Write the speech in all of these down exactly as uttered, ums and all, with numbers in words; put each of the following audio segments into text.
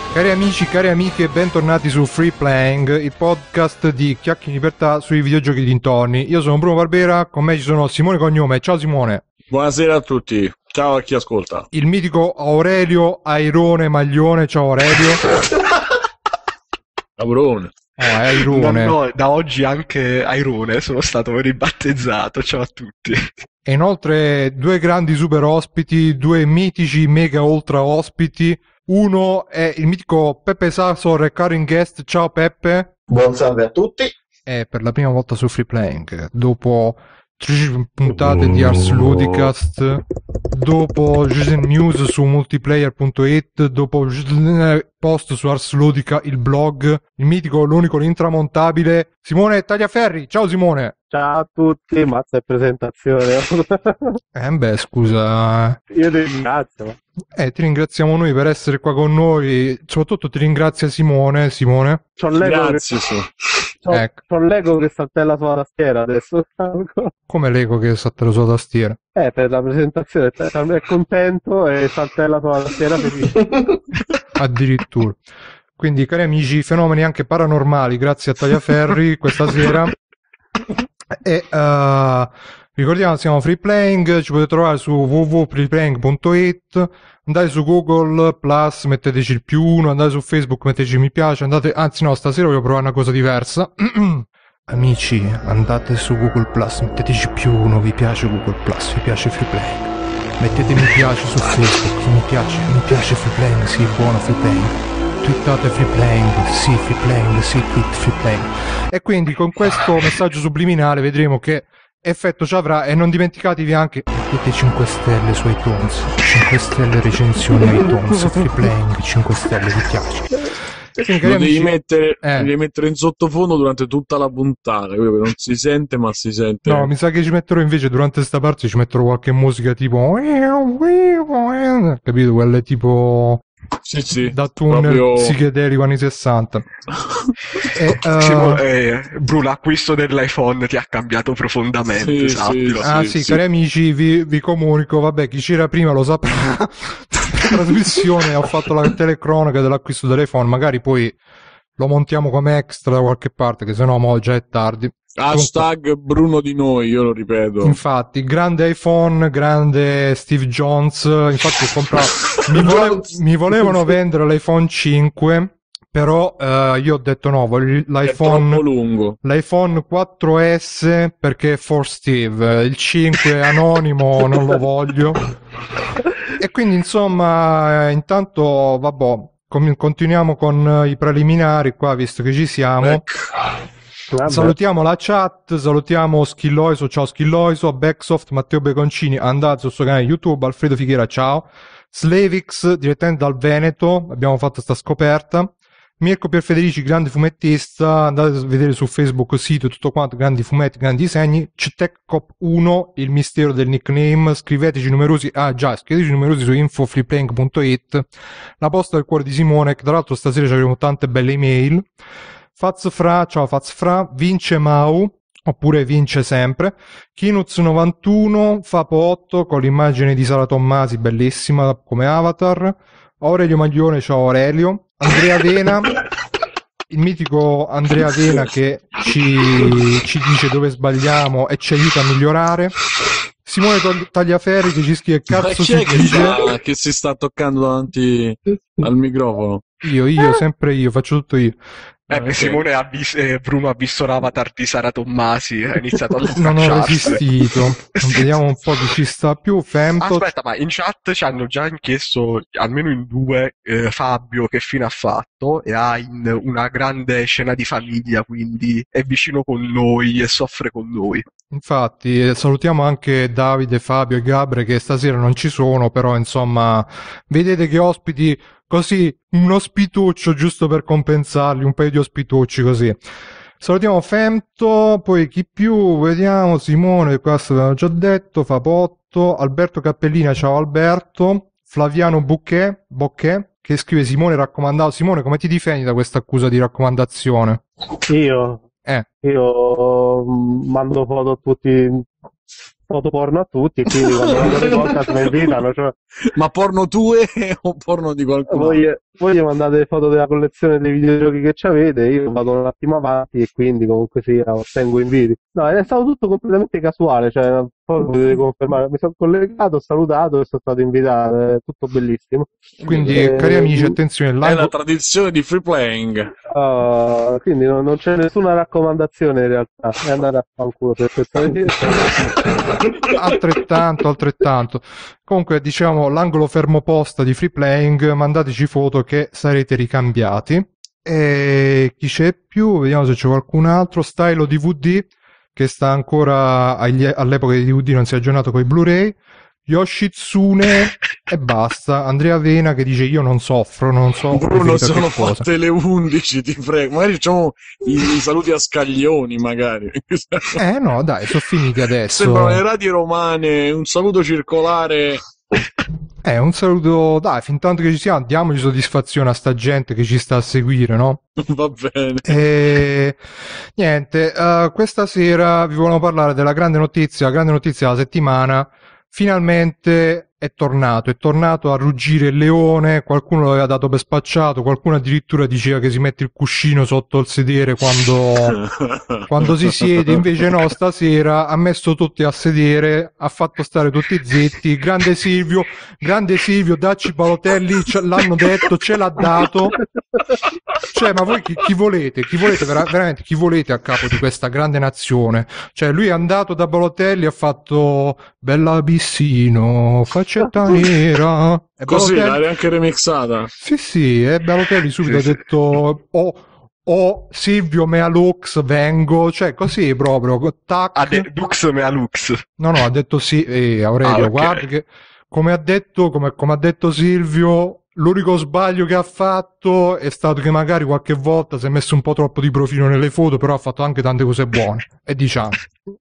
Cari amici, cari amiche, bentornati su Free Playing, il podcast di Chiacchiere in Libertà sui videogiochi dintorni. Io sono Bruno Barbera, con me ci sono Simone Cognome. Ciao Simone. Buonasera a tutti, ciao a chi ascolta. Il mitico Aurelio Airone Maglione. Ciao Aurelio. Aurone. Oh, è Airone. No, no, da oggi anche Airone, sono stato ribattezzato. Ciao a tutti. E inoltre due grandi super ospiti, due mitici mega ultra ospiti. Uno è il mitico Peppe Sasso, recurring guest. Ciao Peppe. Buon salve a tutti. È per la prima volta su Free Playing, dopo tre puntate di Ars Ludicast, dopo news su multiplayer punto it, dopo post su Ars Ludica, il blog, il mitico, l'unico, l'intramontabile Simone Tagliaferri. Ciao Simone. Ciao a tutti, mazza e presentazione. Eh beh, scusa. Io ti ringrazio. Eh, ti ringraziamo noi per essere qua con noi, soprattutto ti ringrazia Simone. Simone. C'ho l'ego Grazie, che... su. C'ho, Ecco. c'ho l'ego che saltella sulla tastiera adesso. Come l'ego che saltella sulla tastiera? Eh, per la presentazione è contento e saltella sulla tastiera felice. Addirittura. Quindi, cari amici, fenomeni anche paranormali, grazie a Tagliaferri questa sera. E uh, ricordiamo, siamo Free Playing, ci potete trovare su w w w punto free playing punto it, andate su Google Plus, metteteci il più uno, andate su Facebook, metteteci mi piace, andate, anzi no, stasera voglio provare una cosa diversa. Amici, andate su Google Plus, metteteci più uno, vi piace Google Plus, vi piace Free Playing, mettete mi piace su Facebook, mi piace, mi piace Free Playing, sì, buono Free Playing. Twittate Free Playing, sì, Free Playing, sì, tweet Free Playing. E quindi con questo messaggio subliminale vedremo che effetto ci avrà. E non dimenticatevi anche, mettete cinque stelle su iTunes, cinque stelle recensioni iTunes, Free Playing, cinque stelle, vi piace. Quindi, Lo devi mettere, eh. lo devi mettere in sottofondo durante tutta la puntata, non si sente ma si sente. No, mi sa che ci metterò invece durante sta parte, ci metterò qualche musica tipo, capito, quelle tipo... Sì, sì, da tunnel proprio... psichedelico anni sessanta. E, uh... Simo, eh, Bruno, l'acquisto dell'iPhone ti ha cambiato profondamente, sì, sappilo. Sì, ah sì, sì, sì, cari amici, vi, vi comunico, vabbè, chi c'era prima lo saprà. Trasmissione, ho fatto la telecronaca dell'acquisto dell'iPhone, magari poi lo montiamo come extra da qualche parte, che sennò mo già è tardi. Hashtag comunque, Bruno di noi, io lo ripeto. Infatti, grande iPhone, grande Steve Jones. Infatti, ho comprato. mi, volev- mi volevano vendere l'iPhone cinque, però uh, io ho detto no, voglio l'iPhone. È troppo lungo. L'iPhone quattro S perché è for Steve. Il cinque è anonimo, non lo voglio. E quindi, insomma, intanto, vabbè, com- continuiamo con i preliminari qua, visto che ci siamo. Ecco. Vabbè. Salutiamo la chat, salutiamo Schilloiso, ciao Schilloiso, Backsoft, Matteo Beconcini, andate sul suo canale YouTube, Alfredo Fighiera, ciao, Slavix, direttamente dal Veneto, abbiamo fatto sta scoperta, Mirko Pierfederici, grande fumettista, andate a vedere su Facebook, sito, tutto quanto, grandi fumetti, grandi disegni, CTechCop uno, il mistero del nickname, scriveteci numerosi, ah già, scriveteci numerosi su info free playing punto it, la posta del cuore di Simone, che tra l'altro stasera ci avremo tante belle email, Fazfra, ciao Fazfra, Vince Mau, oppure Vince sempre, Kinuz novantuno, Fapo otto con l'immagine di Sara Tommasi, bellissima come avatar, Aurelio Maglione, ciao Aurelio, Andrea Vena, il mitico Andrea Vena che ci, ci dice dove sbagliamo e ci aiuta a migliorare, Simone Tagliaferri che ci scrive cazzo si che dice sta, che si sta toccando davanti al microfono. io, io, sempre io, faccio tutto io. Eh, okay. Simone ha visto, eh, Bruno ha visto l'avatar di Sara Tommasi, ha iniziato a non ho resistito. Vediamo un po' chi ci sta più. Femto. Aspetta, ma in chat ci hanno già chiesto, almeno in due, eh, Fabio che fine ha fatto e ha in una grande scena di famiglia, quindi è vicino con noi e soffre con noi. Infatti, eh, salutiamo anche Davide, Fabio e Gabre che stasera non ci sono, però insomma, vedete che ospiti così, un ospituccio giusto per compensarli, un paio di ospitucci così. Salutiamo Femto, poi chi più, vediamo, Simone, questo l'abbiamo già detto, Fabotto, Alberto Cappellina, ciao Alberto, Flaviano Bouquet, Bocquet, che scrive Simone raccomandato. Simone, come ti difendi da questa accusa di raccomandazione? Io? Eh. Io mando foto a tutti, foto porno a tutti, e quindi quando vado di podcast mi invitano, cioè... Ma porno tue o porno di qualcuno? Voglio, voi gli mandate le foto della collezione dei videogiochi che avete, io vado un attimo avanti e quindi comunque sia ottengo inviti. No, è stato tutto completamente casuale, cioè poi potete confermare, mi sono collegato, ho salutato e sono stato invitato, è tutto bellissimo. Quindi, Eh, cari amici, attenzione, È la l'angolo... tradizione di free playing. ah, quindi non, non c'è nessuna raccomandazione in realtà, è andare a fanculo per questa altrettanto, altrettanto. Comunque, diciamo, l'angolo fermo posta di free playing, mandateci foto che sarete ricambiati. E chi c'è più? Vediamo se c'è qualcun altro. Stylo D V D, che sta ancora agli- all'epoca di D V D, non si è aggiornato con i Blu-ray. Yoshitsune e basta. Andrea Vena che dice io non soffro, non so. Bruno, riferito a sono che cosa. fatte le undici, ti prego. Magari facciamo i, i saluti a scaglioni, magari. Eh no, dai, sono finiti adesso. Sembrano le radio romane, un saluto circolare. Eh, un saluto, dai, fin tanto che ci siamo, diamoci soddisfazione a sta gente che ci sta a seguire, no? Va bene. E niente, eh, questa sera vi volevo parlare della grande notizia, la grande notizia della settimana. Finalmente è tornato, è tornato a ruggire il leone, qualcuno l'aveva dato per spacciato, qualcuno addirittura diceva che si mette il cuscino sotto il sedere quando, quando si siede, invece no, stasera ha messo tutti a sedere, ha fatto stare tutti zitti, grande Silvio, grande Silvio, dacci Balotelli, ce l'hanno detto, ce l'ha dato, cioè ma voi chi, chi volete, chi volete vera- veramente, chi volete a capo di questa grande nazione, cioè lui è andato da Balotelli, ha fatto bella Bissino, faccetta nera, e Così Balotelli- l'hai anche remixata. sì, sì, e Balotelli subito Sì, ha sì. detto oh, oh Silvio Mealux vengo, cioè così proprio, tac. Ah, de- Dux mea lux. No, no, ha detto sì, eh, Aurelio, Ah, ok. guarda che come ha detto, come, come ha detto Silvio, l'unico sbaglio che ha fatto è stato che magari qualche volta si è messo un po' troppo di profilo nelle foto, però ha fatto anche tante cose buone, e diciamo.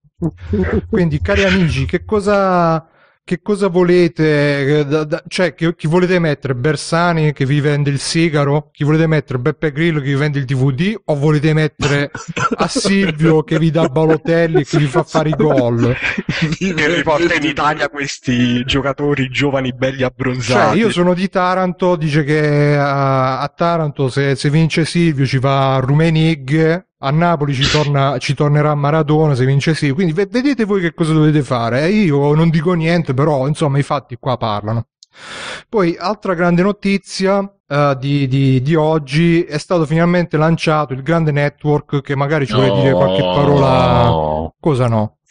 Quindi, cari amici, che cosa, che cosa volete? eh, da- da- cioè, che, chi volete mettere? Bersani che vi vende il sigaro? Chi volete mettere? Beppe Grillo che vi vende il D V D? O volete mettere a Silvio che vi dà Balotelli e che vi fa fare i gol? Che riporta in Italia questi giocatori giovani belli Cioè, abbronzati. io sono di Taranto, dice che a, a Taranto se, se vince Silvio ci va Rummenigge, a Napoli ci, torna, ci tornerà Maradona se vince Silvio, quindi ve- vedete voi che cosa dovete fare. Eh, io non dico niente, però insomma i fatti qua parlano. Poi, altra grande notizia eh, di, di, di oggi, è stato finalmente lanciato il grande network che magari ci vuole dire qualche parola. Cosa no?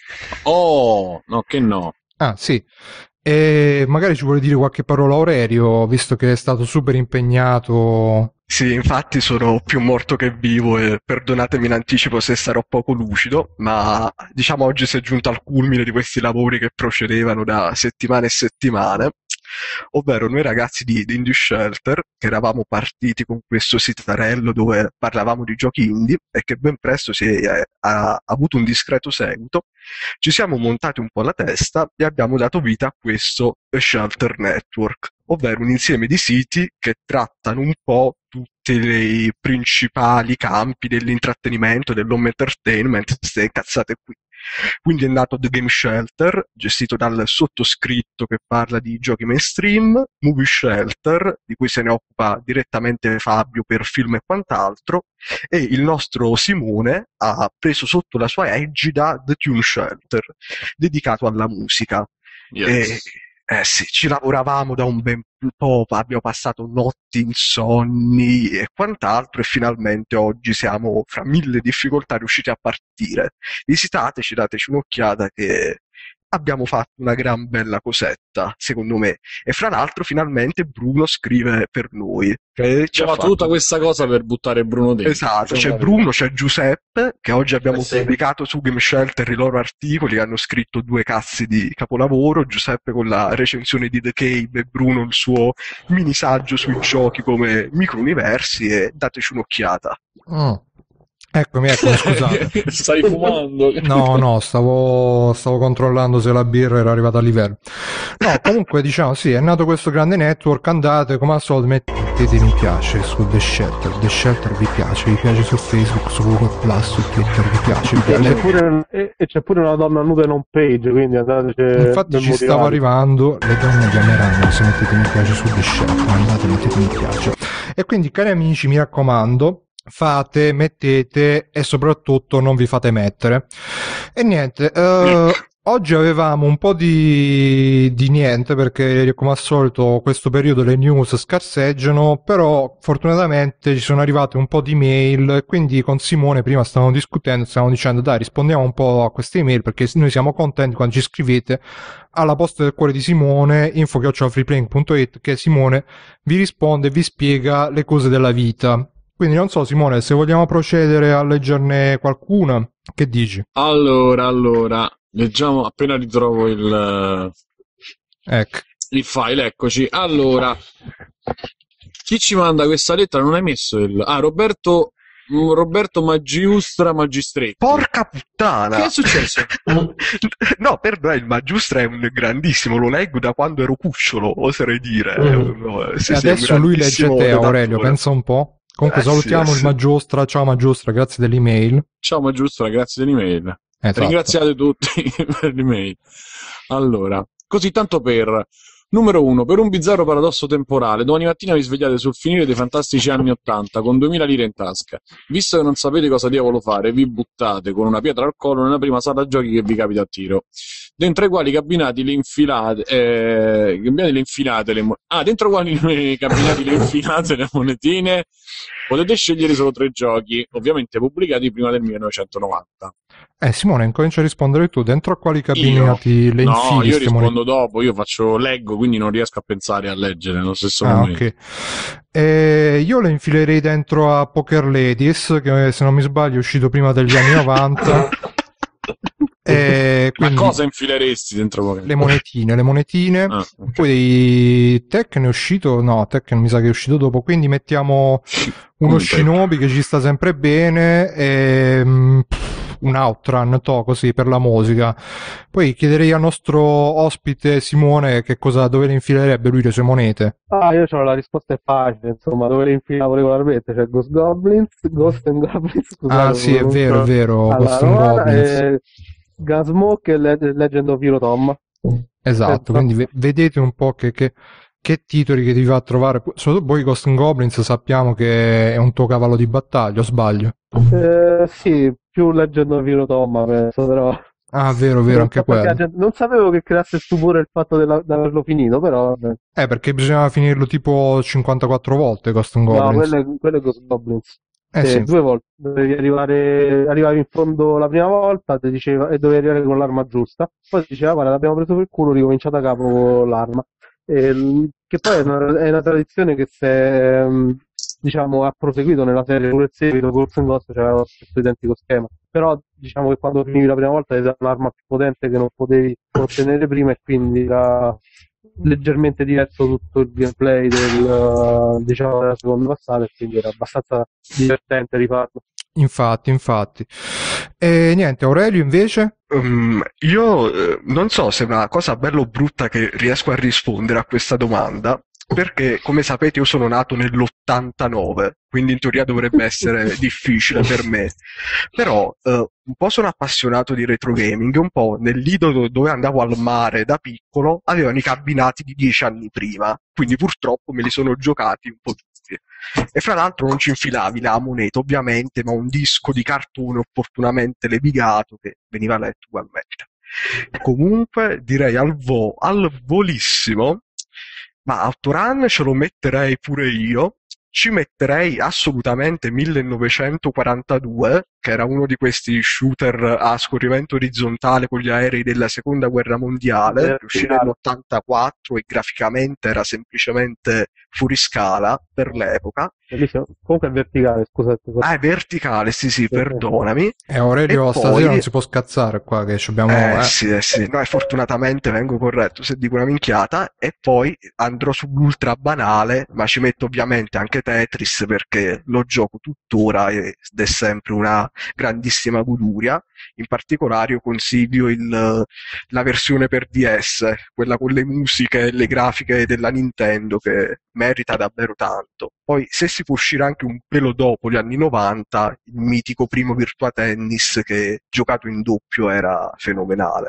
Oh, no, che no. Ah, sì. E magari ci vuole dire qualche parola Aurelio, visto che è stato super impegnato. Sì, infatti sono più morto che vivo e perdonatemi in anticipo se sarò poco lucido, ma diciamo oggi si è giunto al culmine di questi lavori che procedevano da settimane e settimane, ovvero noi ragazzi di, di Indie Shelter, che eravamo partiti con questo sitarello dove parlavamo di giochi indie e che ben presto si è, ha, ha avuto un discreto seguito, ci siamo montati un po' la testa e abbiamo dato vita a questo Shelter Network, ovvero un insieme di siti che trattano un po' tutti i principali campi dell'intrattenimento, dell'home entertainment, queste cazzate qui. Quindi è nato The Game Shelter, gestito dal sottoscritto che parla di giochi mainstream, Movie Shelter, di cui se ne occupa direttamente Fabio per film e quant'altro, e il nostro Simone ha preso sotto la sua egida The Tune Shelter, dedicato alla musica. Yes. E, eh sì, ci lavoravamo da un bel po', abbiamo passato notti insonni e quant'altro e finalmente oggi siamo fra mille difficoltà riusciti a partire. Visitateci, dateci un'occhiata che abbiamo fatto una gran bella cosetta, secondo me. E fra l'altro finalmente Bruno scrive per noi. Che ci Ci ha ha fatto fatto- tutta questa cosa per buttare Bruno dentro. Esatto, Cioè, c'è guarda. Bruno, c'è Giuseppe, che oggi abbiamo Eh sì. pubblicato su Game Shelter i loro articoli, che hanno scritto due cazzi di capolavoro, Giuseppe con la recensione di The Cave e Bruno il suo mini saggio sui giochi come microuniversi, e dateci un'occhiata. Mm. Eccomi, eccomi, scusate. Stai fumando? No, no, stavo, stavo controllando se la birra era arrivata a livello. No, comunque diciamo sì, è nato questo grande network, andate come al solito, mettete mi piace su The Shelter, The Shelter vi piace, vi piace su Facebook, su Google Plus, su Twitter, vi piace, vi E c'è, piace. pure, e, e c'è pure una donna nuda in home page, quindi andateci. Infatti per ci stavo motivare. arrivando, le donne vi ameranno se mettete mi piace su The Shelter, andate mettete mi piace. E quindi, cari amici, mi raccomando, fate, mettete e soprattutto non vi fate mettere. E niente, eh, oggi avevamo un po' di, di niente perché come al solito questo periodo le news scarseggiano, però fortunatamente ci sono arrivate un po' di mail, quindi con Simone prima stavamo discutendo, stavamo dicendo dai rispondiamo un po' a queste email perché noi siamo contenti quando ci scrivete alla posta del cuore di Simone, info chiocciola freeplaying punto it, che Simone vi risponde e vi spiega le cose della vita. Quindi non so Simone, se vogliamo procedere a leggerne qualcuna, che dici? Allora, allora, leggiamo appena ritrovo il, Ecco. il file, eccoci. Allora, chi ci manda questa lettera? Non hai messo il... Ah, Roberto, Roberto Maggiustra Magistretti. Porca puttana! Che è successo? No, per me il Maggiustra è un grandissimo, lo leggo da quando ero cucciolo, oserei dire. Mm. No, sì, E sì, è un adesso lui legge grandissimo te Aurelio, redattore. pensa un po'. Comunque Eh, sì, salutiamo eh, il sì. Maggiostra, ciao Maggiostra, grazie dell'email. Ciao Maggiustra, grazie dell'email. Esatto. Ringraziate tutti per l'email. Allora, così tanto per... Numero uno, per un bizzarro paradosso temporale, domani mattina vi svegliate sul finire dei fantastici anni ottanta con duemila lire in tasca. Visto che non sapete cosa diavolo fare, vi buttate con una pietra al collo nella prima sala giochi che vi capita a tiro. Dentro i quali cabinati le infilate, eh, cabinati le infilate le mo- ah, dentro i quali cabinati le infilate le monetine. Potete scegliere solo tre giochi, ovviamente pubblicati prima del millenovecentonovanta. Eh Simone, incomincia a rispondere tu, dentro a quali cabineti le no, infili io ste rispondo monete? dopo, io faccio leggo, quindi non riesco a pensare a leggere nello stesso Ah, momento. ok. Eh, io le infilerei dentro a Poker Ladies, che se non mi sbaglio è uscito prima degli anni novanta. Eh, Ma quindi cosa infileresti dentro Pokémon? le monetine, le monetine. Ah, ok. Poi Tekken è uscito, no, Tekken mi sa che è uscito dopo, quindi mettiamo uno Come Shinobi che ci sta sempre bene e mm, un Outrun, to, così per la musica. Poi chiederei al nostro ospite Simone che cosa, dove le infilerebbe lui le sue monete. Ah, io ho la risposta è facile, insomma, dove le infilavo regolarmente, c'è Ghost Goblins, Ghost and Goblins, scusate, Ah sì, è non vero, è so- vero, alla Ghost and romana, Goblins. e Gunsmoke e Leg- Legend of Hero Tom. Esatto, Senza- quindi ve- vedete un po' che, che, che titoli che ti va a trovare. Soprattutto poi Ghost and Goblins sappiamo che è un tuo cavallo di battaglia, o sbaglio? Eh, sì, più Legend of Hero Tom, penso, però... Ah, vero, vero, Non anche so perché la quello. gente- non sapevo che creasse stupore il fatto della- di averlo finito, però... vabbè. Eh, perché bisognava finirlo tipo cinquantaquattro volte Ghost and No, Goblins. quello è, quello è Ghost Goblins. Eh Eh, sì, due volte. Dovevi arrivare, arrivavi in fondo la prima volta ti diceva, e dovevi arrivare con l'arma giusta. Poi ti diceva, guarda, l'abbiamo preso per culo, ricomincia da capo con l'arma. E, l- che poi è una, è una tradizione che si è, ehm, diciamo, ha proseguito nella serie pure il seguito, Ghost and Ghost c'era lo stesso identico schema. Però diciamo che quando finivi la prima volta era un'arma più potente che non potevi ottenere prima e quindi era leggermente diverso tutto il gameplay del, diciamo, della seconda passata e quindi era abbastanza divertente rifarlo. infatti, infatti. E niente, Aurelio invece? Um, io eh, non so se è una cosa bella o brutta che riesco a rispondere a questa domanda, perché come sapete io sono nato nell'ottantanove, quindi in teoria dovrebbe essere difficile per me. Però eh, un po' sono appassionato di retro gaming, un po' nel lido do- dove andavo al mare da piccolo avevano i cabinati di dieci anni prima, quindi purtroppo me li sono giocati un po' tutti. E fra l'altro non ci infilavi la moneta ovviamente, ma un disco di cartone opportunamente levigato che veniva letto ugualmente. Comunque direi al, vo- al volissimo, ma Outrun ce lo metterei pure io. Ci metterei assolutamente millenovecentoquarantadue, che era uno di questi shooter a scorrimento orizzontale con gli aerei della seconda guerra mondiale, che uscì nell'ottantaquattro e graficamente era semplicemente fuori scala per l'epoca. Bellissimo. Comunque è verticale, scusate. Ah, è verticale, sì sì, perdonami. E Aurelio E stasera poi- non si può scazzare qua che ci abbiamo... Eh, eh. sì, eh sì, no, e fortunatamente vengo corretto se dico una minchiata, e poi andrò sull'ultra banale, ma ci metto ovviamente anche Tetris perché lo gioco tuttora ed è sempre una grandissima goduria. In particolare io consiglio il, la versione per D S, quella con le musiche e le grafiche della Nintendo, che merita davvero tanto. Poi se si può uscire anche un pelo dopo gli anni novanta, il mitico primo Virtua Tennis che giocato in doppio era fenomenale.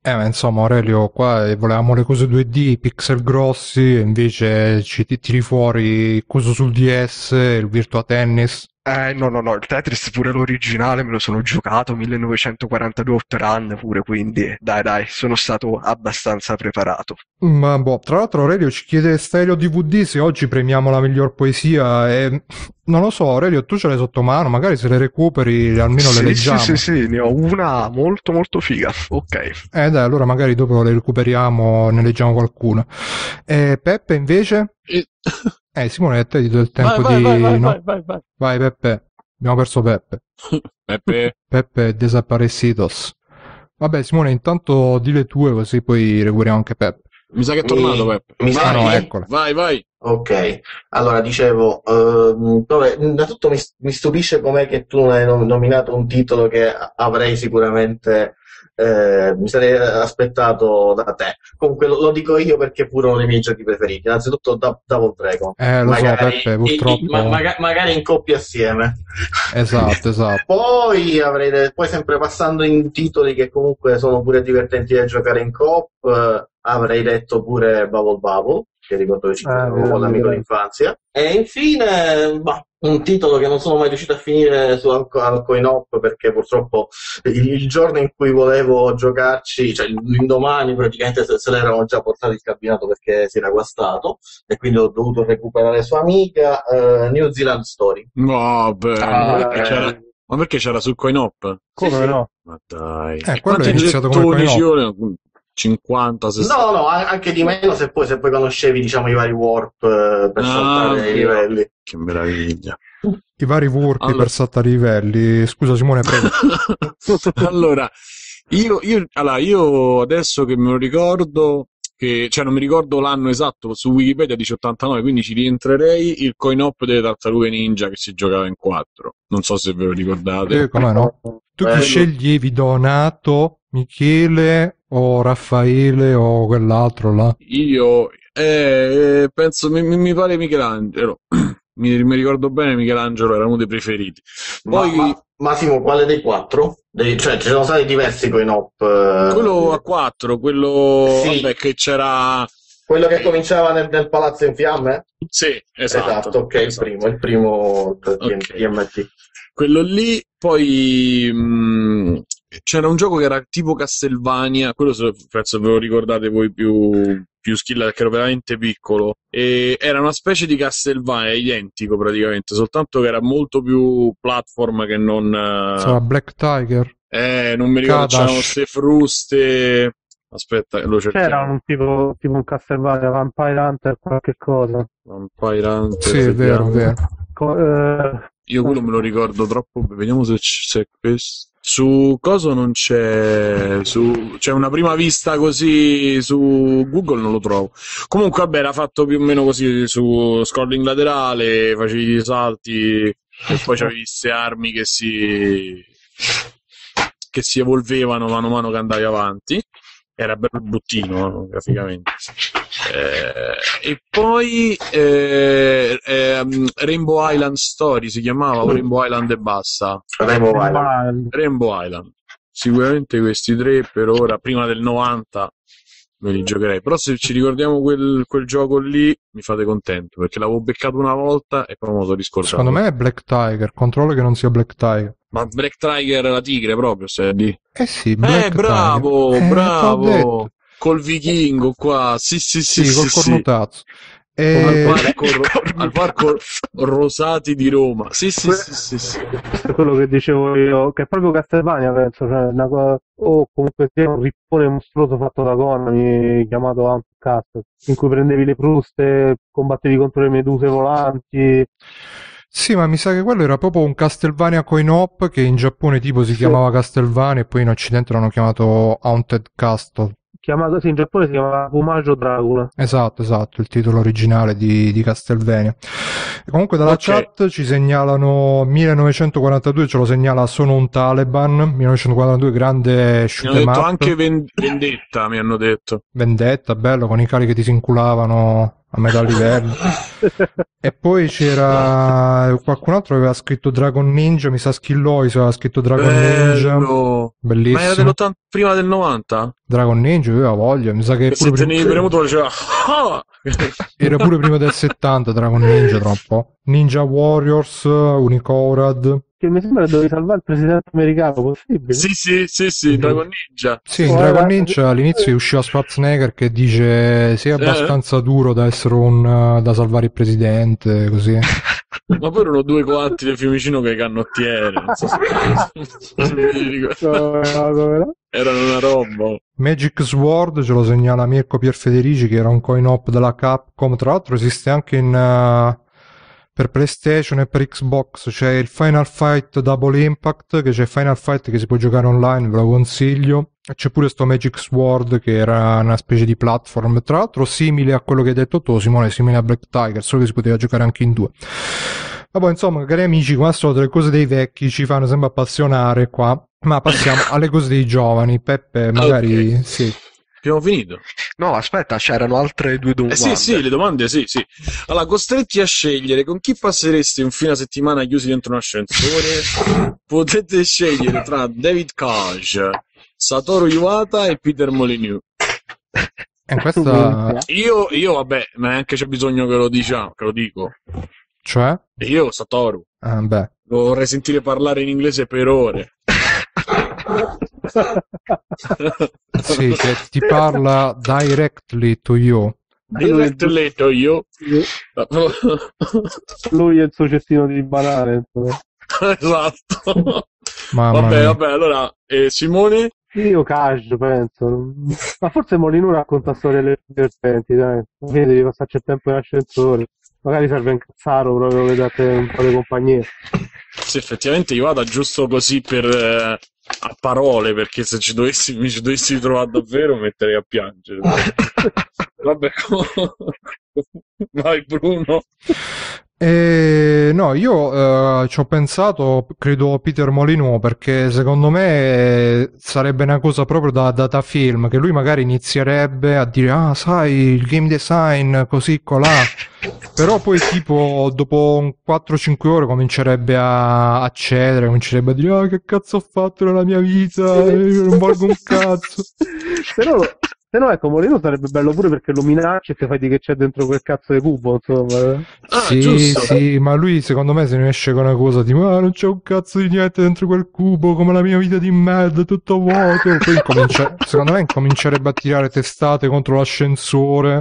Eh, ma insomma, Aurelio, qua volevamo le cose due D, pixel grossi, e invece ci ti- tiri fuori il coso sul D S, il Virtua Tennis. Eh, no, no, no, il Tetris pure l'originale me lo sono giocato, millenovecentoquarantadue Outrun pure, quindi dai, dai, sono stato abbastanza preparato. Ma boh, tra l'altro Aurelio ci chiede Stereo D V D se oggi premiamo la miglior poesia e non lo so, Aurelio, tu ce l'hai sotto mano, magari se le recuperi almeno Sì, le leggiamo. sì, sì, sì, ne ho una molto, molto figa. Ok. Eh dai, allora magari dopo le recuperiamo, ne leggiamo qualcuna. E Peppe invece? E- Eh, Simone, a te ti do il tempo vai, vai, di... vai, vai, no? vai, vai, vai. Vai Peppe, abbiamo perso Peppe. Peppe, Peppe è desaparecidos. Vabbè Simone, intanto di le tue così poi recuperiamo anche Peppe. mi sa che è tornato Mi, Peppe. mi Ah senti? no, eccola. Vai, vai. Ok, allora dicevo, ehm, vabbè, innanzitutto mi, mi stupisce com'è che tu non hai nom- nominato un titolo che avrei sicuramente, eh, mi sarei aspettato da te. Comunque lo, lo dico io perché è pure uno dei miei giochi preferiti. Innanzitutto da- Double Dragon. Eh, lo so Magari, Peppe, i- i- purtroppo... ma- maga- magari in coppia assieme. Esatto, esatto. Poi avrei de- poi sempre passando in titoli che comunque sono pure divertenti da giocare in coop, eh, avrei detto pure Bubble Bubble, che ricordo che ci Ah, giocavo con l'amico vero. d'infanzia. E infine, bah, un titolo che non sono mai riuscito a finire su al, al coin op perché purtroppo il, il giorno in cui volevo giocarci, cioè l'indomani praticamente se, se l'erano già portato il cabinato perché si era guastato e quindi ho dovuto recuperare sua amica, eh, New Zealand Story. No, beh, Ah, ma perché eh. c'era, ma perché c'era sul coin op? Come Sì, sì. no? Ma dai. Eh, E quello è quanti iniziato come gettoni coin ci op. vogliono? cinquanta, sessanta? No, no, a- anche di meno se poi, se poi conoscevi diciamo i vari warp eh, per Ah, saltare i vero. livelli. Che meraviglia. I vari warpi Allora- per saltare i livelli. Scusa Simone, prego. allora, io, io, allora, io adesso che me lo ricordo, che, cioè non mi ricordo l'anno esatto, su Wikipedia dice ottantanove, quindi ci rientrerei il coin op delle Tartarughe Ninja che si giocava in quattro. Non so se ve lo ricordate. Eh, come no? Tu chi Bello. sceglievi, Donato, Michele o Raffaele o quell'altro là? Io eh, eh, penso, mi, mi mi pare Michelangelo. mi, mi ricordo bene, Michelangelo era uno dei preferiti. Poi Ma, ma- Massimo, quale dei quattro? Dei- cioè, ci sono stati diversi coin op. eh, quello a quattro, quello Sì. vabbè, che c'era. quello che cominciava nel, nel palazzo in fiamme? Sì, esatto. ok, esatto. il primo, il primo Ok. D M T. Quello lì, poi mh, c'era un gioco che era tipo Castlevania, quello se- penso ve lo ricordate voi più, più skill perché ero veramente piccolo, e era una specie di Castlevania, identico praticamente, soltanto che era molto più platform che non... eh, Sarà Black Tiger? Eh, non mi ricordo, Kadash. c'erano queste fruste... Aspetta, lo C'era cerchiamo. un tipo, tipo un Castlevania, Vampire Hunter, qualche cosa. Vampire Hunter, Sì, è vero, vediamo. è vero. Co- eh, Io quello me lo ricordo troppo. Vediamo se, c- se è questo. Su cosa non c'è. Su, c'è una prima vista così su Google, non lo trovo. Comunque, vabbè, era fatto più o meno così su scrolling laterale, facevi i salti e poi c'avevi queste armi che si. che si evolvevano mano a mano che andavi avanti. Era bello buttino, no? Graficamente. Eh, e poi eh, ehm, Rainbow Island Story si chiamava, o Rainbow Island e basta. Rainbow Island. Wild. Rainbow Island. Sicuramente questi tre per ora, prima del novanta, me li giocherei. Però se ci ricordiamo quel, quel gioco lì, mi fate contento, perché l'avevo beccato una volta e poi me lo sono riscordato. Secondo me è Black Tiger, controllo che non sia Black Tiger. Ma Black Tiger la tigre proprio, stai lì. Eh sì, Black Eh, bravo, Tiger. Eh, t'ho bravo. detto. Col vichingo qua, sì sì sì, Sì, sì, col sì. cornutazzo. Al E... parco, al parco Rosati di Roma. Sì, sì, sì, sì, sì. Questo è quello che dicevo io, che è proprio Castlevania, penso, cioè una cosa, o comunque sia un rippone mostruoso fatto da Konami chiamato Outcast, in cui prendevi le fruste, combattevi contro le meduse volanti. Sì, ma mi sa che quello era proprio un Castlevania coin op che in Giappone tipo si Sì. chiamava Castlevania e poi in Occidente l'hanno chiamato Haunted Castle. Chiamato, sì, in Giappone si chiama Fumaggio Dracula. Esatto, esatto, il titolo originale di, di Castlevania. E comunque dalla Ok. chat ci segnalano millenovecentoquarantadue, ce lo segnala Sono un Taliban, millenovecentoquarantadue grande Mi hanno shoot 'em detto up, anche Ven- Vendetta, mi hanno detto. Vendetta, bello, con i cari che ti si inculavano a metà livello. E poi c'era qualcun altro che aveva scritto Dragon Ninja, mi sa Skillois aveva scritto Dragon Ninja. Bello. Bellissimo. Ma era dell'ottanta prima del novanta? Dragon Ninja, aveva voglia, mi sa che Se pure tenevi prima, premuto diceva "Ah!" era pure prima del settanta Dragon Ninja troppo. Ninja Warriors, Unicorad. Che mi sembra dovevi salvare il presidente americano, possibile? Sì, sì, sì, sì, Dragon Ninja. Sì, in Oh, Dragon era- Ninja all'inizio usciva Schwarzenegger che dice sei abbastanza duro da essere un da salvare il presidente, così. Ma poi erano due coatti del Fiumicino che canottiere. Non so se... non mi ricordo. No, no, no. Erano una roba. Magic Sword ce lo segnala Mirko Pierfederici, che era un coin-op della Capcom. Tra l'altro esiste anche in uh, per PlayStation e per Xbox. C'è il Final Fight Double Impact, che c'è Final Fight che si può giocare online, ve lo consiglio. E c'è pure sto Magic Sword che era una specie di platform, tra l'altro simile a quello che hai detto tu, Simone, simile a Black Tiger, solo che si poteva giocare anche in due. Vabbè, insomma, cari amici, come al solito le cose dei vecchi ci fanno sempre appassionare qua, ma passiamo alle cose dei giovani. Peppe, magari Ok. sì. Abbiamo finito. No, aspetta, c'erano altre due Eh domande. sì, sì, le domande sì, sì. Allora, costretti a scegliere con chi passereste un fine settimana chiusi dentro un ascensore, potete scegliere tra David Cage, Satoru Iwata e Peter Molyneux. E questa, Minchia. Io, io, vabbè, neanche c'è bisogno che lo diciamo, che lo dico. cioè? Io, Satoru, Ah, beh. lo vorrei sentire parlare in inglese per ore. Sì, che ti parla directly to you. Directly to you. Lui e il suo cestino di banane. insomma. Esatto. Mamma Vabbè, mia. vabbè, allora, eh, Simone? Io Cash, penso. Ma forse Molino racconta storie divertenti, dai. Alla fine devi passarci il tempo in ascensore. Magari serve un cazzaro proprio per date un po' di compagnia. Sì, effettivamente io vado giusto così per eh, a parole, perché se ci dovessi, mi ci dovessi trovare davvero mi metterei a piangere. Vabbè, vai Bruno. Eh, no, io eh, ci ho pensato, credo Peter Molyneux, perché secondo me sarebbe una cosa proprio da data film, che lui magari inizierebbe a dire ah sai il game design così colà, però poi tipo dopo un quattro cinque ore comincerebbe a, a cedere, comincerebbe a dire ah che cazzo ho fatto nella mia vita, io non valgo un cazzo. Se no, se no, ecco, Molino sarebbe bello pure perché lo minacci e ti fai di che c'è dentro quel cazzo di cubo, insomma. Ah, Sì, giusto. sì, ma lui secondo me se ne esce con una cosa tipo ah non c'è un cazzo di niente dentro quel cubo, come la mia vita di merda, tutto vuoto. Poi incomincia, secondo me incomincerebbe a tirare testate contro l'ascensore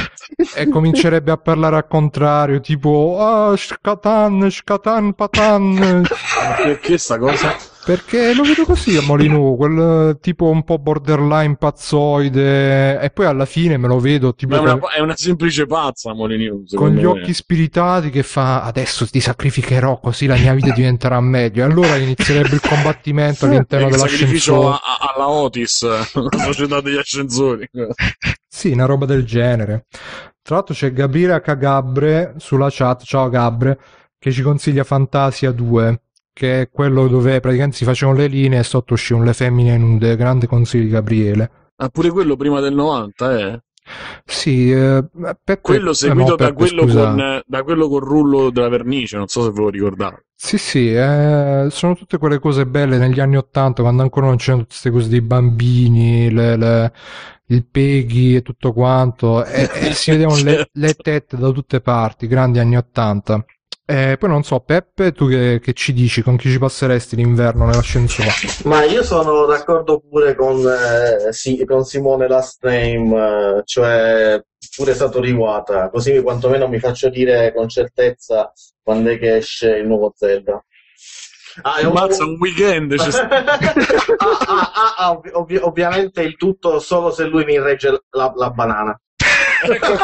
e comincerebbe a parlare al contrario, tipo ah shkatan, shkatan, patan. Perché sta cosa? Perché lo vedo così a Molyneux, quel tipo un po' borderline pazzoide, e poi alla fine me lo vedo tipo Ma è una, con- è una semplice pazza, Molyneux, con secondo gli me. occhi spiritati che fa adesso ti sacrificherò così la mia vita diventerà meglio, e allora inizierebbe il combattimento all'interno È il sacrificio dell'ascensore. a- a- alla Otis, la società degli ascensori. Sì, una roba del genere. Tra l'altro c'è Gabriele H. Gabbre sulla chat, ciao Gabbre, che ci consiglia Fantasia due, che è quello dove praticamente si facevano le linee e sotto uscivano le femmine nude. Grande consiglio di Gabriele. Ah, pure quello prima del novanta, eh? Sì, eh, Peppe, Quello eh, seguito no, da, Peppe, quello scusa. con, eh, da quello con Rullo della Vernice, non so se ve lo ricordate. Sì, sì, eh, sono tutte quelle cose belle negli anni Ottanta, quando ancora non c'erano tutte queste cose dei bambini, le, le- il Peggy e tutto quanto, e, e si vedevano le, le tette da tutte parti, grandi anni Ottanta. E poi non so, Peppe, tu che, che ci dici? Con chi ci passeresti l'inverno nell'ascensore? Ma io sono d'accordo pure con, eh, sì, con Simone Last Name, eh, cioè pure Satoru Iwata, così quantomeno mi faccio dire con certezza quando è che esce il nuovo Zelda. Ah, è un- Mazza, un weekend. C'è sta- ah, ah, ah, ah, ovvi- ovvi- ovviamente il tutto solo se lui mi regge la, la banana. Ecco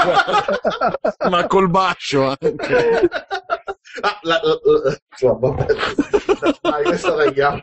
qua. Ma col bacio anche. Ah, la, la, la, insomma, vabbè. Dai, questa tagliamo.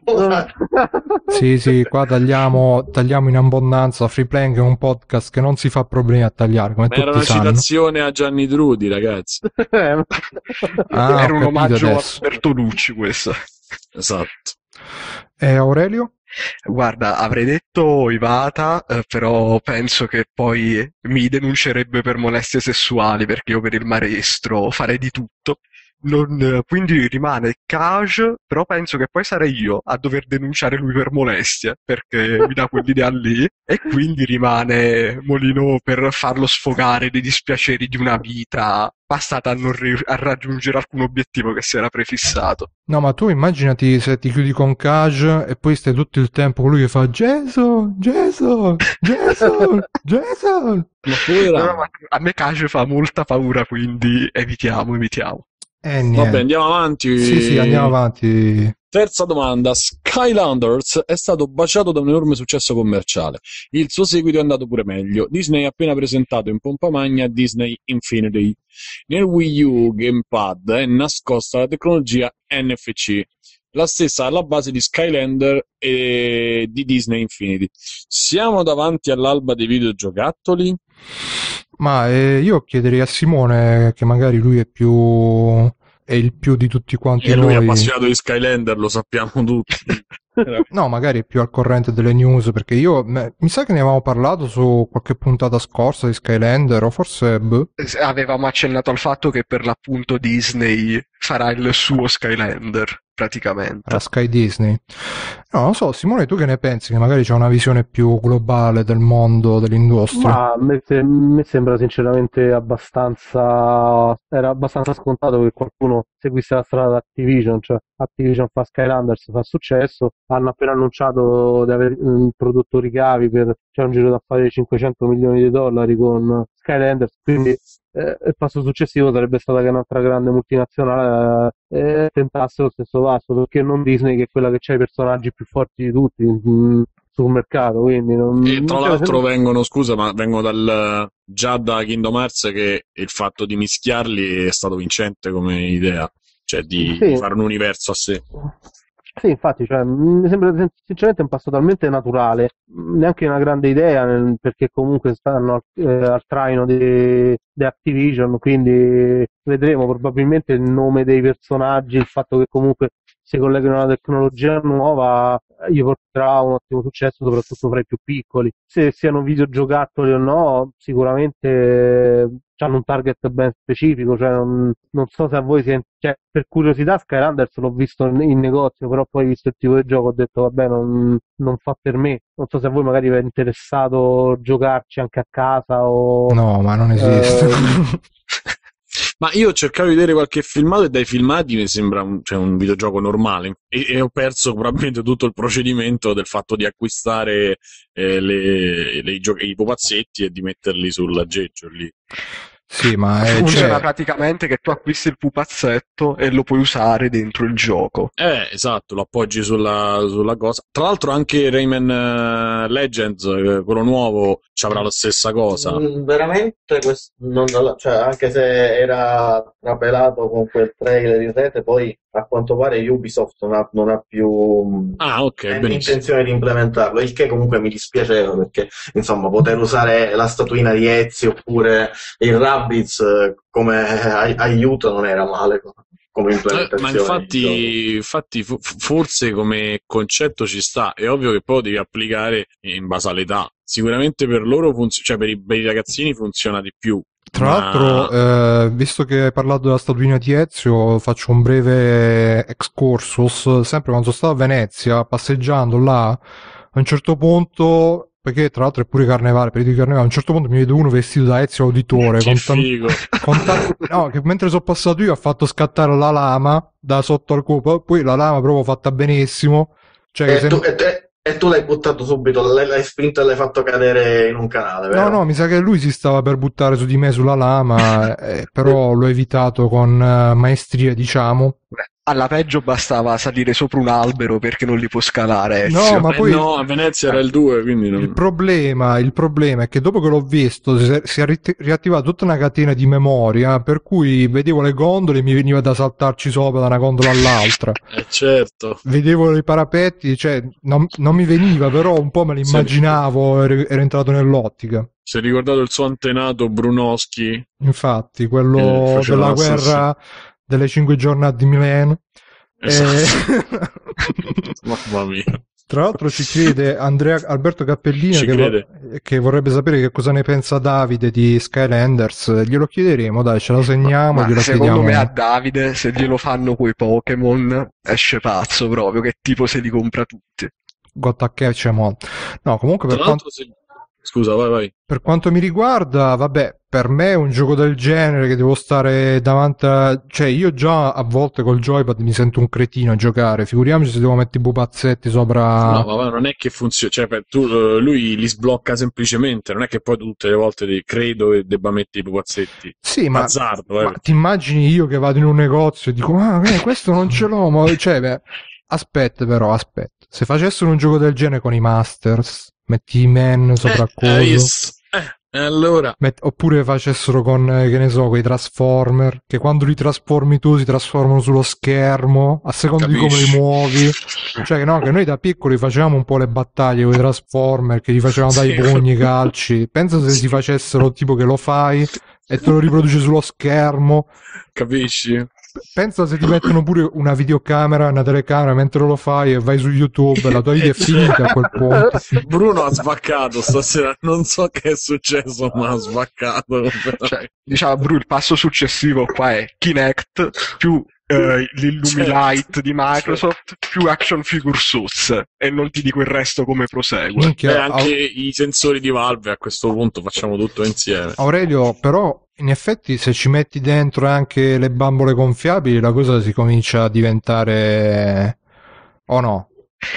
Sì, sì, qua tagliamo, tagliamo in abbondanza. Free Playing è un podcast che non si fa problemi a tagliare, come Ma era tutti una sanno. citazione a Gianni Trudi, ragazzi. Eh, Ah, ho Era un capito omaggio adesso. a Bertolucci questo. Esatto. E Aurelio? Guarda, avrei detto Ivata, eh, però penso che poi mi denuncerebbe per molestie sessuali, perché io per il maestro farei di tutto. Non, eh, quindi rimane Cage, però penso che poi sarei io a dover denunciare lui per molestie, perché mi dà quell'idea lì, e quindi rimane Molino per farlo sfogare dei dispiaceri di una vita passata a non ri- a raggiungere alcun obiettivo che si era prefissato. No, ma tu immaginati se ti chiudi con Cage e poi stai tutto il tempo con lui che fa Jason, Jason, Jason, Jason. Ma No, no, povera. ma a me Cage fa molta paura, quindi evitiamo, evitiamo. Eh, Vabbè, niente. andiamo avanti. Sì, sì, andiamo avanti. Terza domanda. Skylanders è stato baciato da un enorme successo commerciale. Il suo seguito è andato pure meglio. Disney ha appena presentato in pompa magna Disney Infinity. Nel Wii U Gamepad è nascosta la tecnologia N F C, la stessa alla base di Skylander e di Disney Infinity. Siamo davanti all'alba dei videogiocattoli? Ma eh, io chiederei a Simone, che magari lui è più è il più di tutti quanti E lui è noi. appassionato di Skylander, lo sappiamo tutti. No, magari è più al corrente delle news, perché io me- mi sa che ne avevamo parlato su qualche puntata scorsa di Skylander, o forse boh. S- Avevamo accennato al fatto che per l'appunto Disney farà il suo Skylander, praticamente. Era Sky Disney. No, non so, Simone, tu che ne pensi? Che magari c'è una visione più globale del mondo dell'industria? Ma a me, se- me sembra sinceramente abbastanza, era abbastanza scontato che qualcuno seguisse la strada di Activision, cioè Activision fa Skylanders, fa successo, hanno appena annunciato di aver mm, prodotto ricavi per, c'è un giro d'affari di cinquecento milioni di dollari con Skylanders, quindi eh, il passo successivo sarebbe stata che un'altra grande multinazionale eh, tentasse lo stesso passo, perché non Disney, che è quella che ha i personaggi più forti di tutti mm, sul mercato, quindi non, E tra cioè, l'altro se- vengono, scusa, ma vengono dal, già da Kingdom Hearts, che il fatto di mischiarli è stato vincente come idea, cioè di, sì. di fare un universo a sé. Sì, infatti, cioè, mh, mi sembra sin- sinceramente un passo talmente naturale, mh, neanche una grande idea, nel- perché comunque stanno al, eh, al traino di, di Activision, quindi vedremo probabilmente il nome dei personaggi, il fatto che comunque si collegano a una tecnologia nuova, eh, gli porterà un ottimo successo, soprattutto fra i più piccoli. Se siano videogiocattoli o no, sicuramente hanno un target ben specifico, cioè non, non so se a voi si cioè, per curiosità Skylanders l'ho visto in, in negozio, però poi visto il tipo di gioco ho detto vabbè non, non fa per me, non so se a voi magari vi è interessato giocarci anche a casa o No, ma non esiste. eh, Ma io cercavo di vedere qualche filmato e dai filmati mi sembra un, cioè un videogioco normale e, e ho perso probabilmente tutto il procedimento del fatto di acquistare eh, le, le- i, gio- i pupazzetti e di metterli sul lì. Sì, ma è, Funziona cioè, praticamente che tu acquisti il pupazzetto e lo puoi usare dentro il gioco. Eh, esatto, lo appoggi sulla, sulla cosa. Tra l'altro anche Rayman eh, Legends, eh, quello nuovo, ci avrà la stessa cosa. Mm, veramente, quest- non- cioè, anche se era trapelato con quel trailer in rete, poi a quanto pare Ubisoft non ha, non ha più Ah, ok, eh, benissimo. intenzione di implementarlo, il che comunque mi dispiaceva perché insomma poter usare la statuina di Ezio oppure il Rabbids eh, come ai- aiuto non era male co- come Eh, implementazione. ma di gioco. infatti, infatti fo- forse come concetto ci sta, è ovvio che poi lo devi applicare in base all'età. Sicuramente per loro funziona, cioè per i, per i ragazzini funziona di più. tra ma- l'altro, eh, visto che hai parlato della statuina di Ezio, faccio un breve excursus. Sempre quando sono stato a Venezia, passeggiando là, a un certo punto, perché tra l'altro è pure carnevale, periodo di carnevale, a un certo punto mi vedo uno vestito da Ezio Auditore, Che con tan- figo. con tan- no, che mentre sono passato io ha fatto scattare la lama da sotto al cupo, poi la lama proprio fatta benissimo, cioè che E se- tu, e te- e tu l'hai buttato subito, l'hai, l'hai spinto e l'hai fatto cadere in un canale, no, vero? no, mi sa che lui si stava per buttare su di me sulla lama, eh, però l'ho evitato con eh, maestria, diciamo. Alla peggio bastava salire sopra un albero perché non li può scalare No, Ezio. ma Eh poi no, a Venezia era il due, quindi non... il problema, il problema è che dopo che l'ho visto si è, si è ri- riattivata tutta una catena di memoria, per cui vedevo le gondole e mi veniva da saltarci sopra da una gondola all'altra. Eh certo. Vedevo i parapetti, cioè non, non mi veniva, però un po' me l'immaginavo, ero, ero entrato nell'ottica. Si è ricordato il suo antenato Brunowski? Infatti, Che quello faceva della l'assassino. guerra delle cinque giornate di Milano. Esatto. Eh, Mamma mia. Tra l'altro ci chiede Andrea Alberto Cappellino Ci che, crede. vo- che vorrebbe sapere che cosa ne pensa Davide di Skylanders. Glielo chiederemo, dai, ce lo segniamo, Ma glielo secondo chiediamo. me a Davide, se glielo fanno quei Pokémon, esce pazzo proprio, che tipo se li compra tutti. Got a catch 'em all. No, comunque per Tra quanto, l'altro, se... scusa, vai, vai. per quanto mi riguarda, vabbè, per me è un gioco del genere che devo stare davanti a... Cioè, io già a volte col joypad mi sento un cretino a giocare, figuriamoci se devo mettere i pupazzetti sopra... No, ma non è che funziona, cioè, per- tu, eh, lui li sblocca semplicemente, non è che poi tutte le volte devi- credo che debba mettere i pupazzetti. Sì, ma... Azzardo, eh. Ma ti immagini io che vado in un negozio e dico, ah, eh, questo non ce l'ho, ma cioè, beh, aspetta però, aspetta. Se facessero un gioco del genere con i Masters, metti i men sopra Eh, coso, hai visto? Eh, e allora, met- oppure facessero con, eh, che ne so, quei Transformer, che quando li trasformi tu si trasformano sullo schermo, a seconda di come Capisci? li muovi. Cioè, no, che noi da piccoli facevamo un po' le battaglie con i Transformer, che gli facevano dai Sì. pugni, calci. Pensa se si facessero tipo che lo fai e te lo riproduci sullo schermo. capisci? Pensa se ti mettono pure una videocamera, una telecamera mentre lo fai e vai su YouTube, la tua vita è finita a quel punto. Bruno ha svaccato stasera, non so che è successo, ma ha svaccato. Cioè, diciamo, Bru, il passo successivo qua è Kinect più eh, l'Illumilight di Microsoft più Action Figure Suits, e non ti dico il resto come prosegue. E Minchia, anche i sensori di Valve, a questo punto facciamo tutto insieme. Aurelio, però in effetti se ci metti dentro anche le bambole gonfiabili la cosa si comincia a diventare... o no?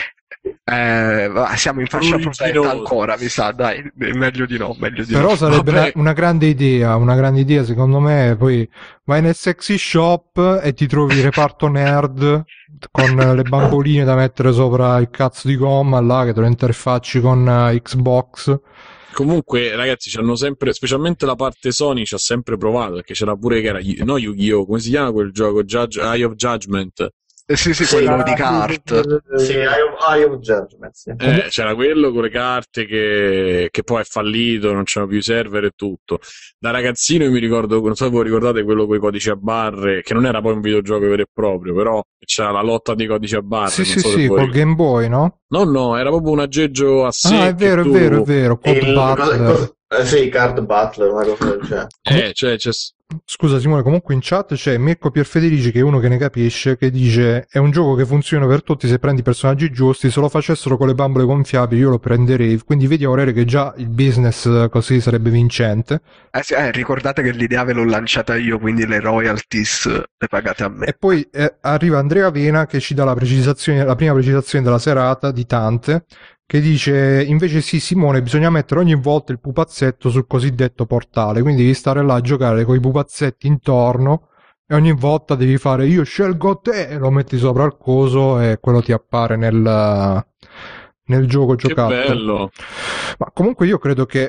Eh, va, siamo in fascia Pruriginoso. protetta ancora, mi sa, dai, eh, meglio di no, meglio di Però no. sarebbe Vabbè. una, una grande idea, una grande idea secondo me. Poi vai nel sexy shop e ti trovi il reparto nerd con le bamboline da mettere sopra il cazzo di gomma là che te lo interfacci con eh, Xbox. Comunque, ragazzi, ci hanno sempre, specialmente la parte Sony, ci ha sempre provato, perché c'era pure che era, no, Yu-Gi-Oh! Come si chiama quel gioco? Judge, Eye of Judgment. Eh, sì, sì, Sì, quello ah, di carte. Sì, Eye of, Eye of Judgment. Sì. Eh, c'era quello con le carte che, che poi è fallito, non c'erano più i server e tutto. Da ragazzino io mi ricordo, non so se voi ricordate quello con i codici a barre, che non era poi un videogioco vero e proprio, però c'era la lotta dei codici a barre. Sì, non sì, so se sì, voi col ric- Game Boy, no? No, no, era proprio un aggeggio a sé. Ah, è che vero, tu- è vero, è vero. Code Il- Butler. cosa- eh, sì, Card Butler, una cosa del genere. Eh, cioè, c'è... Scusa Simone, comunque in chat c'è Mirko Pierfederici che è uno che ne capisce, che dice è un gioco che funziona per tutti se prendi i personaggi giusti, se lo facessero con le bambole gonfiabili io lo prenderei, quindi vedi Aurelio che già il business eh, così sarebbe vincente. Eh, sì, eh, ricordate che l'idea ve l'ho lanciata io, quindi le royalties eh, le pagate a me. E poi eh, arriva Andrea Vena che ci dà la precisazione, la prima precisazione della serata di tante, che dice invece sì Simone bisogna mettere ogni volta il pupazzetto sul cosiddetto portale, quindi devi stare là a giocare con i pupazzetti intorno e ogni volta devi fare io scelgo te e lo metti sopra il coso e quello ti appare nel, nel gioco Che giocato. bello. Ma comunque io credo che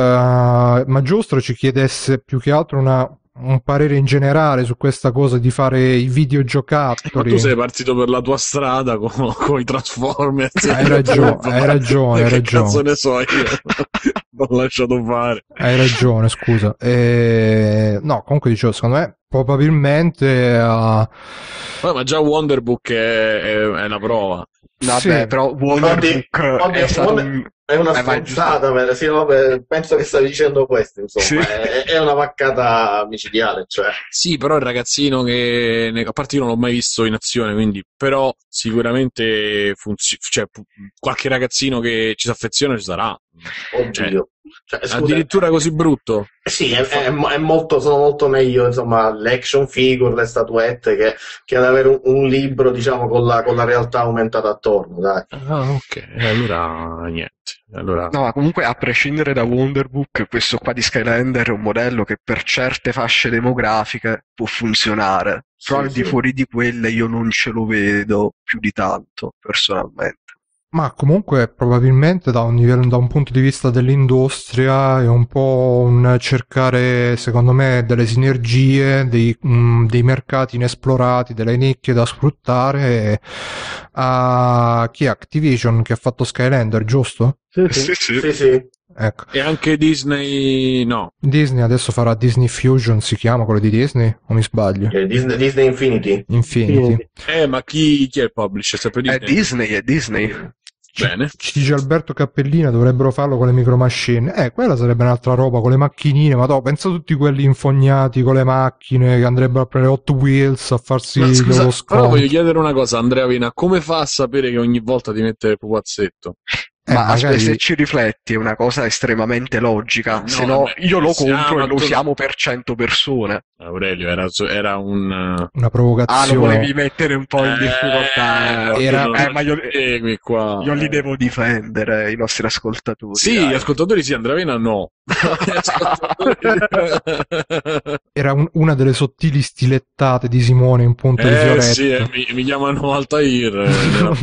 eh, Maggiostro ci chiedesse più che altro una, un parere in generale su questa cosa di fare i Ma videogiocattoli. tu sei partito per la tua strada con, con i Transformers. Hai ragione, hai ragione, hai Che ragione. cazzo ne so io? L'ho lasciato fare. Hai ragione, scusa. Eh, no, comunque dicevo, secondo me probabilmente uh, Vabbè, ma già Wonderbook è, è, è la prova. Vabbè, sì. però Oddio, Wonderbook oddio, è stato Wonder- un... È una Eh, vai, stronzata, per- sì, vabbè, penso che stavi dicendo questo, insomma, Sì. è, è una vaccata micidiale, cioè. Sì, però il ragazzino che, ne- a parte io non l'ho mai visto in azione, quindi, però sicuramente funziona, cioè, pu- qualche ragazzino che ci si affeziona ci sarà. Oddio. Cioè, scusa, Addirittura così brutto. sì, è, è- è molto, sono molto meglio, insomma, le action figure, le statuette, che, che ad avere un, un libro, diciamo, con la, con la realtà aumentata attorno, dai. Ah, ok, allora niente. Allora, No, ma comunque a prescindere da Wonderbook, questo qua di Skylander è un modello che per certe fasce demografiche può funzionare, però al Sì, di sì. fuori di quelle io non ce lo vedo più di tanto, personalmente. ma comunque probabilmente da un livello, da un punto di vista dell'industria è un po' un cercare, secondo me, delle sinergie, dei, mm, dei mercati inesplorati, delle nicchie da sfruttare. A chi è Activision che ha fatto Skylander, giusto? Sì, sì. Sì, sì. Sì, sì. Ecco. e anche Disney, no. Disney adesso farà Disney Fusion, si chiama quello di Disney? O mi sbaglio? Eh, Disney, Disney Infinity. Infinity. Eh, ma chi, chi è il publisher? Sempre È Disney? Disney, è Disney. Ci, Bene. ci dice Alberto Cappellina, dovrebbero farlo con le micro machine. Eh, quella sarebbe un'altra roba, con le macchinine, ma no, pensa a tutti quelli infognati con le macchine che andrebbero a prendere Hot Wheels a farsi Ma lo scusa, però sconto. voglio chiedere una cosa, Andrea Vena, come fa a sapere che ogni volta ti mette il pupazzetto? Eh, Ma aspetta, magari- se ci rifletti è una cosa estremamente logica, No, se no vabbè, io lo siamo compro e lo tu- usiamo per cento persone. Aurelio, era, era un... Una Ah, lo provocazione. volevi mettere un po' in difficoltà. Eh, Era- non eh, ma io, segui qua. io li Eh. devo difendere, i nostri ascoltatori. Sì, dai. gli ascoltatori sì, Andrea Vena no. Gli ascoltatori- Era un- una delle sottili stilettate di Simone in punto di Eh fioretto. sì, eh, mi, mi chiamano Altair. eh, nella-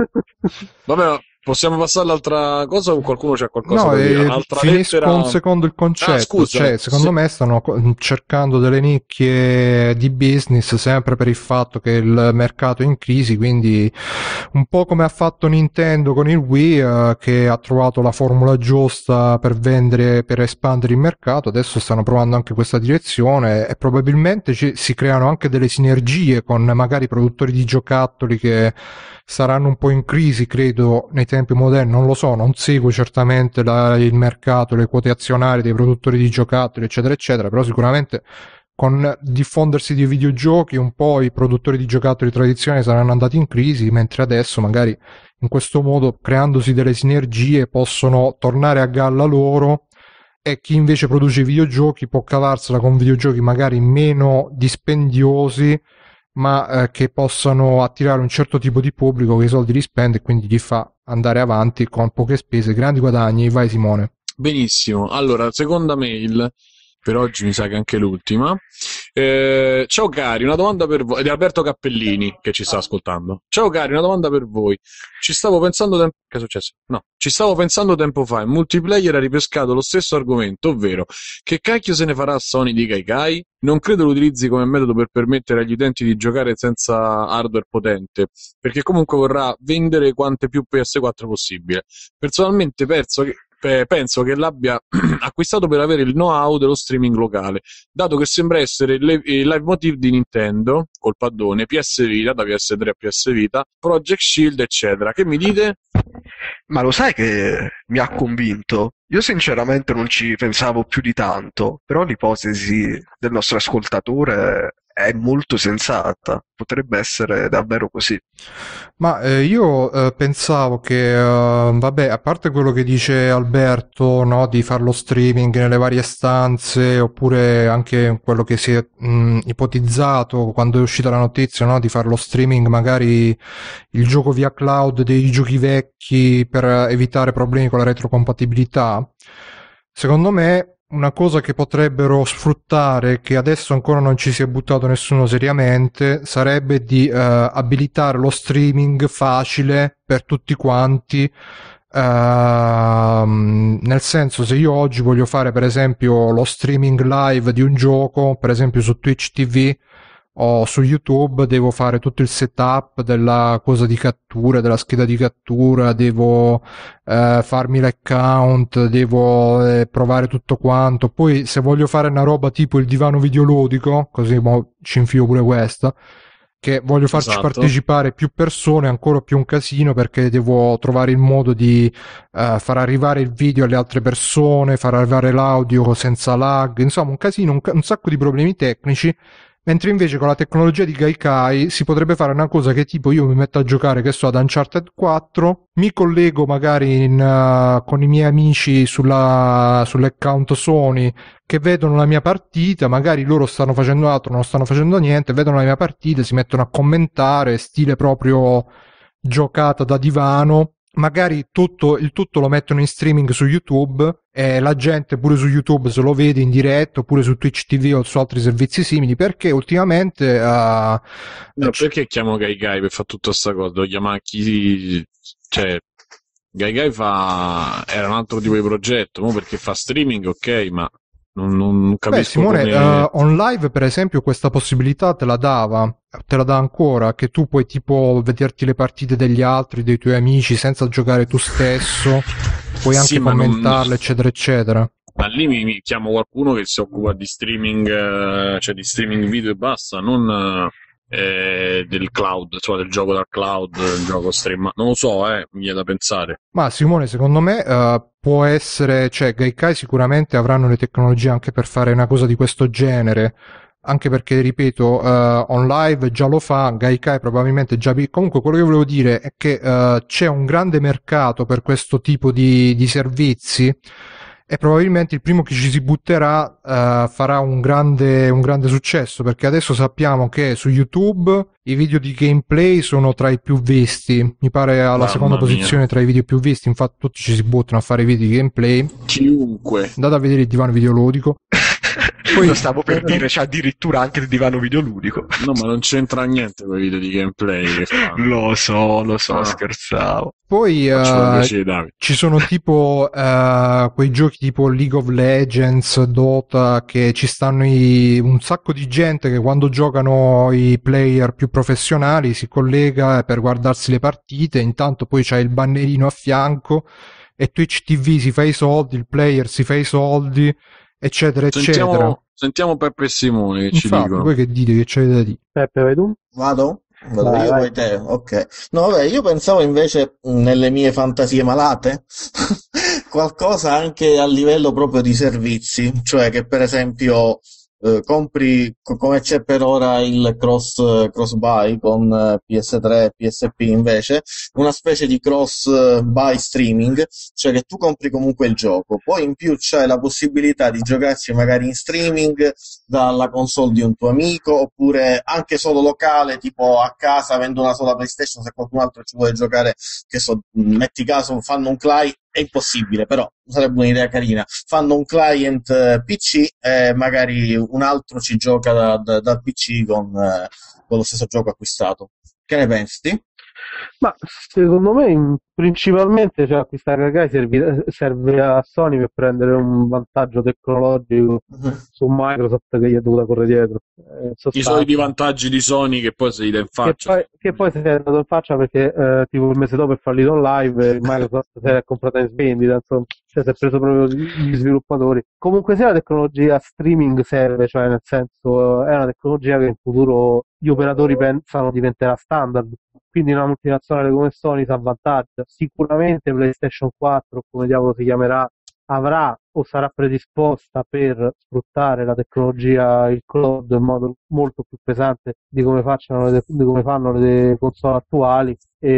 Vabbè, ma possiamo passare all'altra cosa o qualcuno c'ha qualcosa No, da dire? eh, Un'altra finisco lettera... un secondo il concetto. Ah, scusa, Cioè, secondo sì. me stanno co- cercando delle nicchie di business sempre per il fatto che il mercato è in crisi, quindi un po' come ha fatto Nintendo con il Wii, eh, che ha trovato la formula giusta per vendere, per espandere il mercato. Adesso stanno provando anche questa direzione e probabilmente ci- si creano anche delle sinergie con magari produttori di giocattoli che saranno un po' in crisi, credo, nei tempi moderni. Non lo so, non seguo certamente la- il mercato, le quote azionarie dei produttori di giocattoli, eccetera, eccetera, però sicuramente con il diffondersi di videogiochi un po' i produttori di giocattoli tradizionali saranno andati in crisi, mentre adesso magari in questo modo, creandosi delle sinergie, possono tornare a galla loro, e chi invece produce videogiochi può cavarsela con videogiochi magari meno dispendiosi, ma eh, che possano attirare un certo tipo di pubblico che i soldi li spende e quindi gli fa andare avanti con poche spese, grandi guadagni. Vai Simone. Benissimo, allora, seconda mail, per oggi mi sa che anche l'ultima. Eh, ciao cari, una domanda per voi, ed è Alberto Cappellini che ci sta ascoltando. Ciao cari, una domanda per voi. Ci stavo pensando tempo... Che è successo? No, ci stavo pensando tempo fa, in multiplayer ha ripescato lo stesso argomento, ovvero che cacchio se ne farà Sony di Gaikai? Non credo lo utilizzi come metodo per permettere agli utenti di giocare senza hardware potente, perché comunque vorrà vendere quante più P S quattro possibile. Personalmente penso che Pe- penso che l'abbia acquistato per avere il know-how dello streaming locale, dato che sembra essere il le- il leitmotiv di Nintendo, col paddone, P S Vita, da P S tre a P S Vita, Project Shield, eccetera. Che mi dite? Ma lo sai che mi ha convinto? Io sinceramente non ci pensavo più di tanto, però l'ipotesi del nostro ascoltatore è molto sensata, potrebbe essere davvero così. Ma eh, io eh, pensavo che, eh, vabbè, a parte quello che dice Alberto, no, di fare lo streaming nelle varie stanze, oppure anche quello che si è mh, ipotizzato quando è uscita la notizia, no, di fare lo streaming magari il gioco via cloud dei giochi vecchi per evitare problemi con la retrocompatibilità. Secondo me una cosa che potrebbero sfruttare, che adesso ancora non ci si è buttato nessuno seriamente, sarebbe di eh, abilitare lo streaming facile per tutti quanti. Ehm, nel senso, se io oggi voglio fare per esempio lo streaming live di un gioco, per esempio su Twitch T V o su YouTube, devo fare tutto il setup della cosa di cattura, della scheda di cattura, devo eh, farmi l'account, devo eh, provare tutto quanto. Poi se voglio fare una roba tipo il divano videoludico, così mo ci infilo pure questa, che voglio farci Esatto. partecipare più persone, ancora più un casino, perché devo trovare il modo di eh, far arrivare il video alle altre persone, far arrivare l'audio senza lag, insomma un casino, un, ca- un sacco di problemi tecnici. Mentre invece con la tecnologia di Gaikai si potrebbe fare una cosa che tipo io mi metto a giocare, che so, ad Uncharted quattro, mi collego magari in, uh, con i miei amici sulla, sull'account Sony che vedono la mia partita, magari loro stanno facendo altro, non stanno facendo niente, vedono la mia partita, si mettono a commentare, stile proprio giocata da divano. Magari tutto, il tutto lo mettono in streaming su YouTube e la gente pure su YouTube se lo vede in diretta, oppure su Twitch T V o su altri servizi simili, perché ultimamente uh, No, perché chiamo Gaigai per fare tutta sta cosa? Devo chiamare chi... Cioè, Gaigai fa... era un altro tipo di progetto, mo perché fa streaming, ok, ma non, non capisco. Beh, Simone, come... uh, on live per esempio questa possibilità te la dava, te la dà ancora, che tu puoi tipo vederti le partite degli altri, dei tuoi amici, senza giocare tu stesso, puoi anche Sì, ma non- commentarle, eccetera, eccetera. Ma lì mi, mi chiamo qualcuno che si occupa di streaming, eh, cioè di streaming video e basta, non... eh, eh, del cloud, cioè del gioco dal cloud, del gioco stream. Non lo so, eh, mi viene da pensare. Ma Simone, secondo me uh, può essere, cioè Gaikai sicuramente avranno le tecnologie anche per fare una cosa di questo genere, anche perché, ripeto, uh, on live già lo fa, Gaikai probabilmente già... Comunque quello che volevo dire è che uh, c'è un grande mercato per questo tipo di, di servizi, e probabilmente il primo che ci si butterà uh, farà un grande, un grande successo, perché adesso sappiamo che su YouTube i video di gameplay sono tra i più visti, mi pare alla Mamma seconda mia. posizione tra i video più visti, infatti tutti ci si buttano a fare video di gameplay. Chiunque. Andate a vedere il divano videoludico. Poi- Lo stavo per dire, c'è addirittura anche il divano videoludico. No, ma non c'entra niente con i video di gameplay che fanno. Lo so, lo so, Ah. scherzavo. Poi Facciamo uh, piacere, Davide. ci sono tipo uh, quei giochi tipo League of Legends, Dota, che ci stanno i, un sacco di gente che quando giocano i player più professionali si collega per guardarsi le partite, intanto poi c'è il bannerino a fianco e Twitch T V si fa i soldi, il player si fa i soldi, eccetera, eccetera. Sentiamo, sentiamo Peppe e Simone che ci Infatti, dicono. voi che dite, che c'avete da dire? Peppe, vai tu? Vado? Vado Vai, io, vai. vai te, ok. No, vabbè, io pensavo invece mh, nelle mie fantasie malate qualcosa anche a livello proprio di servizi, cioè che per esempio eh, compri, co- come c'è per ora il cross, cross buy con eh, P S tre e P S P invece, una specie di cross eh, buy streaming, cioè che tu compri comunque il gioco, poi in più c'è la possibilità di giocarci magari in streaming dalla console di un tuo amico, oppure anche solo locale, tipo a casa avendo una sola PlayStation, se qualcun altro ci vuole giocare, che so, metti caso fanno un client, è impossibile, però sarebbe un'idea carina, fanno un client eh, P C e magari un altro ci gioca da- da- dal P C con, eh, con lo stesso gioco acquistato. Che ne pensi? Ma secondo me in- principalmente, cioè, acquistare Gaikai serve, serve a Sony per prendere un vantaggio tecnologico su Microsoft che gli è dovuta correre dietro. Eh, in I sostanza. soliti vantaggi di Sony che poi si dà in Che faccia. poi, che poi si è andato in faccia perché eh, tipo il mese dopo è fallito in live e Microsoft si è comprata in svendita, insomma, cioè si è preso proprio gli sviluppatori. Comunque sia la tecnologia streaming serve, cioè nel senso è una tecnologia che in futuro gli operatori pensano diventerà standard, quindi una multinazionale come Sony si avvantaggia. Sicuramente PlayStation quattro, come diavolo si chiamerà, avrà o sarà predisposta per sfruttare la tecnologia, il cloud, in modo molto più pesante di come facciano le, di come fanno le console attuali,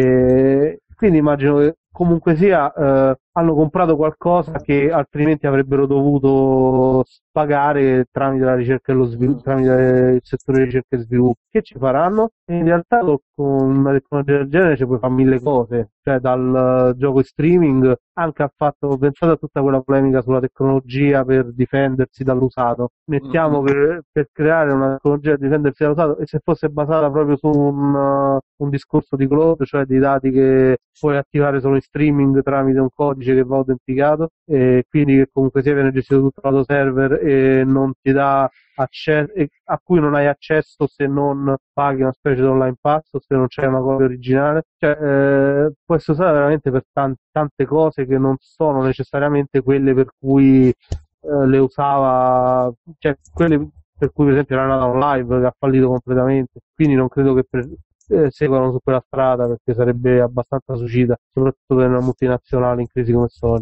e quindi immagino che comunque sia eh, hanno comprato qualcosa che altrimenti avrebbero dovuto pagare tramite la ricerca e lo sviluppo, tramite il settore di ricerca e sviluppo. Che ci faranno? E in realtà con una tecnologia del genere ci puoi fare mille cose, cioè dal uh, gioco streaming anche al fatto, pensate a tutta quella polemica sulla tecnologia per difendersi dall'usato. Mettiamo Mm. che per creare una tecnologia per difendersi dall'usato, e se fosse basata proprio su un, uh, un discorso di cloud, cioè di dati che puoi attivare solo in streaming tramite un codice che va autenticato, e quindi che comunque sia viene gestito tutto lato server e non ti dà accesso, a cui non hai accesso se non paghi una specie di online pass o se non c'è una copia originale, cioè eh, può essere usata veramente per tan- tante cose che non sono necessariamente quelle per cui eh, le usava, cioè quelle per cui per esempio era nata un live che ha fallito completamente, quindi non credo che per, eh, seguano su quella strada, perché sarebbe abbastanza suicida, soprattutto per una multinazionale in crisi come Sony.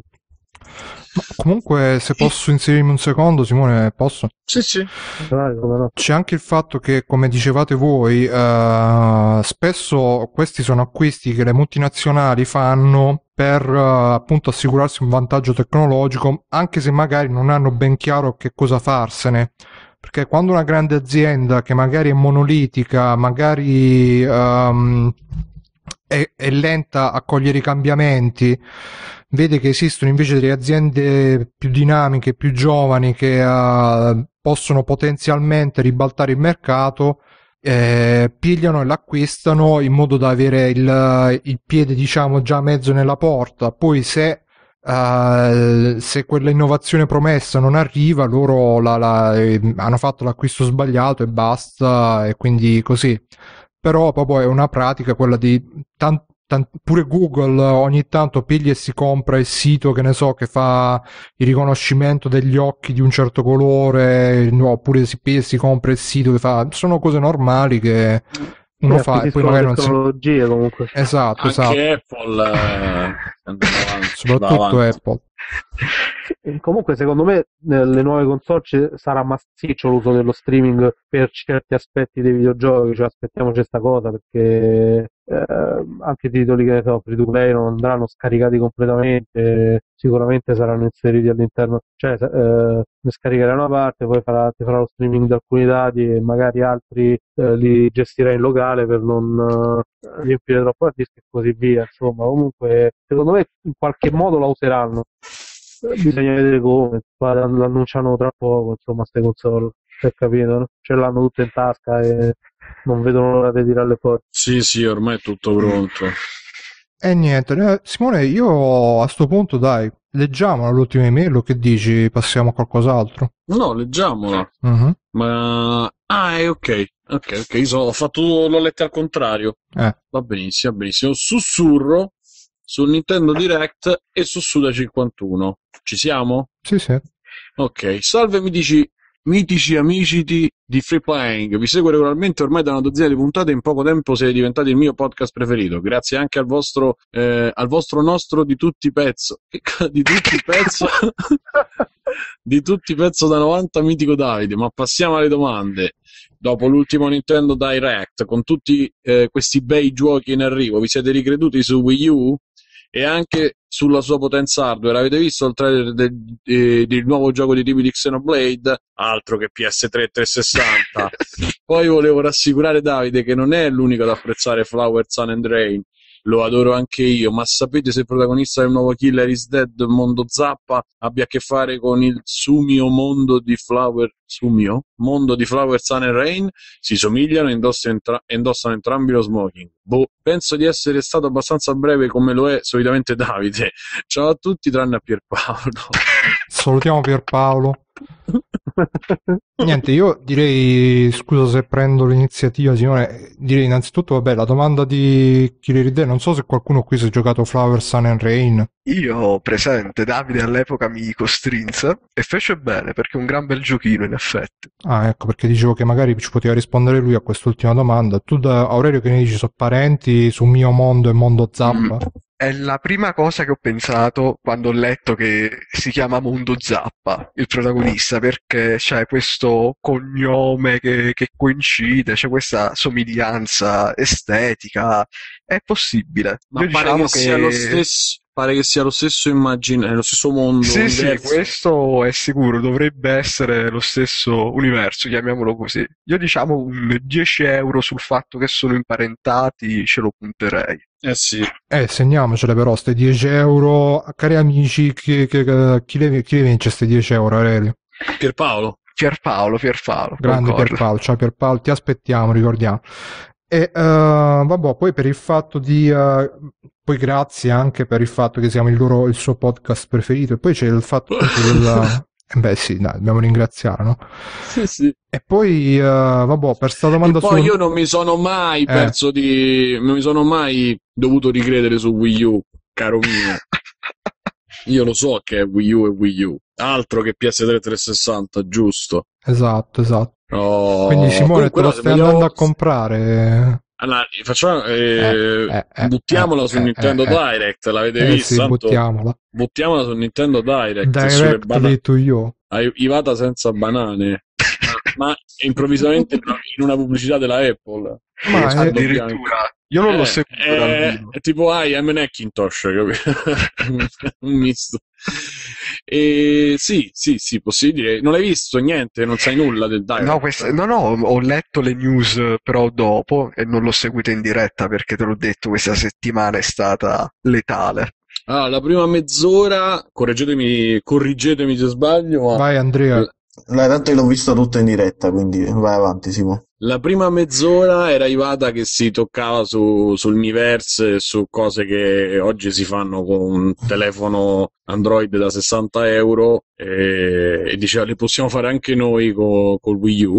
Ma comunque, se posso inserirmi un secondo, Simone, posso? Sì, sì. Come no? C'è anche il fatto che, come dicevate voi, eh, spesso questi sono acquisti che le multinazionali fanno per eh, appunto assicurarsi un vantaggio tecnologico, anche se magari non hanno ben chiaro che cosa farsene. Perché quando una grande azienda che magari è monolitica, magari ehm, è, è lenta a cogliere i cambiamenti, vede che esistono invece delle aziende più dinamiche, più giovani, che uh, possono potenzialmente ribaltare il mercato, eh, pigliano e l'acquistano in modo da avere il, il piede, diciamo, già mezzo nella porta. Poi se, uh, se quella innovazione promessa non arriva, loro la, la, eh, hanno fatto l'acquisto sbagliato e basta, e quindi così. Però proprio è una pratica quella di tan- tant- pure Google ogni tanto piglia e si compra il sito, che ne so, che fa il riconoscimento degli occhi di un certo colore, no, oppure si piglia e si compra il sito che fa, sono cose normali che uno Sì, fa e poi acquisiscono magari non si... tecnologie comunque. Esatto, esatto, Anche Apple eh, andava avanti, va soprattutto avanti. Apple. E comunque secondo me nelle nuove console ci sarà massiccio l'uso dello streaming per certi aspetti dei videogiochi, cioè aspettiamoci questa cosa perché eh, anche i titoli che ne so, free to play non andranno scaricati completamente, sicuramente saranno inseriti all'interno, cioè eh, ne scaricherai una parte, poi farà, ti farà lo streaming di alcuni dati e magari altri eh, li gestirai in locale per non eh, riempire troppo il disco e così via, insomma comunque secondo me in qualche modo la useranno. Bisogna vedere come, poi l'annunciano tra poco, insomma, queste console, per capito, no? Ce l'hanno tutte in tasca e non vedono l'ora di tirarle fuori. Sì, sì, ormai è tutto pronto. E niente, eh, Simone, io a sto punto dai, leggiamo l'ultima email, o che dici? Passiamo a qualcos'altro? No, leggiamola. Mhm. Ma... Ah, è ok. Ok, ok, io so- ho fatto... l'ho letta al contrario. Eh. Va benissimo, va benissimo. Sussurro sul Nintendo Direct e su Suda cinquantuno. Ci siamo? Sì, sì. Ok, salve mitici, mitici amici di, di Free Playing. Vi seguo regolarmente ormai da una dozzina di puntate e in poco tempo siete diventati il mio podcast preferito. Grazie anche al vostro, eh, al vostro nostro di tutti pezzo. Che ca- Di tutti pezzo. Di tutti pezzo da novanta mitico Davide. Ma passiamo alle domande. Dopo l'ultimo Nintendo Direct, con tutti eh, questi bei giochi in arrivo, vi siete ricreduti su Wii U? E anche sulla sua potenza hardware. Avete visto il trailer del, eh, del nuovo gioco di tipi di Xenoblade? Altro che P S tre trecentosessanta. Poi volevo rassicurare Davide che non è l'unico ad apprezzare Flower, Sun and Rain. Lo adoro anche io, ma sapete se il protagonista del nuovo Killer is Dead, Mondo Zappa, abbia a che fare con il sumio mondo di Flower... Sumio? Mondo di Flower, Sun and Rain? Si somigliano e indossano, entra- indossano entrambi lo smoking. Boh, penso di essere stato abbastanza breve come lo è solitamente Davide. Ciao a tutti tranne a Pierpaolo. Salutiamo Pierpaolo. Niente, io direi, scusa se prendo l'iniziativa, Simone, direi innanzitutto, vabbè, la domanda di Killer Day, non so se qualcuno qui si è giocato Flower, Sun and Rain. Io presente, Davide all'epoca mi costrinse e fece bene perché è un gran bel giochino in effetti. Ah, ecco, perché dicevo che magari ci poteva rispondere lui a quest'ultima domanda. Tu, da Aurelio, che ne dici, sono parenti su Mio Mondo e Mondo Zappa? Mm. È la prima cosa che ho pensato quando ho letto che si chiama Mondo Zappa, il protagonista, perché c'è questo cognome che, che coincide, c'è questa somiglianza estetica. È possibile. Ma Io pare diciamo che sia lo stesso, pare che sia lo stesso immagine, lo stesso mondo. Sì, sì, universo. questo è sicuro, dovrebbe essere lo stesso universo, chiamiamolo così. Io diciamo un dieci euro sul fatto che sono imparentati, ce lo punterei. Eh sì. Eh, segniamocele però, ste dieci euro. Cari amici, chi, chi, chi, le, chi le vince ste dieci euro, Aurelio? Pierpaolo. Pierpaolo, Pierpaolo. Grande concordo. Pierpaolo, ciao Pierpaolo, ti aspettiamo, ricordiamo. E uh, vabbè, poi per il fatto di uh, poi grazie anche per il fatto che siamo il loro il suo podcast preferito, e poi c'è il fatto del eh beh sì, dai, dobbiamo ringraziare, no? Sì, sì. E poi uh, vabbè, per sta domanda E poi su... io non mi sono mai Eh. perso di non mi sono mai dovuto ricredere su Wii U, caro mio. Io lo so che è Wii U e Wii U, altro che P S tre trecentosessanta, giusto? Esatto, esatto. Oh, Quindi Simone, comunque te lo no, stai vogliamo- andando a comprare? Allora, facciamo, eh, Eh, eh, eh, buttiamola eh, su eh, Nintendo eh, eh. Direct, l'avete Eh visto? sì, Tanto- buttiamola. buttiamola su Nintendo Direct, sulle Directly bana- to you. ai- Ivata senza banane, ma, ma improvvisamente in una pubblicità della Apple. Ma Con è- sfondo bianco. Addirittura, io non l'ho Eh, seguito è, dal vivo. è tipo I am an Hackintosh, capito? Un misto. E sì, sì, sì, posso dire. Non l'hai visto niente, non sai nulla del Direct. No, questa- no, no, ho letto le news eh, però dopo e non l'ho seguito in diretta perché te l'ho detto, questa settimana è stata letale. Allora, la prima mezz'ora, correggetemi, corrigetemi se sbaglio, ma Vai Andrea. No, tanto io l'ho visto tutto in diretta, quindi vai avanti, Simo. la prima mezz'ora era Ivata che si toccava su, sul Miiverse e su cose che oggi si fanno con un telefono Android da sessanta euro e, e diceva le possiamo fare anche noi co- col Wii U.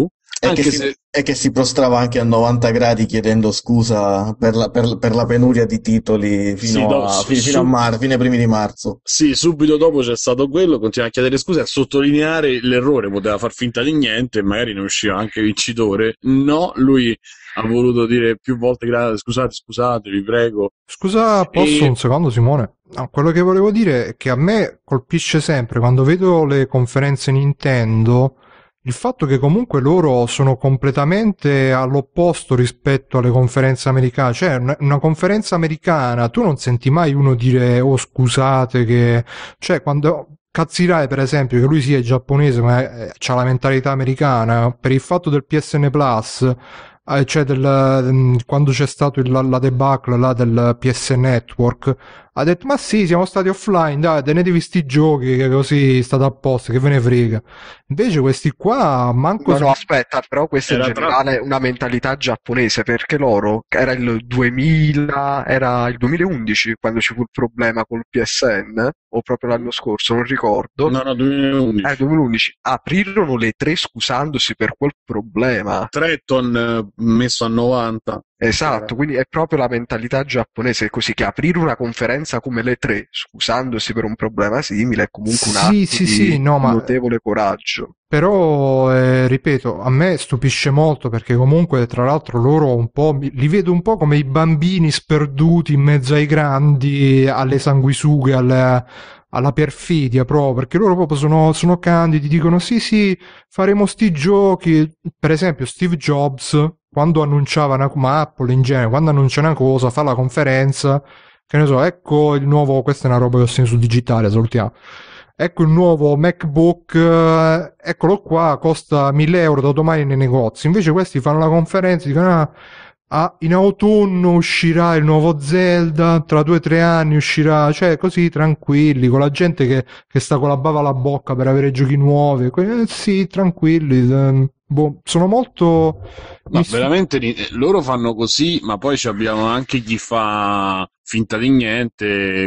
è, Anche che se- si, è che si prostrava anche a novanta gradi chiedendo scusa per la, per, per la penuria di titoli fino, Sì, no, a, su- fi- fino a su- mar- fine primi di marzo. Sì, subito dopo c'è stato quello, continua a chiedere scuse, a sottolineare l'errore, poteva far finta di niente e magari ne usciva anche vincitore. No, lui ha voluto dire più volte gra- scusate, scusate, vi prego. Scusa, posso E- un secondo, Simone? No, quello che volevo dire è che a me colpisce sempre quando vedo le conferenze Nintendo il fatto che comunque loro sono completamente all'opposto rispetto alle conferenze americane. Cioè, una, una conferenza americana, tu non senti mai uno dire, oh scusate che... Cioè, quando... Cazzirai, per esempio, che lui sia giapponese ma ha la mentalità americana, per il fatto del P S N Plus, eh, cioè del, quando c'è stato il, la debacle là del P S Network, ha detto ma sì, siamo stati offline, dai, tenetevi sti giochi che così state a posto, che ve ne frega. Invece questi qua manco... No, si- no, aspetta, però questa è in Era tra- generale una mentalità giapponese, perché loro, era il duemila, era il duemilaundici quando ci fu il problema col P S N, o proprio l'anno scorso, non ricordo. No, no, duemilaundici. Eh, duemilaundici, aprirono le tre scusandosi per quel problema. Tretton eh, messo a novanta. Esatto, quindi è proprio la mentalità giapponese, così che aprire una conferenza come le tre, scusandosi per un problema simile, è comunque un Sì, atto sì, di sì, no, ma- notevole coraggio. Però, eh, ripeto, a me stupisce molto perché comunque, tra l'altro, loro un po' mi- li vedo un po' come i bambini sperduti in mezzo ai grandi, alle sanguisughe, alle- alla perfidia proprio, perché loro proprio sono, sono candidi, dicono sì, sì, faremo sti giochi. Per esempio, Steve Jobs, quando annunciava una, ma Apple in genere, quando annuncia una cosa, fa la conferenza, che ne so, ecco il nuovo, questa è una roba che ho sentito su digitale, salutiamo. Ecco il nuovo MacBook, eh, eccolo qua, costa mille euro da domani nei negozi. Invece questi fanno la conferenza e dicono ah, ah, in autunno uscirà il nuovo Zelda, tra due o tre anni uscirà, cioè così tranquilli, con la gente che, che sta con la bava alla bocca per avere giochi nuovi. Eh, sì, tranquilli. eh, boh, sono molto... Ma mi stu- veramente ni- eh, loro fanno così, ma poi ci abbiamo anche chi fa finta di niente,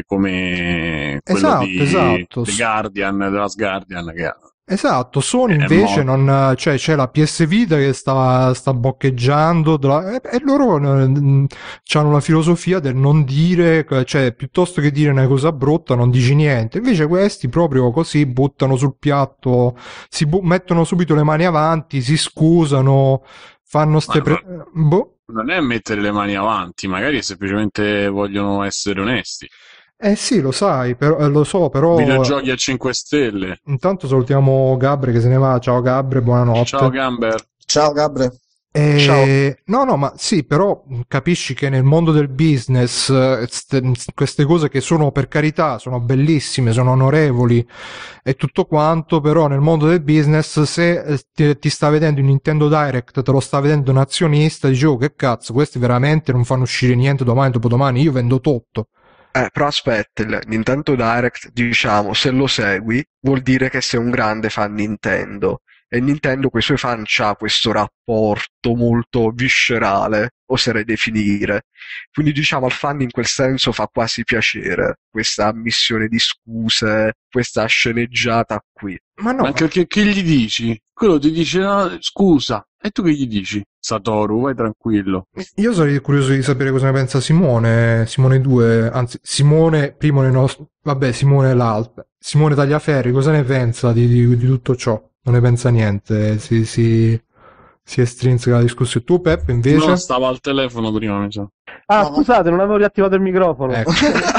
come quello Esatto, di esatto. The Guardian, The Last Guardian, che Esatto, Sony È invece morto. non, cioè c'è la P S Vita che sta, sta boccheggiando della- e, e loro hanno la filosofia del non dire, cioè piuttosto che dire una cosa brutta non dici niente. Invece questi proprio così buttano sul piatto, si bu- mettono subito le mani avanti, si scusano, fanno ste... Ma- pre- boh. non è mettere le mani avanti, magari semplicemente vogliono essere onesti. Eh sì, lo sai, però, eh, lo so, però... Videogiochi a cinque stelle. Intanto salutiamo Gabre che se ne va. Ciao Gabre, buonanotte. Ciao Gamber. Ciao Gabre. Eh, Ciao. No, no, ma sì, però mh, capisci che nel mondo del business eh, ste- queste cose che sono per carità, sono bellissime, sono onorevoli e tutto quanto, però nel mondo del business se eh, ti, ti sta vedendo in Nintendo Direct, te lo sta vedendo un azionista, dici oh che cazzo, questi veramente non fanno uscire niente domani, dopodomani, io vendo tutto. Eh, però aspetta, il Nintendo Direct, diciamo, se lo segui, vuol dire che sei un grande fan Nintendo. E Nintendo con i suoi fan c'ha questo rapporto molto viscerale, oserei definire. Quindi diciamo al fan in quel senso fa quasi piacere questa ammissione di scuse, questa sceneggiata qui. Ma no, Ma anche perché che gli dici? Quello ti dice "No, scusa", e tu che gli dici? Satoru, vai tranquillo. io sarei curioso di sapere cosa ne pensa Simone, Simone due, anzi Simone primo nei nostri, vabbè Simone l'altro, Simone Tagliaferri, cosa ne pensa di, di, di tutto ciò? Non ne pensa niente, si, si, si estrinseca la discussione. Tu Peppe invece? No, stava al telefono prima, mi sa. Ah, No. scusate, non avevo riattivato il microfono. Ecco.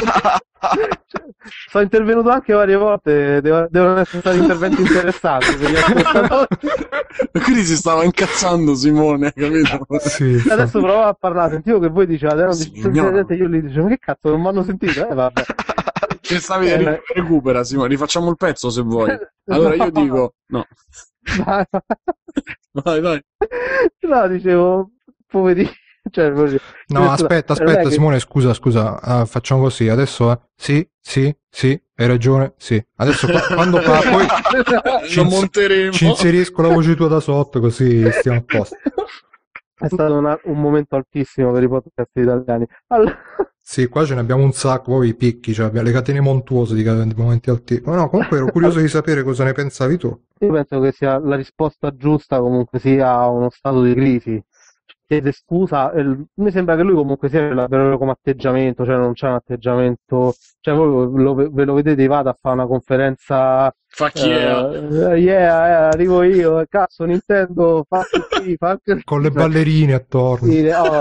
Sono intervenuto anche varie volte, devo- devono essere stati interventi interessanti per gli ascoltatori. Quindi si stava incazzando Simone, capito? Sì, sta- Adesso provavo a parlare, sentivo che voi dicevate, non Signora. dicevate, io gli dicevo, ma che cazzo, non mi hanno sentito? Eh, vabbè. Che stavi Eh, ri- recupera Simone, rifacciamo il pezzo se vuoi. Allora io dico no. Vai, Vai, vai. no, dicevo, poverino. Cioè, così. No, Scusa, aspetta, non è aspetta, che- Simone, scusa, scusa, ah, facciamo così, adesso, eh. Sì, sì, sì, hai ragione, sì. Adesso qua- quando fa, poi ci, Lo ins- monteremo. ci inserisco la voce tua da sotto, così stiamo a posto. È stato una- un momento altissimo per i podcast italiani. Allora, Sì, qua ce ne abbiamo un sacco, poi i picchi, cioè abbiamo le catene montuose di, ca- di momenti alti. Ma no, comunque ero curioso di sapere cosa ne pensavi tu. io penso che sia la risposta giusta, comunque sia a uno stato di crisi. Chiede scusa, e il- mi sembra che lui comunque sia davvero come atteggiamento, cioè non c'è un atteggiamento, cioè voi lo, ve lo vedete, vada a fare una conferenza, Fuck yeah. eh, yeah, eh, arrivo io, cazzo Nintendo, fa qui, fa così, Con le cioè, ballerine attorno. dire, oh,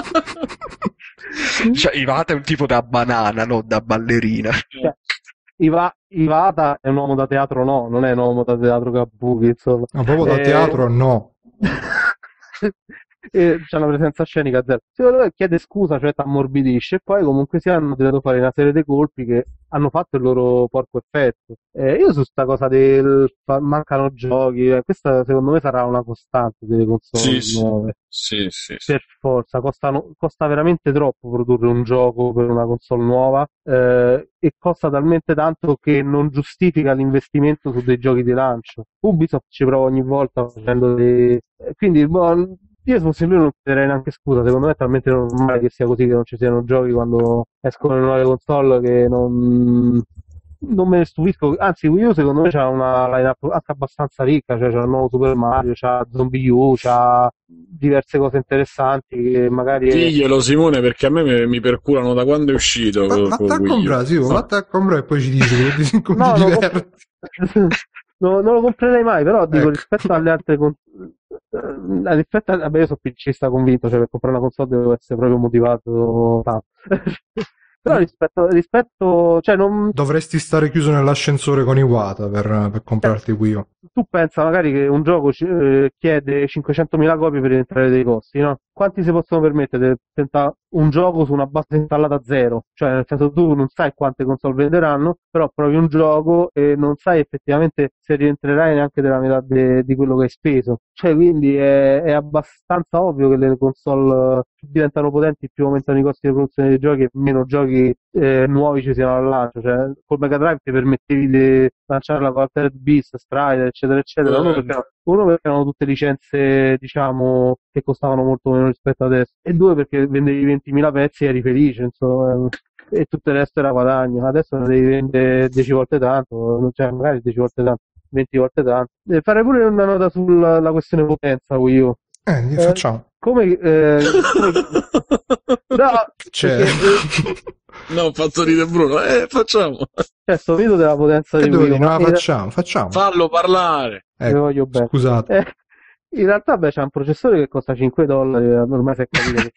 Cioè, Ivata è un tipo da banana, non da ballerina. cioè, Iva- Ivata è un uomo da teatro, no, non è un uomo da teatro Kabuki, insomma. No, proprio da Eh, teatro no. e c'è una presenza scenica zero. Secondo me chiede scusa, cioè t'ammorbidisce, e poi comunque si hanno tirato fuori una serie di colpi che hanno fatto il loro porco effetto. Eh, io su sta cosa del fa- mancano giochi, eh, questa secondo me sarà una costante delle console Sì, sì. nuove. Sì, sì, sì. Per forza, costano- costa veramente troppo produrre un gioco per una console nuova, eh, e costa talmente tanto che non giustifica l'investimento su dei giochi di lancio. Ubisoft ci prova ogni volta facendo dei... eh, quindi boh, io se fossi lui non chiederei neanche scusa, secondo me è talmente normale che sia così, che non ci siano giochi quando escono le nuove console, che non... non me ne stupisco, anzi Wii U secondo me c'ha una lineup anche abbastanza ricca, cioè c'ha il nuovo Super Mario, c'ha Zombie U, c'ha diverse cose interessanti che magari... Diglielo Simone, perché a me mi, mi perculano da quando è uscito Ma con, vattene a Wii U. comprare, sì, vattene a comprare e poi ci dici che ti, come No, ti non lo, diverti. comp- no, non lo comprerei mai, però dico Ecco. rispetto alle altre con- eh, rispetto a... vabbè, io sono PCista convinto, cioè per comprare una console devo essere proprio motivato tanto. Però rispetto, rispetto, cioè non, Dovresti stare chiuso nell'ascensore con Iwata per, per comprarti Wii U. tu pensa magari che un gioco ci- eh, chiede cinquecentomila copie per entrare dei costi, no? Quanti si possono permettere di tentare un gioco su una base installata zero? Cioè, nel senso, tu non sai quante console venderanno, però provi un gioco e non sai effettivamente se rientrerai neanche della metà de- di quello che hai speso. Cioè, quindi è, è abbastanza ovvio che le console più diventano potenti, più aumentano i costi di produzione dei giochi e meno giochi eh, nuovi ci siano al lancio. Cioè, col Mega Drive ti permettevi di lanciarla con Altered Beast, Strider, eccetera, eccetera. Uno perché, uno perché erano tutte licenze, diciamo, che costavano molto meno rispetto adesso, e due perché vendevi ventimila pezzi e eri felice, insomma, e tutto il resto era guadagno. Adesso ne devi vendere dieci volte tanto, cioè magari dieci volte tanto, venti volte tanto. E farei pure una nota sulla la questione potenza Wii U. Eh, gli Eh, facciamo. come, eh, come... No, C'è. perché, eh, No, ho fatto ridere Bruno. Eh, facciamo. c'è sto video della potenza Che di devo Wii U, dire? No, ma la in- facciamo, facciamo. Fallo parlare. vi Ecco, voglio bene. scusate. Eh, in realtà beh, c'è un processore che costa cinque dollari, ormai si è capito che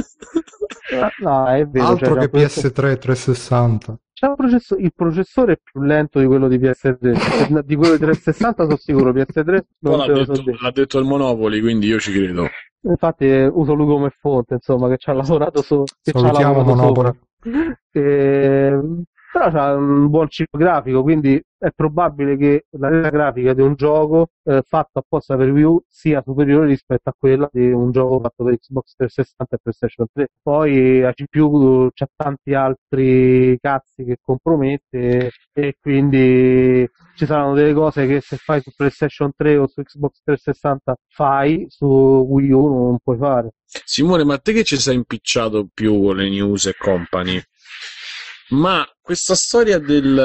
Ah, no, è vero, Altro cioè, c'è che un P S tre trecentosessanta. C'è un processo- il processore è più lento di quello di P S tre, di quello di trecentosessanta sono sicuro, P S tre Poi non l'ha te lo so detto, dire. l'ha detto il Monopoli, quindi io ci credo. Infatti eh, uso lui come fonte, insomma, che ci ha lavorato, so- che ci ha Salutiamo lavorato Monopoli. sopra. E, però c'ha un buon chip grafico, quindi è probabile che la resa grafica di un gioco eh, fatto apposta per Wii U sia superiore rispetto a quella di un gioco fatto per Xbox trecentosessanta e PlayStation tre. Poi la C P U c'ha tanti altri cazzi che compromette, e quindi ci saranno delle cose che se fai su PlayStation tre o su Xbox trecentosessanta fai, su Wii U non puoi fare. Simone, ma te che ci sei impicciato più con le news e company? Ma questa storia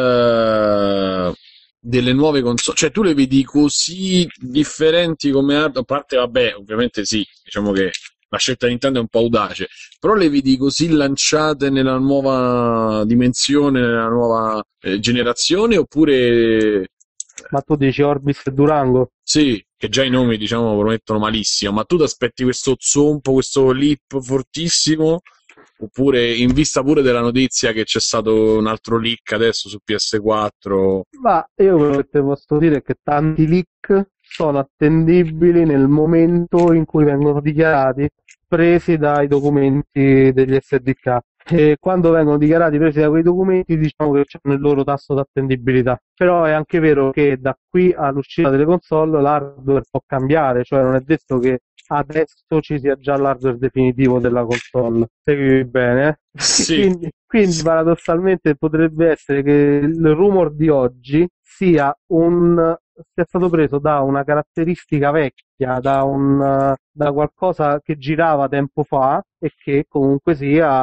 del, delle nuove console, cioè tu le vedi così differenti come hardware? A parte, vabbè, ovviamente sì, diciamo che la scelta di Nintendo è un po' audace, però le vedi così lanciate nella nuova dimensione, nella nuova eh, generazione, oppure Ma tu dici Orbis e Durango? sì, che già i nomi diciamo promettono malissimo, ma tu ti aspetti questo zompo, questo leap fortissimo? Oppure in vista pure della notizia che c'è stato un altro leak adesso su P S quattro? Ma io quello che ti posso dire è che tanti leak sono attendibili nel momento in cui vengono dichiarati presi dai documenti degli S D K. E quando vengono dichiarati presi da quei documenti, diciamo che c'è il loro tasso di attendibilità. Però è anche vero che da qui all'uscita delle console l'hardware può cambiare, cioè non è detto che adesso ci sia già l'hardware definitivo della console. Segui bene, eh? Sì. Quindi, quindi paradossalmente potrebbe essere che il rumor di oggi sia un sia stato preso da una caratteristica vecchia nascia da un da qualcosa che girava tempo fa e che comunque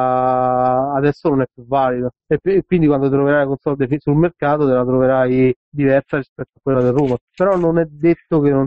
sia adesso non è più valido, e, e quindi quando troverai la console defi- sul mercato te la troverai diversa rispetto a quella del rumor, però non è detto che non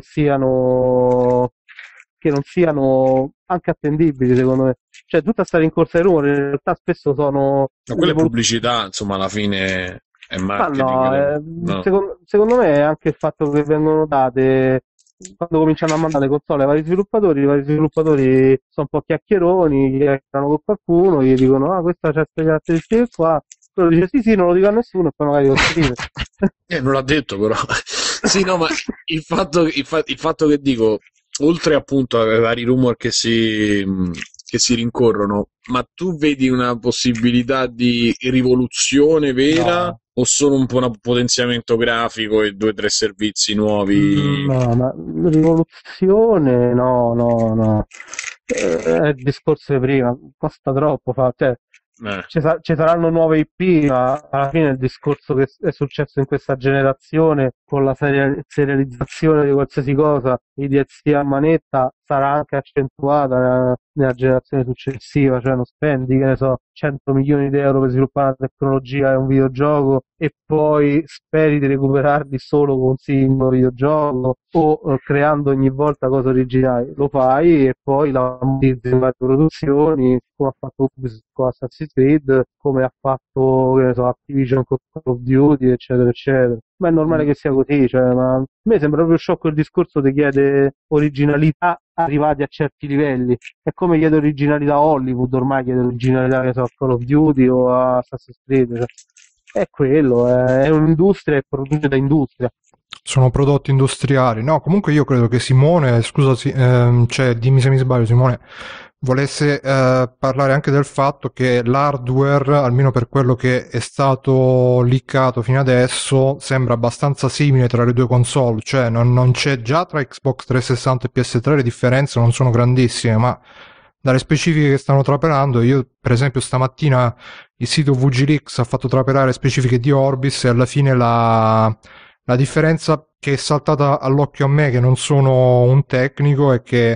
siano che non siano anche attendibili, secondo me. Cioè tutta sta rincorsa ai rumori in realtà spesso sono Ma quella è l'evolu- pubblicità, insomma, alla fine è ma marketing. no, eh. eh, No. secondo, secondo me è anche il fatto che vengono date quando cominciano a mandare le console ai vari sviluppatori, i vari sviluppatori sono un po' chiacchieroni, chiacchierano con qualcuno, gli dicono ah questa c'ha queste caratteristiche qua, quello dice sì sì non lo dico a nessuno e poi magari lo scrive. Eh, non l'ha detto però. Sì, no, ma il fatto, il, fa- il fatto che dico, oltre appunto ai vari rumor che si, che si rincorrono, ma tu vedi una possibilità di rivoluzione vera No. o solo un po' un potenziamento grafico e due o tre servizi nuovi? No, ma rivoluzione no, no, no. Eh, è il discorso di prima, costa troppo, fa, cioè, Eh. ci, sa- ci saranno nuove I P, ma alla fine il discorso che è successo in questa generazione con la seria- serializzazione di qualsiasi cosa, i D L C a manetta, sarà anche accentuata nella, nella generazione successiva, cioè non spendi, che ne so, cento milioni di euro per sviluppare una tecnologia e un videogioco e poi speri di recuperarli solo con un singolo videogioco o eh, creando ogni volta cose originali. Lo fai e poi la ammortizzi in varie produzioni, come ha fatto Ubisoft con Assassin's Creed, come ha fatto, che ne so, Activision con Call of Duty, eccetera, eccetera. Ma è normale che sia così, cioè, ma a me sembra proprio sciocco il discorso che chiede originalità arrivati a certi livelli. È come chiede originalità a Hollywood, ormai chiede originalità, che so, a Call of Duty o a Assassin's Creed. Cioè. È quello, è un'industria e produce da industria. Sono prodotti industriali. No, comunque io credo che Simone, scusa, sì, ehm, cioè, dimmi se mi sbaglio, Simone, volesse eh, parlare anche del fatto che l'hardware, almeno per quello che è stato leakato fino adesso, sembra abbastanza simile tra le due console, cioè non, non c'è già tra Xbox trecentosessanta e P S tre, le differenze non sono grandissime, ma dalle specifiche che stanno trapelando, io per esempio stamattina il sito V G Leaks ha fatto trapelare specifiche di Orbis e alla fine la... La differenza che è saltata all'occhio a me, che non sono un tecnico, è che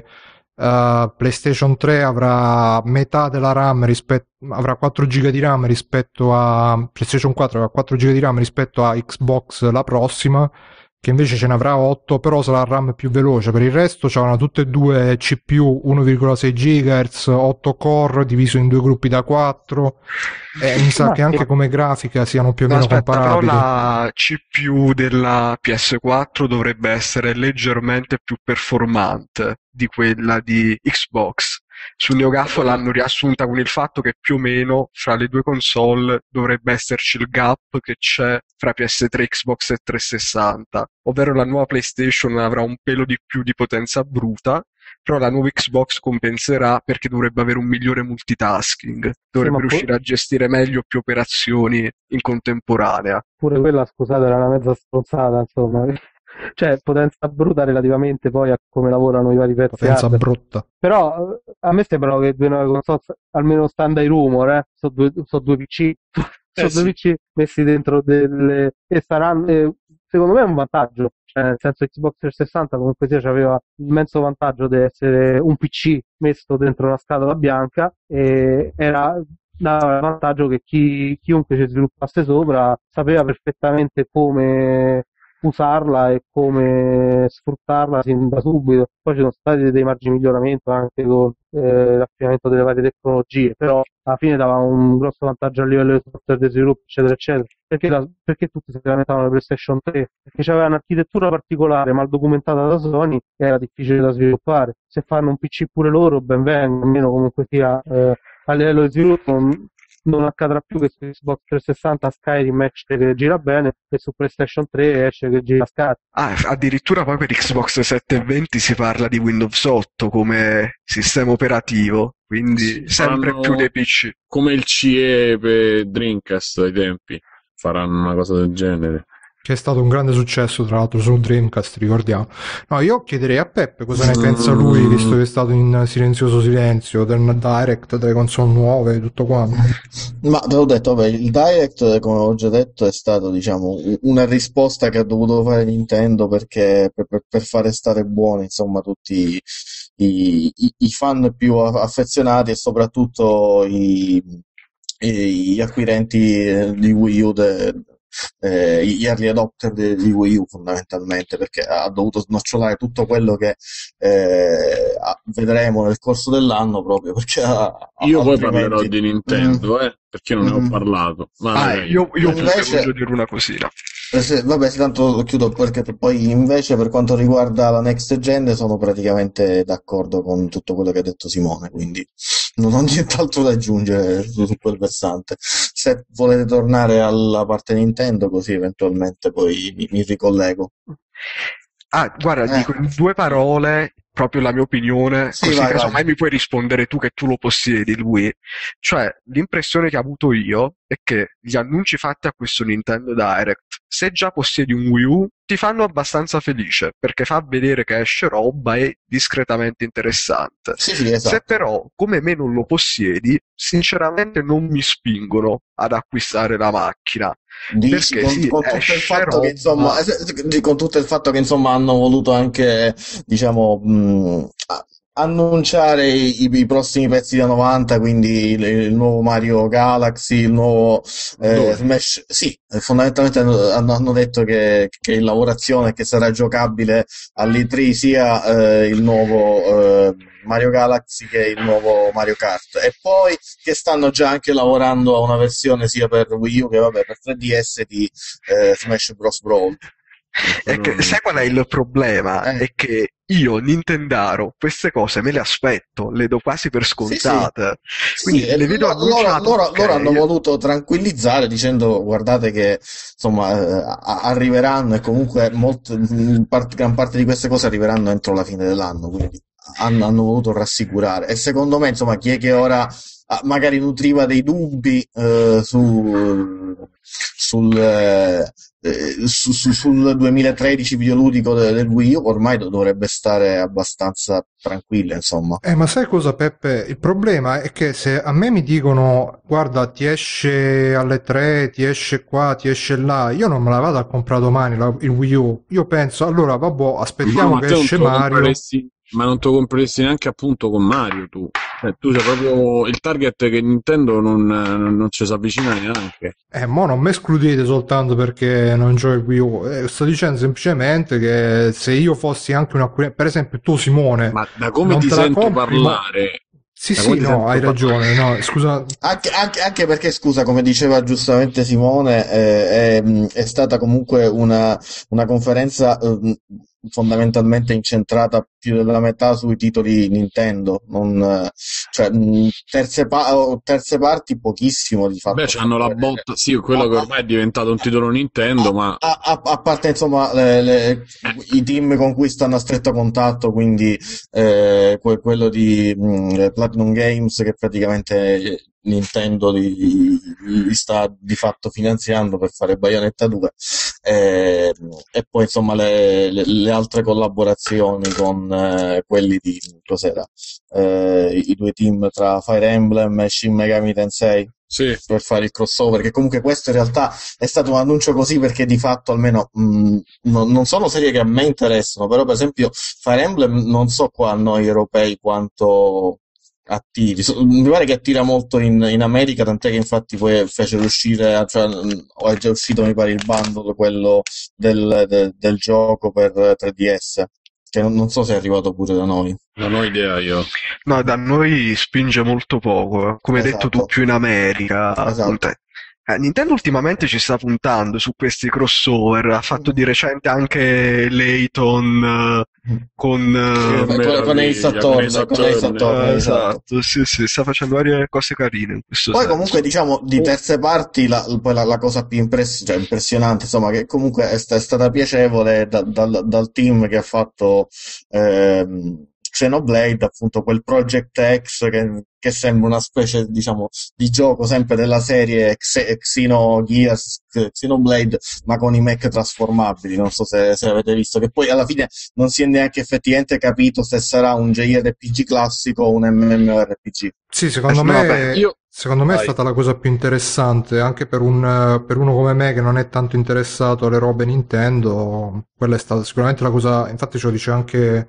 uh, PlayStation tre avrà metà della RAM rispetto, avrà quattro giga di RAM rispetto a PlayStation quattro, avrà quattro giga di RAM rispetto a Xbox la prossima, che invece ce ne avrà otto, però sarà RAM più veloce. Per il resto c'erano tutte e due C P U uno virgola sei gigahertz, otto core diviso in due gruppi da quattro, e mi sa Ma che anche sì. come grafica siano più o No, meno aspetta, però comparabili. la C P U della P S quattro dovrebbe essere leggermente più performante di quella di Xbox. Su NeoGAF l'hanno riassunta con il fatto che più o meno fra le due console dovrebbe esserci il gap che c'è fra P S tre, Xbox e trecentosessanta, ovvero la nuova PlayStation avrà un pelo di più di potenza bruta, però la nuova Xbox compenserà perché dovrebbe avere un migliore multitasking, dovrebbe ma pu- riuscire a gestire meglio più operazioni in contemporanea. Pure quella, scusate, era una mezza stronzata, insomma. Cioè, potenza bruta relativamente poi a come lavorano i vari pezzi Potenza hardware. brutta. Però eh, a me sembrano che due nuove console, almeno stando ai rumor, eh, sono due, so due P C, sono Eh, due sì. P C messi dentro delle... e saranno, eh, secondo me è un vantaggio, cioè nel senso Xbox trecentosessanta comunque sia aveva l'immenso vantaggio di essere un P C messo dentro una scatola bianca e era dava il vantaggio che chi, chiunque ci sviluppasse sopra sapeva perfettamente come usarla e come sfruttarla sin da subito. Poi ci sono stati dei margini di miglioramento anche con eh, l'affinamento delle varie tecnologie, però alla fine dava un grosso vantaggio a livello di software di sviluppo, eccetera, eccetera. Perché, la, perché tutti si lamentavano la PlayStation tre? Perché c'aveva un'architettura particolare, mal documentata da Sony, e era difficile da sviluppare. Se fanno un P C pure loro, ben venga, almeno comunque sia eh, a livello di sviluppo. Non, non accadrà più che su Xbox trecentosessanta Skyrim esce che gira bene e su PlayStation tre esce che gira scatto. Ah, addirittura poi per Xbox settecentoventi si parla di Windows otto come sistema operativo, quindi Sì, sempre faranno più dei P C. come il C E per Dreamcast ai tempi, faranno una cosa del genere. che è stato un grande successo tra l'altro su Dreamcast, ricordiamo. No, io chiederei a Peppe cosa ne pensa lui, visto che è stato in silenzioso silenzio del Direct, delle console nuove, tutto quanto. Ma te l'ho detto, vabbè, il Direct, come ho già detto, è stato, diciamo, u- una risposta che ha dovuto fare Nintendo perché per, per- per fare stare buoni, insomma, tutti i, i- i fan più a- affezionati e soprattutto i, i- gli acquirenti eh, di Wii U, de- eh, gli early adopter de- di Wii U fondamentalmente, perché ha dovuto snocciolare tutto quello che eh, a- vedremo nel corso dell'anno proprio perché ha- Io poi altrimenti. parlerò di Nintendo, eh, perché non ne ho Mm. parlato. Ma Ah, dai. io, io Invece- voglio dire una cosina. Eh, se- Vabbè, sì, tanto lo chiudo perché poi invece per quanto riguarda la next gen sono praticamente d'accordo con tutto quello che ha detto Simone, quindi non ho nient'altro da aggiungere su, su quel versante. Se volete tornare alla parte Nintendo, così eventualmente poi mi, mi ricollego. Ah, guarda, Eh. dico in due parole proprio la mia opinione, Sì, così vai, casomai vai. mi puoi rispondere tu che tu lo possiedi il Wii. Cioè, l'impressione che ho avuto io è che gli annunci fatti a questo Nintendo Direct, se già possiedi un Wii U, ti fanno abbastanza felice, perché fa vedere che esce roba e discretamente interessante. Sì, sì, Se esatto. però, come me, non lo possiedi, sinceramente non mi spingono ad acquistare la macchina. Dici Perché con, sì, con tutto il esce fatto roba. che insomma, eh, con tutto il fatto che insomma hanno voluto anche, diciamo, mh, a- annunciare i, i- i prossimi pezzi da novanta, quindi il, il nuovo Mario Galaxy, il nuovo eh, Dove? Smash. Sì, eh, fondamentalmente hanno, hanno- hanno detto che, che è in lavorazione, che sarà giocabile all'E tre sia eh, il nuovo eh, Mario Galaxy che il nuovo Mario Kart, e poi che stanno già anche lavorando a una versione sia per Wii U che vabbè per tre D S di eh, Smash Bros. Brawl. È che, sai qual è il problema? Eh. È che io, Nintendaro, queste cose me le aspetto, le do quasi per scontate. Quindi Sì, le vedo lo- loro, annunciate, loro- ok. loro hanno voluto tranquillizzare dicendo guardate che insomma eh, a- arriveranno e comunque molto, in part- gran parte di queste cose arriveranno entro la fine dell'anno, quindi hanno, hanno voluto rassicurare, e secondo me insomma chi è che ora ah, magari nutriva dei dubbi eh, su, sul, eh, eh, su- su- sul duemilatredici videoludico de- del Wii U ormai do- dovrebbe stare abbastanza tranquilla, insomma. Eh, ma sai cosa, Peppe? Il problema è che se a me mi dicono, guarda, ti esce alle tre, ti esce qua, ti esce là, io non me la vado a comprare domani la- il Wii U. Io penso, allora, vabbè, aspettiamo No, ma che te non esce te lo Mario. compreresti- ma non te lo compreresti neanche appunto con Mario tu. Cioè, tu sei proprio il target che Nintendo non, non ci si avvicina neanche. Eh, mo non mi escludete soltanto perché non gioco il Wii U. Eh, sto dicendo semplicemente che se io fossi anche un acquirente, per esempio tu Simone, Ma da come non ti te la sento compri, mo- parlare, Sì, da sì, come ti no, sento hai parlare- ragione, no, scusa. Anche, anche- anche perché, scusa, come diceva giustamente Simone, eh, è, è stata comunque una, una conferenza eh, fondamentalmente incentrata più della metà sui titoli Nintendo, non, eh, cioè, mh, terze, pa- o terze parti pochissimo di fatto. beh, c'hanno la botta, sì, quello che ormai è diventato un titolo Nintendo, ma A, a- a parte insomma le- le- i team con cui stanno a stretto contatto, quindi eh, que- quello di mh, Platinum Games che praticamente Nintendo li, li sta di fatto finanziando per fare Bayonetta due, eh, e poi insomma le, le- le altre collaborazioni con eh, quelli di cos'era Eh, i due team tra Fire Emblem e Shin Megami Tensei sì. per fare il crossover, che comunque questo in realtà è stato un annuncio così perché di fatto almeno mh, non, non sono serie che a me interessano, però per esempio Fire Emblem non so qua a noi europei quanto attiri. So- mi pare che attira molto in, in America, tant'è che infatti poi fecero uscire, cioè, mh, o è già uscito mi pare il bundle, quello del, de- del gioco per tre D S, che non, non so se è arrivato pure da noi. Non ho idea io. No, da noi spinge molto poco, come hai detto tu, Esatto. più in America. Esatto. appunto. Eh, Nintendo ultimamente ci sta puntando su questi crossover, ha fatto di recente anche Layton eh, con... eh, Con- con- con Ace meraviglia, Attorney, con Ace con Ace Attorney. Attorney. eh, esatto. esatto, sì, sì, sta facendo varie cose carine in questo Poi senso. comunque diciamo di terze parti la, poi la, la cosa più impress- cioè, impressionante insomma che comunque è, sta- è stata piacevole da- dal, dal team che ha fatto ehm, Xenoblade, appunto quel Project X che, che sembra una specie, diciamo, di gioco sempre della serie Xe- Xenogears, Xenoblade, ma con i mech trasformabili. Non so se, se avete visto, che poi alla fine non si è neanche effettivamente capito se sarà un J R P G classico o un MMORPG. Sì, secondo No, me, vabbè, io... secondo me è Vai. stata la cosa più interessante, anche per un, per uno come me che non è tanto interessato alle robe Nintendo. Quella è stata sicuramente la cosa, infatti ce lo dice anche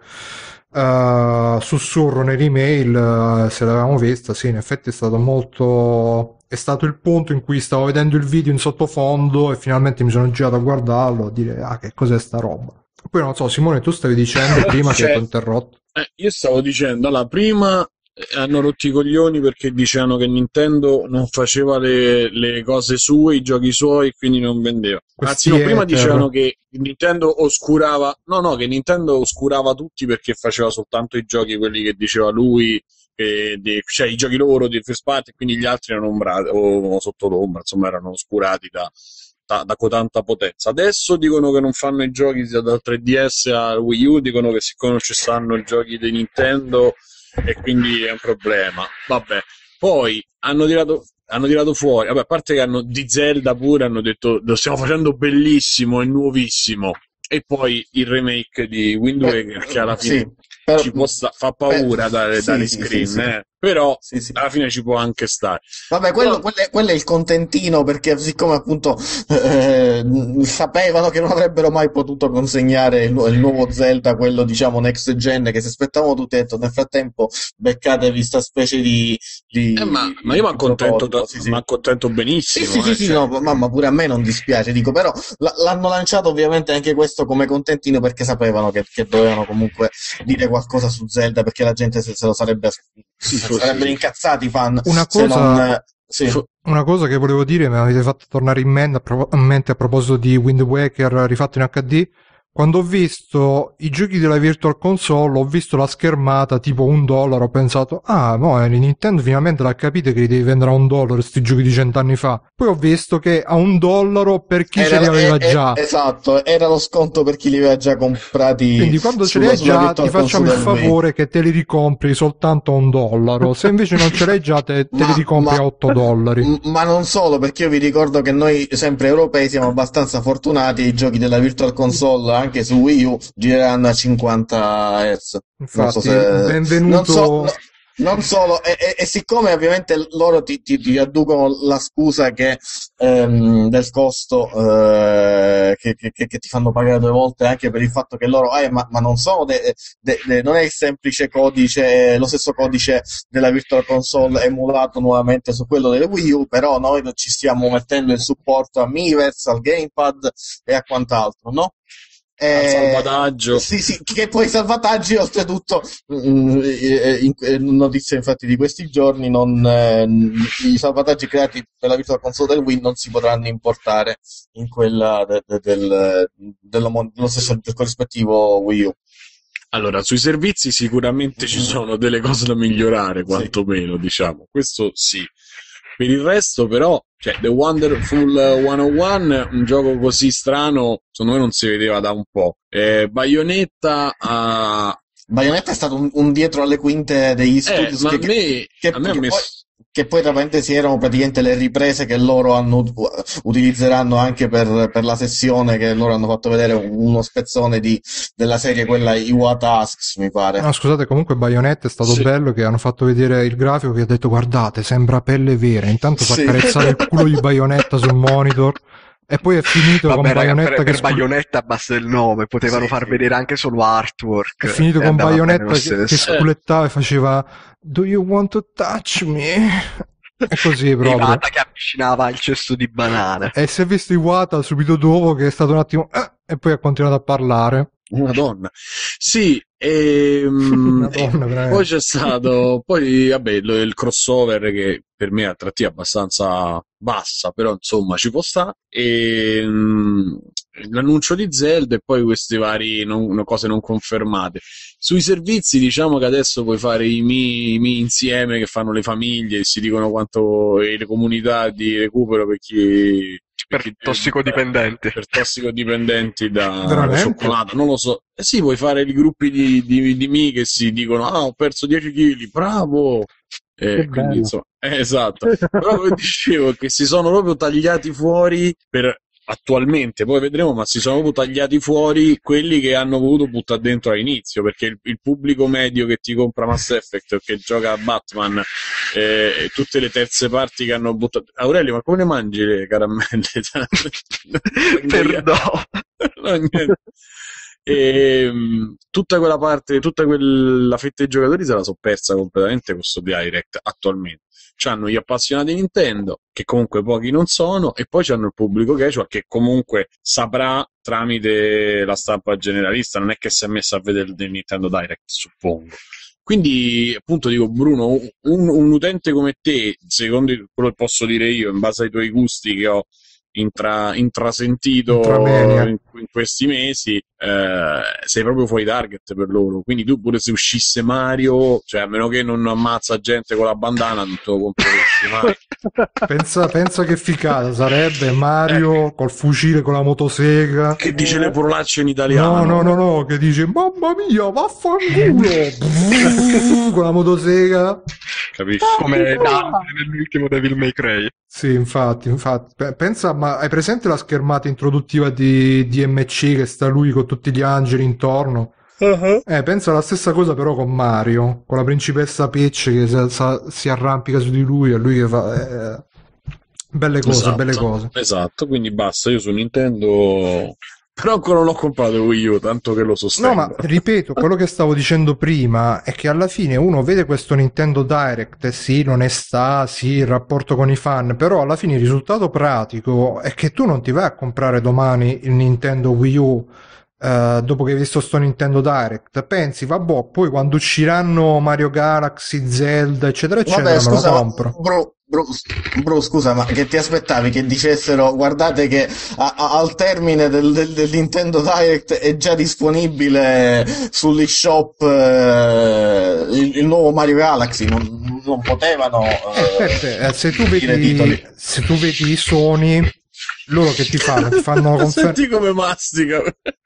eh, Sussurro nell'email, eh, se l'avevamo vista, sì, in effetti è stato molto... È stato il punto in cui stavo vedendo il video in sottofondo e finalmente mi sono girato a guardarlo, a dire, ah, che cos'è sta roba? Poi non so, Simone, tu stavi dicendo prima che Cioè, ti ho interrotto. eh, io stavo dicendo, allora, prima eh, hanno rotto i coglioni perché dicevano che Nintendo non faceva le, le cose sue, i giochi suoi, quindi non vendeva. Anzi, Questi no, prima hater. dicevano che Nintendo oscurava, no, no, che Nintendo oscurava tutti perché faceva soltanto i giochi, quelli che diceva lui, eh, di- cioè i giochi loro di first party, quindi gli altri erano ombrati, o sotto l'ombra, insomma, erano oscurati da, da, da tanta potenza. Adesso dicono che non fanno i giochi dal tre D S al Wii U, dicono che siccome non ci stanno i giochi di Nintendo e quindi è un problema. Vabbè, poi hanno tirato, hanno tirato fuori, vabbè, a parte che hanno di Zelda pure hanno detto lo stiamo facendo bellissimo e nuovissimo, e poi il remake di Wind Waker che alla fine Sì, però- ci può sta- fa paura eh, dare, sì, dare sì, screen, sì, sì. eh. Però Sì, sì. alla fine ci può anche stare. Vabbè, quello, Però- quello è, quello è il contentino, perché siccome appunto eh, sapevano che non avrebbero mai potuto consegnare il, nu- il nuovo Zelda, quello diciamo next gen, che si aspettavano tutti, detto nel frattempo beccatevi sta specie di, di, Eh, ma, ma io mi di accontento, prototipo, sì, sì. m'accontento Sì, benissimo. sì, sì, eh, sì, cioè. no, ma, ma pure a me non dispiace, dico, però l- l'hanno lanciato ovviamente anche questo come contentino perché sapevano che, che dovevano comunque dire qualcosa su Zelda, perché la gente se, se lo sarebbe, Sì, se sì, sarebbero sì. incazzati i fan Una se cosa- non... eh, sì. Fu- Una cosa che volevo dire, me l'avete fatto tornare in mente a, pro- in mente a proposito di Wind Waker rifatto in H D. Quando ho visto i giochi della Virtual Console, ho visto la schermata tipo un dollaro, ho pensato, ah, mo eh, Nintendo finalmente l'ha capito che li devi vendere a un dollaro sti giochi di cent'anni fa. Poi ho visto che a un dollaro per chi ce li aveva eh, eh, già. esatto, era lo sconto per chi li aveva già comprati. Quindi quando ce li sulla- hai sulla già Virtual ti facciamo il Console del Wii. favore che te li ricompri soltanto a un dollaro. Se invece non ce l'hai già te, te li Ma- ricompri ma- a otto dollari. m- Ma non solo, perché io vi ricordo che noi, sempre europei, siamo abbastanza fortunati e i giochi della Virtual Console anche su Wii U gireranno a cinquanta hertz. Non so Infatti, se... benvenuto. Non, so- no- non solo, e, e- e siccome ovviamente loro ti, ti- ti adducono la scusa che, ehm, del costo eh, che, che- che- che ti fanno pagare due volte, anche per il fatto che loro, eh, ma, ma non sono de- de- de- non è il semplice codice, lo stesso codice della Virtual Console emulato nuovamente su quello delle Wii U, però noi ci stiamo mettendo in supporto a Miiverse, al Gamepad e a quant'altro, no? Al Eh, salvataggio. Sì, sì, che poi i salvataggi, oltretutto, mm, eh, in, eh, notizia infatti di questi giorni, non, eh, i salvataggi creati per la Virtual Console del Wii non si potranno importare in quella de- de- del, dello, dello stesso del corrispettivo Wii U. Allora, sui servizi sicuramente ci sono delle cose da migliorare, Sì. quantomeno, diciamo. Questo sì. Per il resto, però, cioè, The Wonderful centouno, un gioco così strano, secondo me non si vedeva da un po'. Eh, Bayonetta ha... Bayonetta è stato un, un dietro alle quinte degli Eh, studios ma che, a me, che- a me ha che messo... poi, che poi tra parentesi erano praticamente le riprese che loro hanno, utilizzeranno anche per, per la sessione, che loro hanno fatto vedere uno spezzone di, della serie, quella Iwata Asks, mi pare. No, scusate, comunque Bayonetta è stato Sì. bello che hanno fatto vedere il grafico che ha detto guardate, sembra pelle vera. Intanto fa Sì. accarezzare il culo di Bayonetta sul monitor e poi è finito con Vabbè, raga, Bayonetta per, che per scu- Bayonetta basta il nome, potevano Sì, far sì. vedere anche solo artwork. è finito e con andava bene Bayonetta lo che, che stesso. sculettava e faceva Do you want to touch me? E così E proprio. Iwata che avvicinava il cesto di banane. E si è visto Iwata subito dopo che è stato un attimo eh, e poi ha continuato a parlare. Madonna. Sì, ehm, Madonna, e veramente. poi c'è stato, poi vabbè, lo- il crossover che per me è attrattiva abbastanza bassa, però insomma ci può stare, e mm, l'annuncio di Zelda e poi queste varie non- cose non confermate. Sui servizi diciamo che adesso puoi fare i mi, i mi insieme che fanno le famiglie e si dicono quanto, e le comunità di recupero per chi... per chi- tossicodipendenti. per tossicodipendenti da, da Veramente? cioccolato, non lo so. Eh sì, puoi fare i gruppi di, di, di me che si dicono, ah, ho perso dieci chili, bravo! Eh, Che quindi, bello. insomma, eh, esatto. Però come dicevo che si sono proprio tagliati fuori per attualmente, poi vedremo, ma si sono proprio tagliati fuori quelli che hanno voluto buttare dentro all'inizio, perché il, il pubblico medio che ti compra Mass Effect o che gioca a Batman eh, e tutte le terze parti che hanno buttato. Aurelio, ma come le mangi le caramelle? Perdono. No, niente. E mh, tutta quella parte, tutta quella fetta di giocatori se la so persa completamente con questo Direct attualmente. C'hanno gli appassionati Nintendo, che comunque pochi non sono, e poi c'hanno il pubblico casual che comunque saprà tramite la stampa generalista, non è che si è messo a vedere il Nintendo Direct, suppongo. Quindi, appunto, dico, Bruno, un, un utente come te, secondo quello che posso dire io, in base ai tuoi gusti che ho intra, intrasentito Intramenia. in, in questi mesi, eh, sei proprio fuori target per loro. Quindi tu pure se uscisse Mario, cioè a meno che non ammazza gente con la bandana, non te lo compreresti mai. Pensa, pensa che figata sarebbe Mario col fucile con la motosega. Che dice le parolacce in italiano. No, no, no, no, che dice mamma mia, vaffanculo Brrr, con la motosega. Capisci? Come Dante nell'ultimo Devil May Cry. Sì, infatti, infatti. Pe- Pensa, ma hai presente la schermata introduttiva di D M C che sta lui con tutti gli angeli intorno? Eh, pensa alla stessa cosa però con Mario, con la principessa Peach che sa- sa- si arrampica su di lui e lui che fa... eh, belle cose, Esatto, belle cose. esatto, quindi basta, io su Nintendo però ancora non ho comprato Wii U, tanto che lo sostengo. No, ma ripeto, quello che stavo dicendo prima è che alla fine uno vede questo Nintendo Direct, e sì, l'onestà, sì, il rapporto con i fan, però alla fine il risultato pratico è che tu non ti vai a comprare domani il Nintendo Wii U eh, dopo che hai visto sto Nintendo Direct, pensi, vabbè, poi quando usciranno Mario Galaxy, Zelda, eccetera, eccetera, Vabbè, me scusa, lo ma compro. bro, bro, bro, scusa, ma che ti aspettavi che dicessero, guardate che a- a- al termine del, del- del Nintendo Direct è già disponibile sull'eShop eh, il, il nuovo Mario Galaxy, non, non potevano Eh, eh, Peppe, eh, se tu dire vedi, titoli. se tu vedi i Sony, loro che ti fanno? Ti fanno una conferenza. Senti come mastica.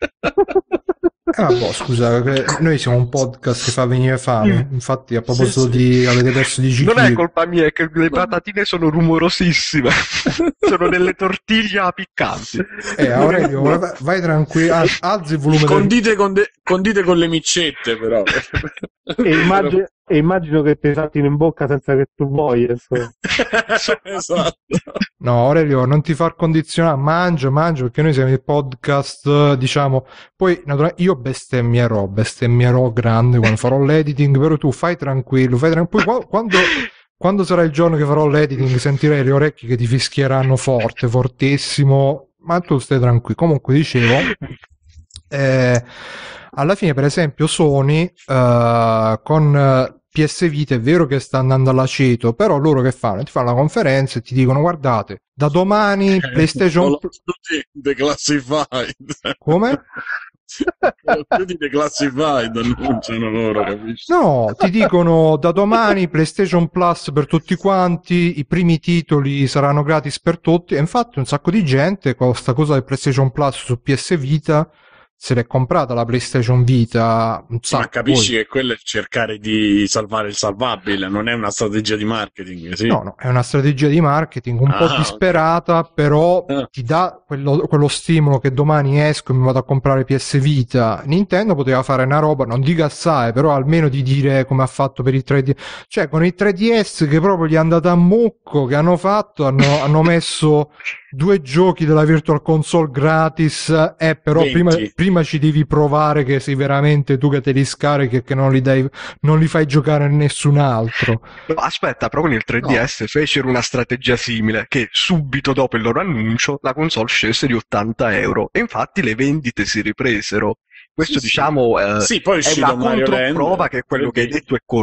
Ah, boh, scusa, che noi siamo un podcast che fa venire fame. Infatti, a proposito Sì, sì. di avete perso dieci Non è chili. colpa mia, è che le patatine sono rumorosissime. Sono delle tortiglie piccanti. Eh, Aurelio, vai, vai tranquillo, al- alzi il volume del... Condite con, de- condite con le micette, però. E immagino, e immagino che ti saltino in bocca senza che tu voglia, insomma. Esatto. No, Aurelio, non ti far condizionare, mangia, mangia, perché noi siamo il podcast, eh, diciamo, poi naturalmente io bestemmierò, bestemmierò grande quando farò l'editing, però tu fai tranquillo, fai tranquillo, poi qua- quando, quando sarà il giorno che farò l'editing sentirai le orecchie che ti fischieranno forte, fortissimo, ma tu stai tranquillo. Comunque dicevo, eh, alla fine per esempio Sony eh, con eh, P S Vita è vero che sta andando all'aceto, però loro che fanno? Ti fanno una conferenza e ti dicono guardate, da domani PlayStation... Tutti declassified. Come? Tutti declassified annunciano loro, capisci? No, ti dicono da domani PlayStation Plus per tutti quanti, i primi titoli saranno gratis per tutti, e infatti un sacco di gente con questa cosa del PlayStation Plus su P S Vita se l'è comprata la PlayStation Vita un sacco. Ma capisci poi. che quello è cercare di salvare il salvabile, non è una strategia di marketing, sì? No, no, è una strategia di marketing un Ah, po' ok. disperata, però Ah. ti dà quello, quello stimolo che domani esco e mi vado a comprare P S Vita. Nintendo poteva fare una roba, non dico assai, però almeno di dire come ha fatto per il tre D S. Cioè, con il tre D S che proprio gli è andata a mucco, che hanno fatto, hanno, hanno messo due giochi della Virtual Console gratis, eh, però venti. prima, prima ci devi provare che sei veramente tu che te li scarichi e che non li, dai, non li fai giocare a nessun altro. No, aspetta, però con il tre D S fecero una strategia simile, che subito dopo il loro annuncio la console scese di ottanta euro e infatti le vendite si ripresero. Questo Sì, sì. diciamo eh, Sì, poi è è uscito una Mario Land. controprova che quello che hai Quindi- detto è corretto.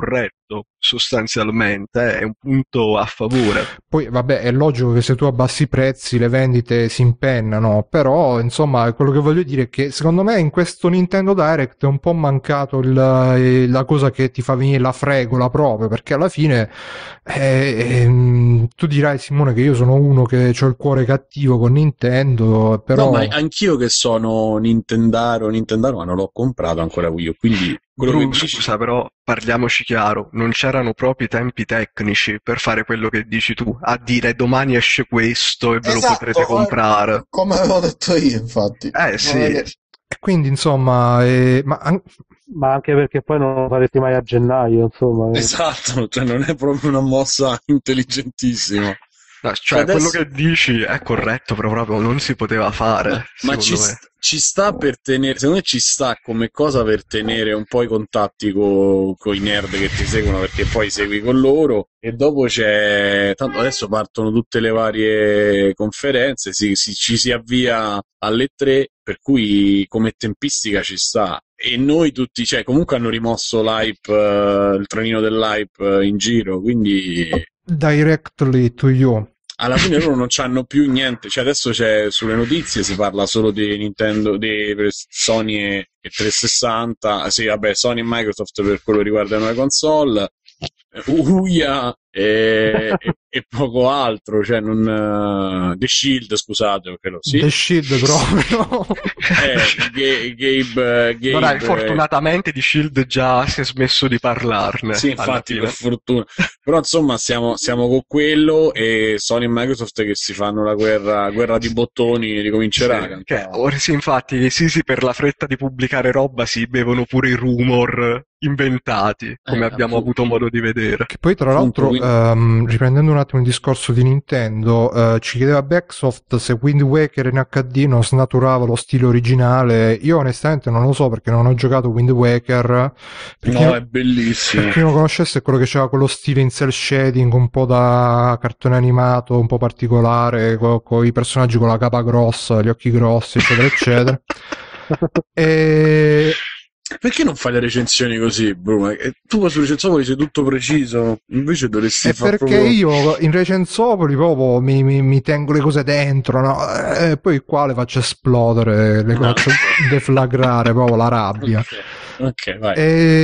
Esatto, sostanzialmente è un punto a favore. Poi vabbè, è logico che se tu abbassi i prezzi le vendite si impennano, però insomma quello che voglio dire è che secondo me in questo Nintendo Direct è un po' mancato il, la cosa che ti fa venire la fregola proprio, perché alla fine eh, eh, tu dirai, Simone, che io sono uno che ho il cuore cattivo con Nintendo, però... No, ma anch'io che sono Nintendaro, Nintendaro, ma non l'ho comprato ancora Wii U, quindi quello Bru, che dici... scusa, però parliamoci chiaro, non c'erano proprio i tempi tecnici per fare quello che dici tu, a dire domani esce questo e ve lo Esatto, potrete eh, comprare. come avevo detto io, infatti. Eh sì, Non è che- E quindi insomma, eh, ma an- Ma anche perché poi non lo faresti mai a gennaio, insomma. Esatto, cioè non è proprio una mossa intelligentissima. no, cioè Adesso- quello che dici è corretto, però proprio non si poteva fare, Ma secondo ci, me. st- ci sta per tenere, secondo me ci sta come cosa per tenere un po' i contatti con i nerd che ti seguono, perché poi segui con loro e dopo c'è, tanto adesso partono tutte le varie conferenze, si, si- ci si avvia alle tre, per cui come tempistica ci sta. E noi tutti, cioè comunque hanno rimosso l'hype, eh, il trenino dell'hype eh, in giro, quindi... directly to you. Alla fine loro non c'hanno più niente, cioè adesso c'è sulle notizie si parla solo di Nintendo, di Sony e, e trecentosessanta, sì vabbè Sony e Microsoft per quello che riguarda le nuove console, Uia e, e, e poco altro, cioè non The Shield, scusate, perché lo sì. The Shield proprio. Eh, Ga- Gabe, Gabe No, dai, fortunatamente di Shield già si è smesso di parlarne. Sì, alla infatti, fine. per fortuna. Però insomma siamo, siamo con quello e Sony e Microsoft che si fanno la guerra, guerra di bottoni, ricomincerà. Sì, che, ora sì, infatti, sì, sì, per la fretta di pubblicare roba si bevono pure i rumor inventati, come Eh, abbiamo appunto. avuto modo di vedere. Che poi tra Appunto, l'altro, quindi- ehm, riprendendo un attimo il discorso di Nintendo, eh, ci chiedeva Backsoft se Wind Waker in acca di non snaturava lo stile originale. Io onestamente non lo so perché non ho giocato Wind Waker. Per chi No, non- è bellissimo. Per chi non lo conoscesse, è quello che c'era quello stile in cel shading un po' da cartone animato, un po' particolare, con i personaggi con la capa grossa, gli occhi grossi, eccetera, eccetera. E Perché non fai le recensioni così, Bruno? Eh, Tu su Recensopoli sei tutto preciso, invece dovresti è fare perché proprio... io in Recensopoli proprio mi, mi, mi tengo le cose dentro, no? E poi qua le faccio esplodere, le Ah, faccio ok. deflagrare proprio la rabbia. Ok, ok, vai.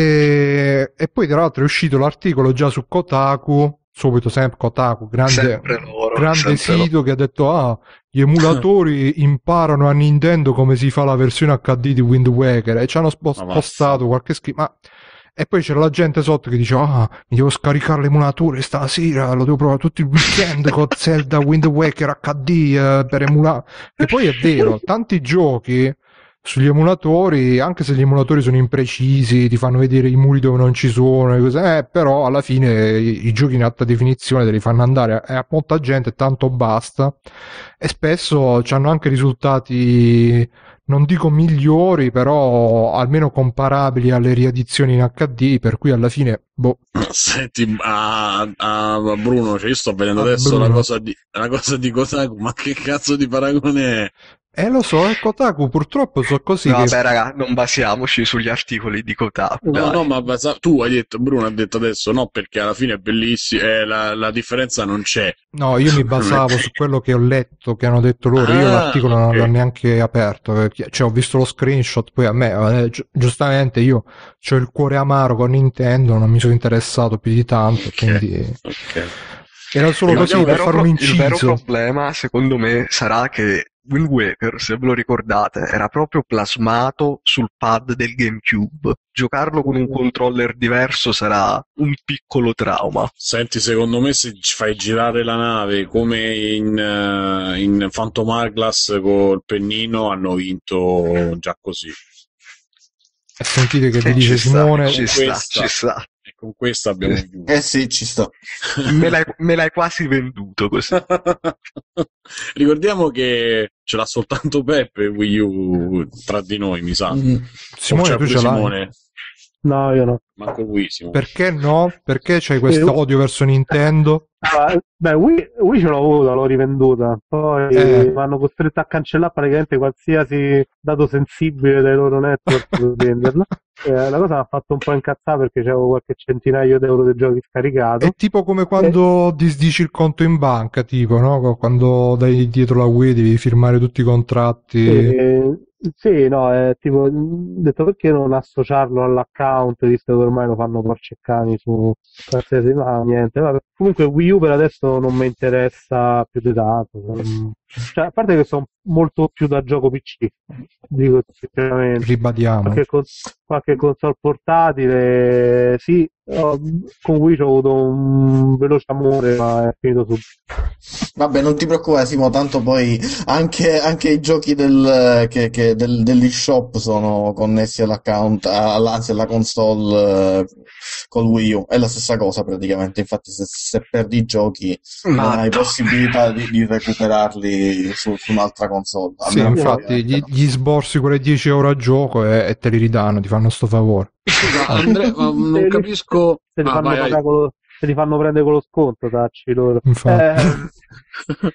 E, e poi tra l'altro è uscito l'articolo già su Kotaku, subito sempre Kotaku, grande, Sempre loro, grande sempre sito che ha detto ah, gli emulatori imparano a Nintendo come si fa la versione acca di di Wind Waker e ci hanno spo- Ma spostato qualche schifo, ma e poi c'era la gente sotto che diceva ah, mi devo scaricare l'emulatore stasera, lo devo provare tutto il weekend con Zelda Wind Waker acca di eh, per emulare. E poi è vero, tanti giochi sugli emulatori, anche se gli emulatori sono imprecisi, ti fanno vedere i muri dove non ci sono, e cose, eh, però alla fine i, i giochi in alta definizione te li fanno andare a, a molta gente, tanto basta, e spesso hanno anche risultati, non dico migliori, però almeno comparabili alle riedizioni in acca di, per cui alla fine, boh. Senti, a, a Bruno, cioè io sto vedendo A adesso Bruno. la cosa di, la cosa di Kotaku, ma che cazzo di paragone è? Eh lo so, è Kotaku, purtroppo so così No, che... vabbè, raga, non basiamoci sugli articoli di Kotaku. No, dai. no, ma basa- tu hai detto, Bruno ha detto adesso no, perché alla fine è bellissimo, eh, la, la differenza non c'è. No, io mi basavo su quello che ho letto, che hanno detto loro, io Ah, l'articolo non ok. l'ho neanche aperto, perché- cioè ho visto lo screenshot, poi a me, eh, gi- giustamente io ho il cuore amaro con Nintendo, non mi sono interessato più di tanto, Ok. quindi Ok. era solo Il così vero per fare un pro- Il vero inciso. problema, secondo me, sarà che Wind Waker, se ve lo ricordate, era proprio plasmato sul pad del GameCube. Giocarlo con un controller diverso sarà un piccolo trauma. Senti, secondo me se ci fai girare la nave come in, eh, in Phantom Hourglass col pennino hanno vinto già così. E sentite che vi Sì, dice ci sta, Simone, ci sta, questa- ci sta. E con questo abbiamo chiuso. Eh sì, ci sta. Me l'hai, me l'hai quasi venduto così. Ricordiamo che ce l'ha soltanto Peppe Wii U tra di noi, mi sa. Mm. Simone O c'è tu pure ce l'hai? Simone? No, io no. Manco Wii, Simone. Perché no? Perché c'hai questo Eh, odio verso Nintendo? Ah, beh, Wii, Wii ce l'ho avuta, l'ho rivenduta. Poi Eh. mi hanno costretto a cancellare praticamente qualsiasi dato sensibile dai loro network per venderla. Eh, la cosa mi ha fatto un po' incazzare perché c'avevo qualche centinaio d'euro di giochi scaricato. È tipo come quando disdici il conto in banca, tipo, no? Quando dai dietro la Wii devi firmare tutti i contratti. Eh, sì, no, è tipo, ho detto perché non associarlo all'account, visto che ormai lo fanno porci e cani su qualsiasi, ma niente, vabbè. Comunque Wii U per adesso non mi interessa più di tanto, non- cioè, a parte che sono molto più da gioco P C, dico sinceramente. Ribadiamo. Qualche, cons- qualche console portatile, sì, ho- con Wii ho avuto un veloce amore, ma è finito subito. Vabbè, non ti preoccupare, Simo, tanto poi anche, anche i giochi del, che, che del, dell'eShop sono connessi all'account, alla- anzi alla console eh, col Wii U. È la stessa cosa praticamente, infatti se, se perdi i giochi non hai Matto. possibilità di, di recuperarli su, su un'altra console. Sì, Almeno infatti ovviamente gli, no. gli sborsi quelle dieci euro a gioco e, e te li ridanno, ti fanno sto favore. Scusa, Andrea, ma non Se li- capisco. Se li, Ah, fanno vai, vai. pagare con lo- se li fanno prendere con lo sconto, tacci loro. Infatti. Eh,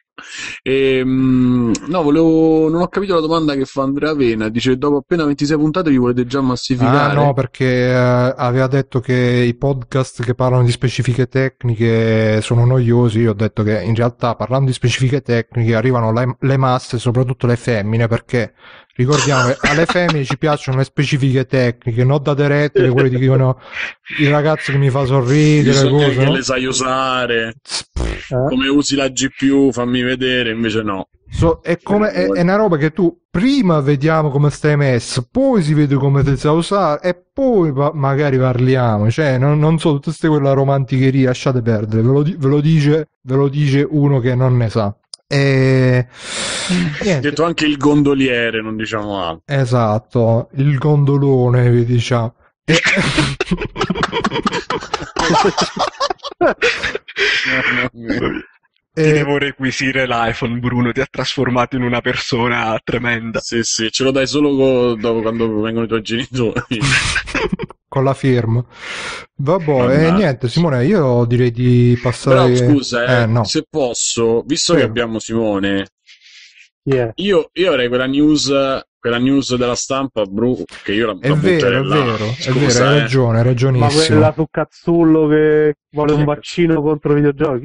Ehm, no, volevo. Non ho capito la domanda che fa Andrea Vena. Dice: dopo appena ventisei puntate, vi volete già Ah massificare? no, perché eh, aveva detto che i podcast che parlano di specifiche tecniche sono noiosi. Io ho detto che in realtà parlando di specifiche tecniche arrivano le, le masse, soprattutto le femmine, perché ricordiamo che alle femmine ci piacciono le specifiche tecniche, non da rette, quelli che dicono i ragazzi che mi fa sorridere, Bisogna cose, che no? le sai usare. eh. Come usi la G P U, fammi vedere, invece no. So, è, come, è, è una roba che tu prima vediamo come stai messo, poi si vede come ti sa usare e poi pa- magari parliamo. Cioè, non, non so, tutte queste quella romanticheria, lasciate perdere, ve lo, di- ve lo dice, ve lo dice uno che non ne sa. E Ho niente, detto anche il gondoliere, non diciamo altro. esatto, il gondolone, vi diciamo. E- Ti e- devo requisire l'iPhone, Bruno, ti ha trasformato in una persona tremenda. Sì, sì, ce lo dai solo co- dopo quando vengono i tuoi genitori. con la firma. Vabbè, e Mannaggia. niente, Simone, io direi di Però passare. scusa, eh, eh, no. se posso, visto Sì. che abbiamo Simone, Yeah. io, io avrei quella news, quella news della stampa, Bru, che io la, È la vero, butterei è là. vero, è Scusa, vero, hai eh. ragione, hai Ma ragionissimo. quella su Cazzullo che vuole un Sì. vaccino contro i videogiochi?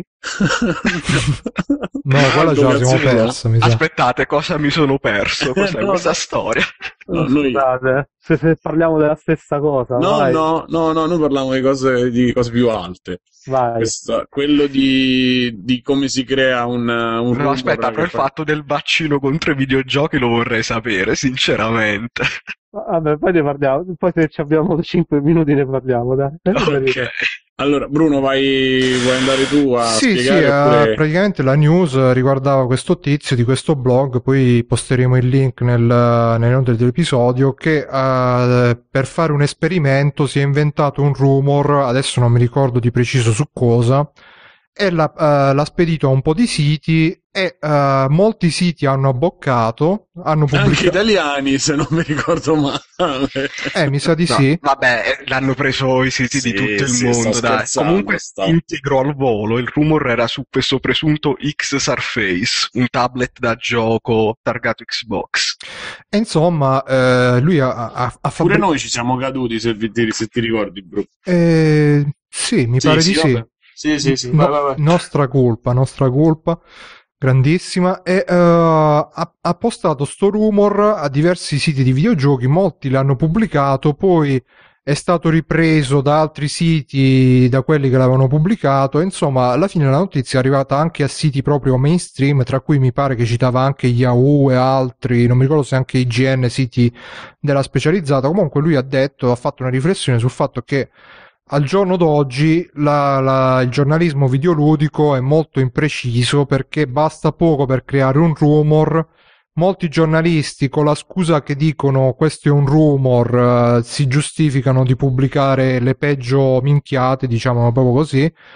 No, quella ce la siamo Cazzullo. persa, mi sa. Aspettate, cosa mi sono perso? Cos'è No, questa no. storia? No, noi- Scusate, eh, se, se parliamo della stessa cosa, No, vai, no, no, no, noi parliamo di cose, di cose più alte. vai. Questa- quello di, di come si crea un, un No, rumor aspetta, che però il fa- fatto del vaccino contro i videogiochi lo vorrei sapere, sinceramente. Vabbè, poi ne parliamo, poi se ci abbiamo cinque minuti ne parliamo, dai. Ok. Allora, Bruno, vai, vuoi andare tu a Sì, sì, spiegare? eh, oppure- praticamente la news riguardava questo tizio di questo blog, poi posteremo il link nel, nelle note dell'episodio, che eh, per fare un esperimento si è inventato un rumor, adesso non mi ricordo di preciso su cosa, e l'ha, eh, l'ha spedito a un po' di siti e eh, molti siti hanno abboccato, hanno Anche pubblicato... italiani, se non mi ricordo male. Eh, mi sa di No, sì. vabbè, eh, l'hanno preso i siti Sì, di tutto il sì, mondo, sto dai. scherzando, Comunque, sto. integro al volo, il rumor era su questo presunto X Surface, un tablet da gioco targato Xbox. E insomma, eh, lui ha, ha, ha Pure fabbricato... noi ci siamo caduti, se, vi- se ti ricordi, Bruno. Eh, sì, mi Sì, pare sì, di sì. vabbè. Sì, sì, sì, No- vai, vai, vai. nostra colpa, nostra colpa, grandissima. E eh, ha, ha postato sto rumor a diversi siti di videogiochi, molti l'hanno pubblicato, poi è stato ripreso da altri siti, da quelli che l'avevano pubblicato. E insomma, alla fine la notizia è arrivata anche a siti proprio mainstream, tra cui mi pare che citava anche Yahoo e altri, non mi ricordo se anche I G N, siti della specializzata. Comunque lui ha detto, ha fatto una riflessione sul fatto che al giorno d'oggi la- la- il giornalismo videoludico è molto impreciso, perché basta poco per creare un rumor. Molti giornalisti, con la scusa che dicono questo è un rumor, eh, si giustificano di pubblicare le peggio minchiate, diciamo proprio così.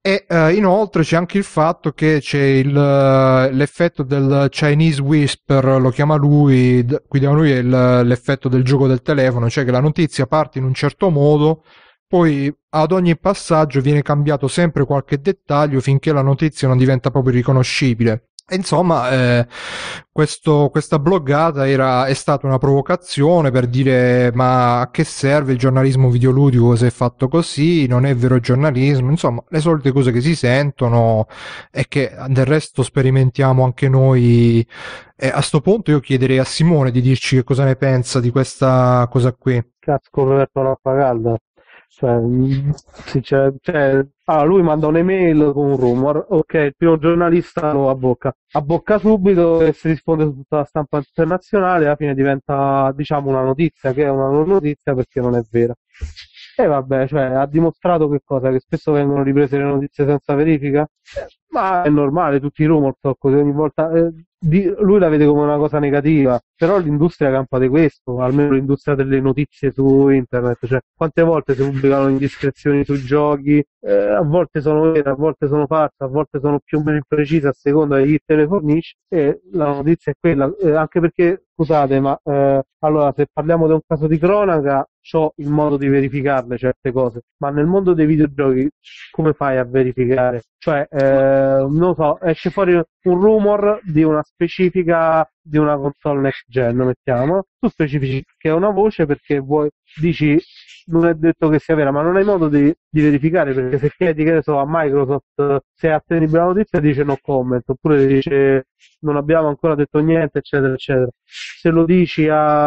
E eh, inoltre c'è anche il fatto che c'è il, eh, l'effetto del Chinese Whisper, lo chiama lui, d- qui da lui è il- l'effetto del gioco del telefono, cioè che la notizia parte in un certo modo, poi ad ogni passaggio viene cambiato sempre qualche dettaglio finché la notizia non diventa proprio riconoscibile. E insomma, eh, questo, questa bloggata era, è stata una provocazione per dire ma a che serve il giornalismo videoludico se è fatto così, non è vero giornalismo, insomma le solite cose che si sentono e che del resto sperimentiamo anche noi. E a sto punto io chiederei a Simone di dirci che cosa ne pensa di questa cosa qui. Cazzo, coperto un'acqua calda. Cioè, mm, sì, cioè, cioè, allora lui manda un'email con un rumor, ok, il primo giornalista lo abbocca, abbocca subito e si risponde su tutta la stampa internazionale, alla fine diventa, diciamo, una notizia che è una non notizia perché non è vera. E vabbè, cioè, ha dimostrato che cosa? Che spesso vengono riprese le notizie senza verifica? Eh, ma è normale, tutti i rumor sono così ogni volta. Eh, di- lui la vede come una cosa negativa, però l'industria campa di questo, almeno l'industria delle notizie su internet. Cioè, quante volte si pubblicano indiscrezioni sui giochi? Eh, a volte sono vere, a volte sono false, a volte sono più o meno imprecise a seconda di chi te le fornisce. E la notizia è quella, eh, anche perché, scusate, ma eh, allora se parliamo di un caso di cronaca, c'ho il modo di verificarle certe cose, ma nel mondo dei videogiochi come fai a verificare? Cioè, eh, non so, esce fuori un rumor di una specifica di una console next gen, mettiamo, tu specifici che è una voce perché vuoi, dici non è detto che sia vera, ma non hai modo di, di verificare, perché se chiedi, che ne so, a Microsoft eh, se è attendibile la notizia dice no comment, oppure dice non abbiamo ancora detto niente, eccetera, eccetera. Se lo dici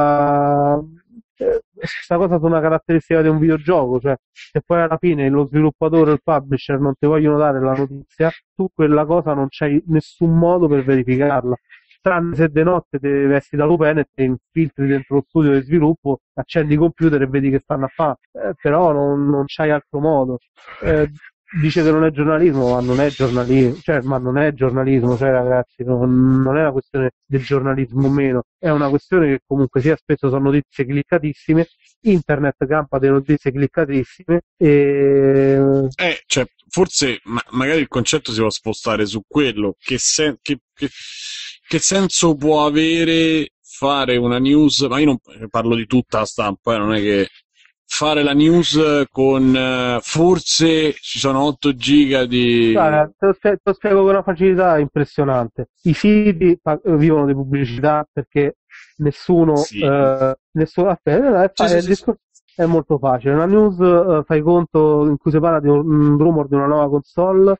a eh, questa cosa su una caratteristica di un videogioco, cioè se poi alla fine lo sviluppatore o il publisher non ti vogliono dare la notizia, tu quella cosa non c'hai nessun modo per verificarla, tranne se de notte ti vesti da Lupin e ti infiltri dentro lo studio di sviluppo, accendi il computer e vedi che stanno a fare, eh, però non, non c'hai altro modo. Eh, dice che non è giornalismo, ma non è giornalismo, cioè, ma non è giornalismo, cioè ragazzi, non, non è una questione del giornalismo o meno, è una questione che comunque sia spesso sono notizie cliccatissime, internet campa delle notizie cliccatissime e... Eh, cioè, forse ma- magari il concetto si può spostare su quello, che, sen- che, che, che senso può avere fare una news, ma io non parlo di tutta la stampa, eh, non è che fare la news con eh, forse ci sono otto giga di... Guarda, te lo, spie- te lo spiego con una facilità impressionante. I siti pa- vivono di pubblicità perché nessuno, Sì. eh, nessuno, aspetta, no, è, fa- Sì, sì, il sì, discorso è molto facile. Una news, eh, fai conto in cui si parla di un, un rumor di una nuova console,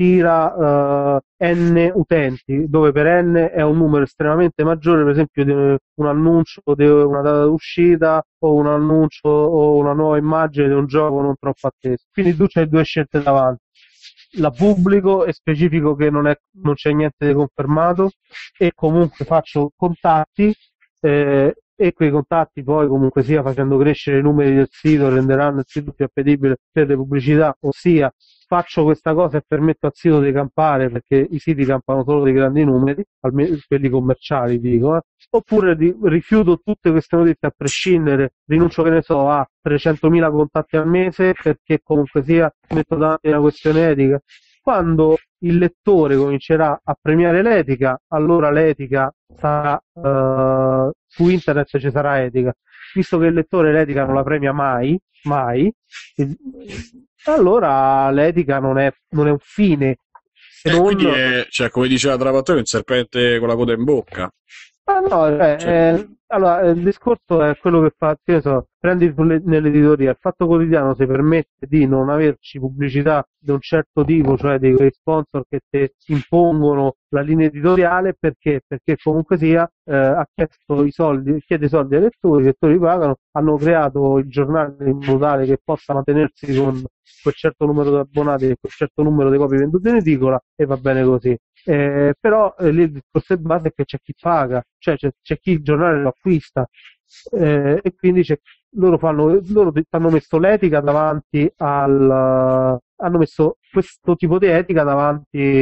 attira eh, n utenti, dove per n è un numero estremamente maggiore, per esempio di un annuncio di una data d'uscita o un annuncio o una nuova immagine di un gioco non troppo atteso. Quindi tu c'hai due scelte davanti. La pubblico e specifico che non, è, non c'è niente di confermato e comunque faccio contatti eh, e quei contatti poi comunque sia facendo crescere i numeri del sito renderanno il sito più appetibile per le pubblicità, ossia faccio questa cosa e permetto al sito di campare perché i siti campano solo dei grandi numeri, almeno quelli commerciali dico, eh. Oppure di, rifiuto tutte queste notizie a prescindere, rinuncio che ne so a trecentomila contatti al mese perché comunque sia metto davanti una questione etica. Quando il lettore comincerà a premiare l'etica, allora l'etica sarà uh, su internet ci sarà etica. Visto che il lettore l'etica non la premia mai, mai, allora l'etica non è, non è un fine. Se Eh, non... quindi è, cioè, come diceva Trapattoni, un serpente con la coda in bocca. Ah, no, cioè, Cioè- eh, allora, il discorso è quello che fa, che ne so, prendi sulle- nell'editoria, il Fatto Quotidiano si permette di non averci pubblicità di un certo tipo, cioè dei quei sponsor che ti impongono la linea editoriale, perché? Perché comunque sia, eh, ha chiesto i soldi, chiede i soldi ai lettori, i lettori pagano, hanno creato il giornale in modo tale che possa mantenersi con quel certo numero di abbonati e quel certo numero di copie vendute in edicola e va bene così. Eh, però eh, lì il discorso di base è che c'è chi paga, cioè c'è, c'è chi il giornale lo acquista eh, e quindi c'è, loro fanno loro ti hanno messo l'etica davanti al hanno messo questo tipo di etica davanti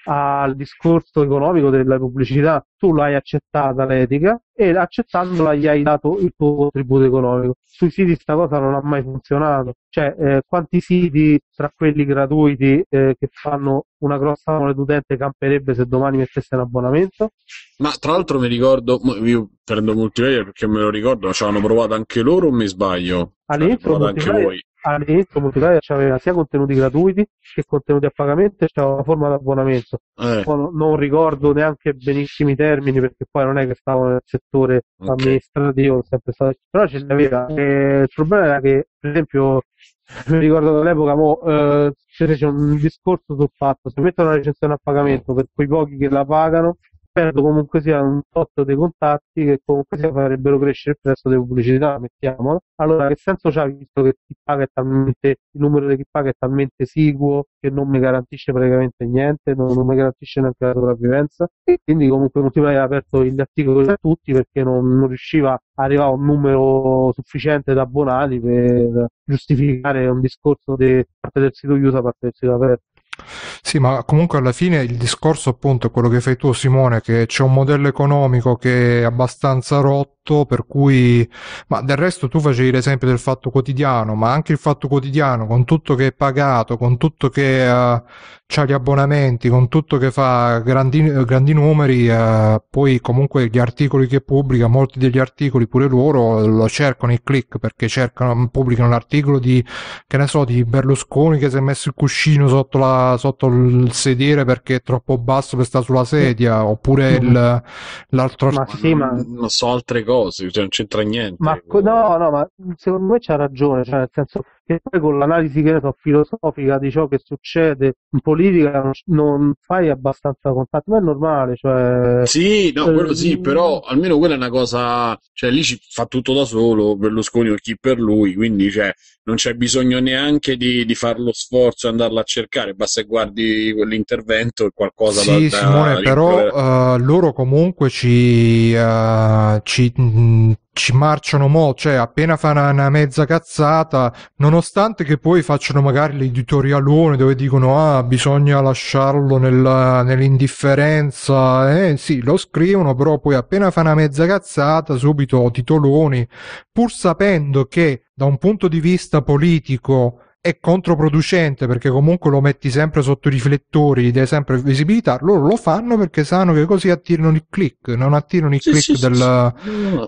al discorso economico della pubblicità, tu l'hai accettata l'etica e accettandola gli hai dato il tuo contributo economico. Sui siti sta cosa non ha mai funzionato, cioè eh, quanti siti tra quelli gratuiti eh, che fanno una grossa mole d'utente camperebbe se domani mettesse un abbonamento? Ma tra l'altro mi ricordo, mo- io prendo multiplayer perché me lo ricordo, ci hanno provato anche loro o mi sbaglio? Ci avete All'inizio provato anche multiplayer, voi? all'inizio multiplayer c'aveva sia contenuti gratuiti che contenuti a pagamento e c'era una forma di abbonamento. Eh, Poi no- non ricordo neanche benissimo i termini perché poi non è che stavo nel settore ok. amministrativo, sempre stato, però ce l'aveva. E il problema era che, per esempio, mi ricordo all'epoca mo, eh, si fece un discorso sul fatto se mettono una recensione a pagamento per quei pochi che la pagano, perdo comunque sia un tot dei contatti che comunque sia farebbero crescere il prezzo delle pubblicità, mettiamolo. Allora che senso c'ha visto che chi paga è talmente, il numero di chi paga è talmente esiguo che non mi garantisce praticamente niente, non, non mi garantisce neanche la sopravvivenza, e quindi comunque Multiplayer ha aperto gli articoli a tutti perché non, non riusciva a arrivare a un numero sufficiente di abbonati per giustificare un discorso di parte del sito chiuso, parte del sito aperto. Sì, ma comunque alla fine il discorso appunto è quello che fai tu, Simone, che c'è un modello economico che è abbastanza rotto, per cui, ma del resto tu facevi l'esempio del Fatto Quotidiano, ma anche il Fatto Quotidiano con tutto che è pagato, con tutto che uh, c'ha gli abbonamenti, con tutto che fa grandi, grandi numeri, uh, poi comunque gli articoli che pubblica, molti degli articoli pure loro lo cercano i click perché cercano, pubblicano l'articolo di, che ne so, di Berlusconi che si è messo il cuscino sotto la, sotto il sedere perché è troppo basso per stare sulla sedia, oppure il, l'altro Ma Ma sì, ma non, non so altre cose, cioè non c'entra Ma niente. co- no, no, ma secondo me c'ha ragione, cioè nel senso che poi con l'analisi che ne so, filosofica di ciò che succede in politica non, non fai abbastanza contatto, ma è normale, cioè Sì, no, quello sì, eh, però almeno quella è una cosa, cioè lì ci fa tutto da solo Berlusconi o chi per lui, quindi cioè, non c'è bisogno neanche di, di fare lo sforzo e andarla a cercare, basta che guardi quell'intervento e qualcosa da, Sì, da Simone, però rimproverare. eh, loro comunque ci, eh, ci, mh, ci marciano mo', cioè appena fa una, una mezza cazzata, nonostante che poi facciano magari l'editorialone dove dicono ah, bisogna lasciarlo nella- nell'indifferenza, eh sì, lo scrivono, però poi appena fa una mezza cazzata, subito titoloni, pur sapendo che da un punto di vista politico è controproducente perché comunque lo metti sempre sotto i riflettori, gli dai sempre visibilità, loro lo fanno perché sanno che così attirano il click, non attirano il Sì, click sì, sì, sì. del, No, no.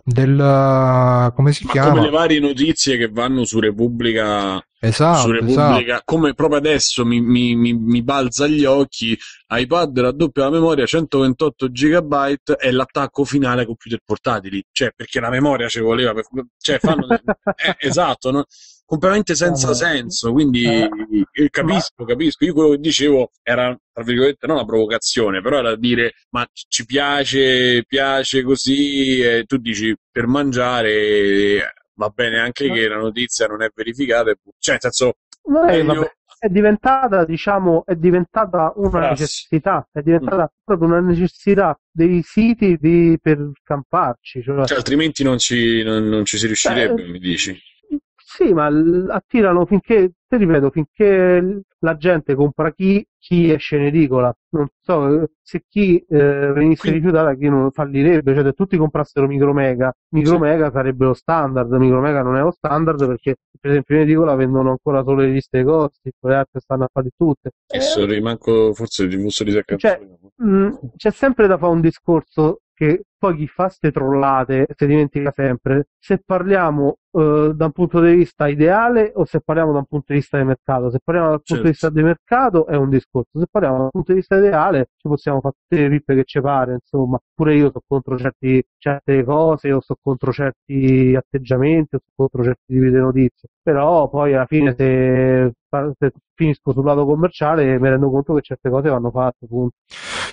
del come si Ma come le chiama? varie notizie che vanno su Repubblica, su Esatto, esatto. Repubblica, come proprio adesso mi, mi, mi, mi balza agli occhi, iPad raddoppia la memoria centoventotto giga e l'attacco finale ai computer portatili, cioè perché la memoria ci voleva, per, cioè fanno, de- eh, esatto, no? Completamente senza vabbè. senso, quindi Eh, eh, ma capisco, capisco, io quello che dicevo era, tra virgolette, non una provocazione, però era dire, ma ci piace, piace così, e tu dici, per mangiare, eh, va bene anche che la notizia non è verificata, e- cioè, nel senso, non è, meglio vabbè, è diventata, diciamo, è diventata una prassi. necessità, è Mm. diventata proprio una necessità dei siti di, per camparci, cioè, Cioè, altrimenti non ci, non, non ci si beh, riuscirebbe, mi dici. sì, ma l- attirano finché, ti ripeto, finché l- la gente compra chi, chi esce in edicola. Non so, eh, se chi eh, venisse Quindi, rifiutata, chi non fallirebbe, cioè se tutti comprassero Micromega, sì. Micromega sarebbe lo standard, Micromega non è lo standard perché per esempio in edicola vendono ancora solo le liste dei costi, poi le altre stanno a fare tutte. Che Eh, so, rimanco, forse ti fosse di cioè, mh, c'è sempre da fare un discorso che poi chi fa ste trollate si dimentica sempre se parliamo eh, da un punto di vista ideale o se parliamo da un punto di vista di mercato. Se parliamo dal punto di Certo. vista di mercato è un discorso, se parliamo dal punto di vista ideale ci possiamo fare tutte le pippe che ci pare, insomma. Pure io sto contro certi, certe cose, o sto contro certi atteggiamenti, o sto contro certi tipi di notizie, però poi alla fine se, se finisco sul lato commerciale mi rendo conto che certe cose vanno fatte, punto.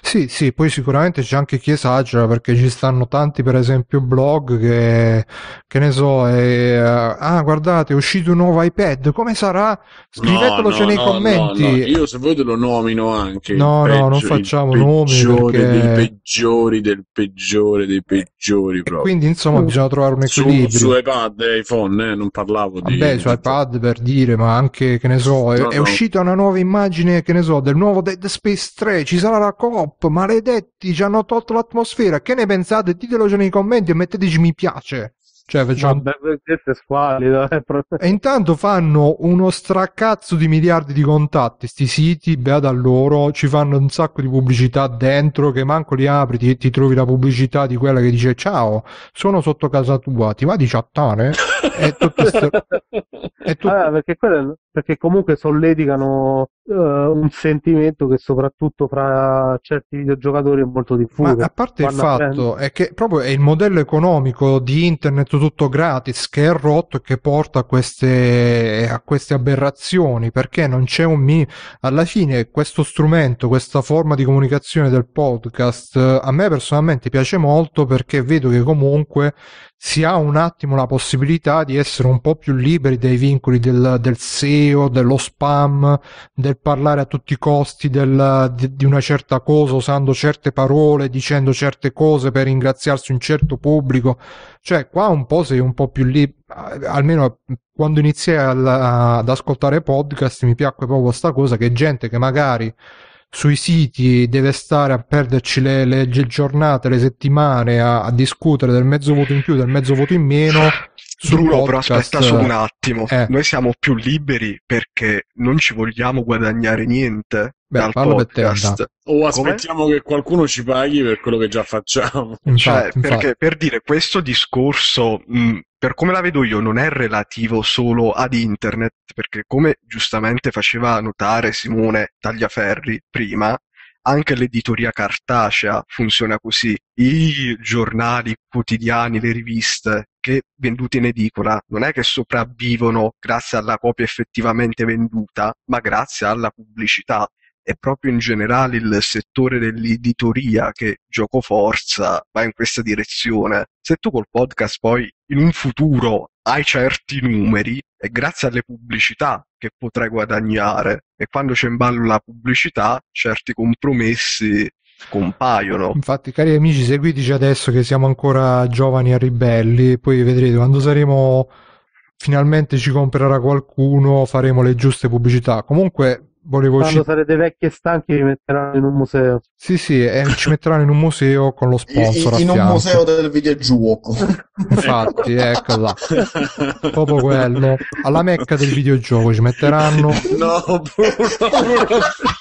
Sì, sì, poi sicuramente c'è anche chi esagera perché ci stanno tanti, per esempio, blog che, che ne so, e, ah, guardate, è uscito un nuovo iPad, come sarà? No, Scrivetelo no, nei no, no, no. commenti. Io se voi te lo nomino anche il No, no, non peggio, il facciamo nomi peggiore dei perché... peggiori del peggiore dei peggiori E proprio. quindi, insomma, bisogna trovare un Su, su equilibrio. iPad e iPhone, eh, non parlavo Vabbè, di, su di... iPad per dire, ma anche, che ne so, è, No, è no. uscita una nuova immagine, che ne so, del nuovo Dead Space tre, ci sarà la coop, maledetti, ci hanno tolto l'atmosfera, che ne pensate? Ditelo già nei commenti e metteteci mi piace. Cioè, facciamo... Vabbè, questo è squallido. Eh. E intanto fanno uno stracazzo di miliardi di contatti, sti siti, beata a loro, ci fanno un sacco di pubblicità dentro, che manco li apri, ti, ti trovi la pubblicità di quella che dice ciao, sono sotto casa tua, ti va di chattare? E tutte ste... e tut- Ah, perché, quelle- perché comunque solleticano eh, un sentimento che soprattutto fra certi videogiocatori è molto Ma diffuso. a parte il Vanno a prendere- fatto è che proprio è il modello economico di internet tutto gratis che è rotto e che porta a queste, a queste aberrazioni, perché non c'è un mi... alla fine questo strumento, questa forma di comunicazione del podcast, eh, a me personalmente piace molto perché vedo che comunque si ha un attimo la possibilità di essere un po' più liberi dai vincoli del, del S E O, dello spam, del parlare a tutti i costi del, di, di una certa cosa, usando certe parole, dicendo certe cose per ringraziarsi un certo pubblico. Cioè, qua un po' sei un po' più lì, almeno quando iniziai al- ad ascoltare podcast mi piacque proprio sta cosa, che gente che magari sui siti deve stare a perderci le, le giornate, le settimane a, a discutere del mezzo voto in più, del mezzo voto in meno. Sul Bruno, però podcast, aspetta solo un attimo. eh. Noi siamo più liberi perché non ci vogliamo guadagnare niente Beh, dal parlo per te, podcast. O aspettiamo che qualcuno ci paghi per quello che già facciamo. Infatti, Cioè, infatti. perché per dire questo discorso, mh, per come la vedo io, non è relativo solo ad internet, perché come giustamente faceva notare Simone Tagliaferri prima, anche l'editoria cartacea funziona così. I giornali quotidiani, le riviste che venduti in edicola non è che sopravvivono grazie alla copia effettivamente venduta, ma grazie alla pubblicità. È proprio in generale il settore dell'editoria che giocoforza va in questa direzione. Se tu col podcast poi in un futuro hai certi numeri, è grazie alle pubblicità che potrai guadagnare, e quando c'è in ballo la pubblicità certi compromessi compaiono. Infatti, cari amici, seguiteci adesso che siamo ancora giovani e ribelli, poi vedrete quando saremo finalmente ci comprerà qualcuno, faremo le giuste pubblicità. Comunque volevo Quando ci... sarete vecchi e stanchi vi metteranno in un museo. Sì, sì, e ci metteranno in un museo con lo sponsor In, in a un fianco. museo del videogioco. Infatti, ecco là. Proprio quello. Alla Mecca del videogioco ci metteranno. No, Bruno, Bruno.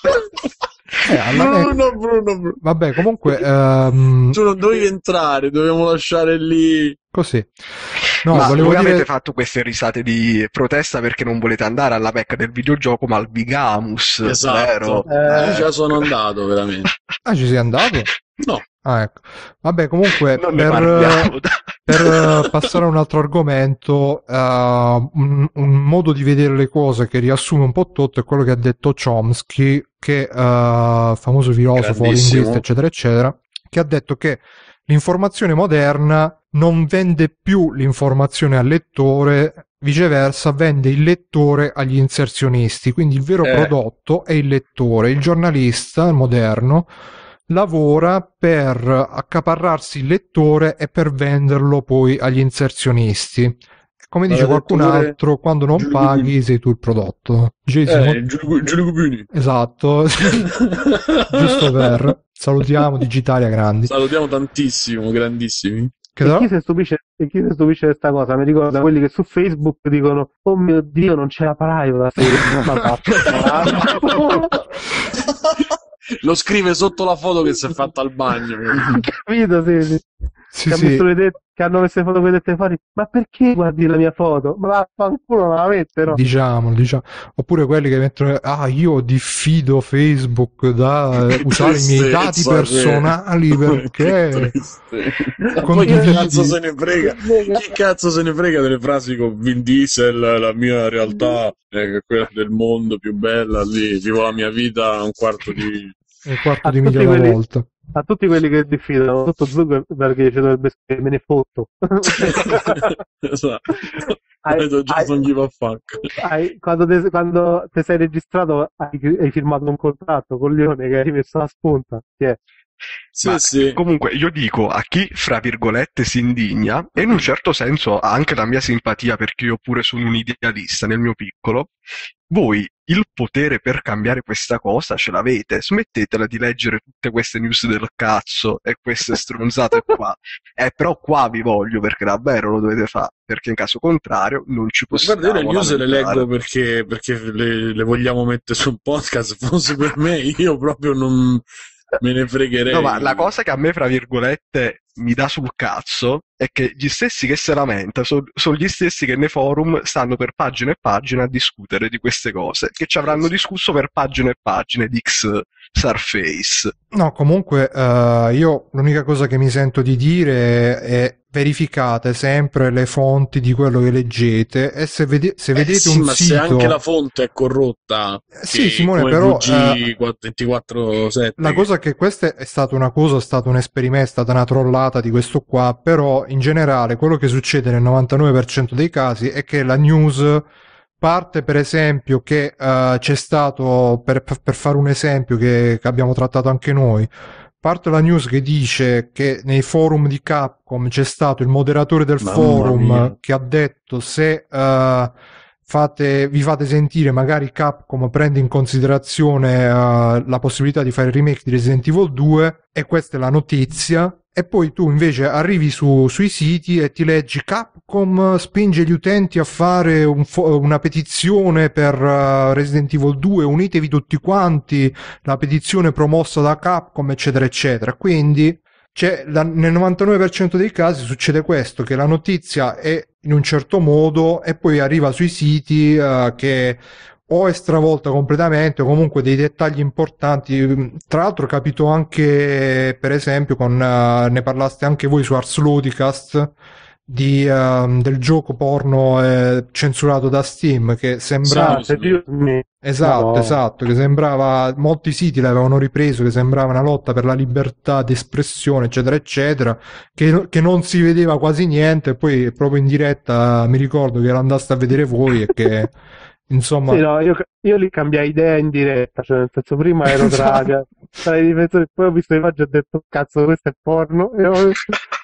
Eh, alla Mecca... Bruno, Bruno, Bruno. Vabbè, comunque ehm, Tu non dovevi entrare, dovevamo lasciare lì. così. No, Ma volevo voi dire... avete fatto queste risate di protesta perché non volete andare alla Mecca del videogioco, ma al Bigamus, Esatto. vero? Eh. Io già sono andato, veramente. Ah, ci sei andato? No. Ah, ecco. Vabbè, comunque, Non ne per, parliamo. per eh, passare a un altro argomento, eh, un, un modo di vedere le cose che riassume un po' tutto è quello che ha detto Chomsky, che eh, famoso filosofo, Grandissimo. linguista, eccetera, eccetera, che ha detto che l'informazione moderna non vende più l'informazione al lettore, viceversa vende il lettore agli inserzionisti, quindi il vero Eh. prodotto è il lettore. Il giornalista moderno lavora per accaparrarsi il lettore e per venderlo poi agli inserzionisti. Come dice Aveva qualcun detto pure altro, quando non Giulio paghi Cupini. sei tu il prodotto. Jason, Eh, Giulio, Giulio Cupini. esatto. Giusto per salutiamo Digitalia grandi. Salutiamo tantissimo, grandissimi. Che E tra- chi si stupisce, e chi si stupisce di questa cosa? Mi ricorda quelli che su Facebook dicono: oh mio Dio, non c'è la privacy. Lo scrive sotto la foto che si è fatta al bagno. Capito? Sì, sì. Sì, Che, ha sì. messo le tette- che hanno messo le foto con le tette fuori. Ma perché guardi la mia foto? Ma vaffanculo non la mette, no? Diciamo, diciamo. Oppure quelli che mettono, ah, io diffido Facebook da eh, usare i miei dati Tristezza, personali che- perché che tristezza. Ma poi condividi. chi cazzo se ne frega? Chi cazzo se ne frega delle frasi con Vin Diesel, la mia realtà è quella del mondo più bella, lì, vivo la mia vita a un quarto di, un quarto A di tutti miglio alla quelli- volta. A tutti quelli che diffidano, sotto Zuckerberg dice dovrebbe scrivere me ne fotto. Esatto. Hai- I just don't hai- give a fuck. hai- quando, te, quando te sei registrato hai, hai firmato un contratto, coglione, che hai messo la spunta. Sì, è. Sì, Ma sì. comunque io dico a chi, fra virgolette, si indigna, e in un certo senso ha anche la mia simpatia perché io pure sono un idealista nel mio piccolo, voi il potere per cambiare questa cosa ce l'avete, smettetela di leggere tutte queste news del cazzo e queste stronzate qua. Eh, però qua vi voglio perché davvero lo dovete fare, perché in caso contrario non ci possiamo Guarda, io le news le lamentare. leggo perché, perché le, le vogliamo mettere su un podcast. Se fosse per me, io proprio non me ne fregherei. No, ma la cosa che a me, fra virgolette, mi dà sul cazzo è che gli stessi che si lamenta so- sono gli stessi che nei forum stanno per pagine e pagine a discutere di queste cose, che ci avranno discusso per pagine e pagine di X Surface. No, comunque eh, io l'unica cosa che mi sento di dire è verificate sempre le fonti di quello che leggete e se, vede- se Eh, vedete sì, un ma sito... se anche la fonte è corrotta, Eh, sì, che Simone, come però, V G ventiquattro sette, La cosa è che questa è stata una cosa, è stato un esperimento, è stata una trollata di questo qua, però in generale quello che succede nel novantanove per cento dei casi è che la news parte, per esempio, che eh, c'è stato, per, per fare un esempio che, che abbiamo trattato anche noi, parte la news che dice che nei forum di Capcom c'è stato il moderatore del Mamma forum mia. che ha detto se eh, fate, vi fate sentire, magari Capcom prende in considerazione eh, la possibilità di fare il remake di Resident Evil due, e questa è la notizia. E poi tu invece arrivi su, sui siti e ti leggi Capcom spinge gli utenti a fare un fo- una petizione per uh, Resident Evil due, unitevi tutti quanti, la petizione promossa da Capcom, eccetera eccetera. Quindi c'è la- nel novantanove per cento dei casi succede questo, che la notizia è in un certo modo e poi arriva sui siti uh, che o è stravolta completamente o comunque dei dettagli importanti. Tra l'altro capito anche, per esempio, con uh, ne parlaste anche voi su Ars Ludicast di, uh, del gioco porno eh, censurato da Steam, che sembrava Ah, Seduce Me. esatto, Madonna. esatto, che sembrava, molti siti l'avevano ripreso, che sembrava una lotta per la libertà d'espressione, eccetera eccetera, che, che non si vedeva quasi niente. E poi proprio in diretta mi ricordo che l'andaste a vedere voi e che insomma Sì, no, io, io lì cambiai idea in diretta, cioè nel senso prima ero tra, tra i difensori, poi ho visto l'immagine e ho detto cazzo questo è porno, e ho-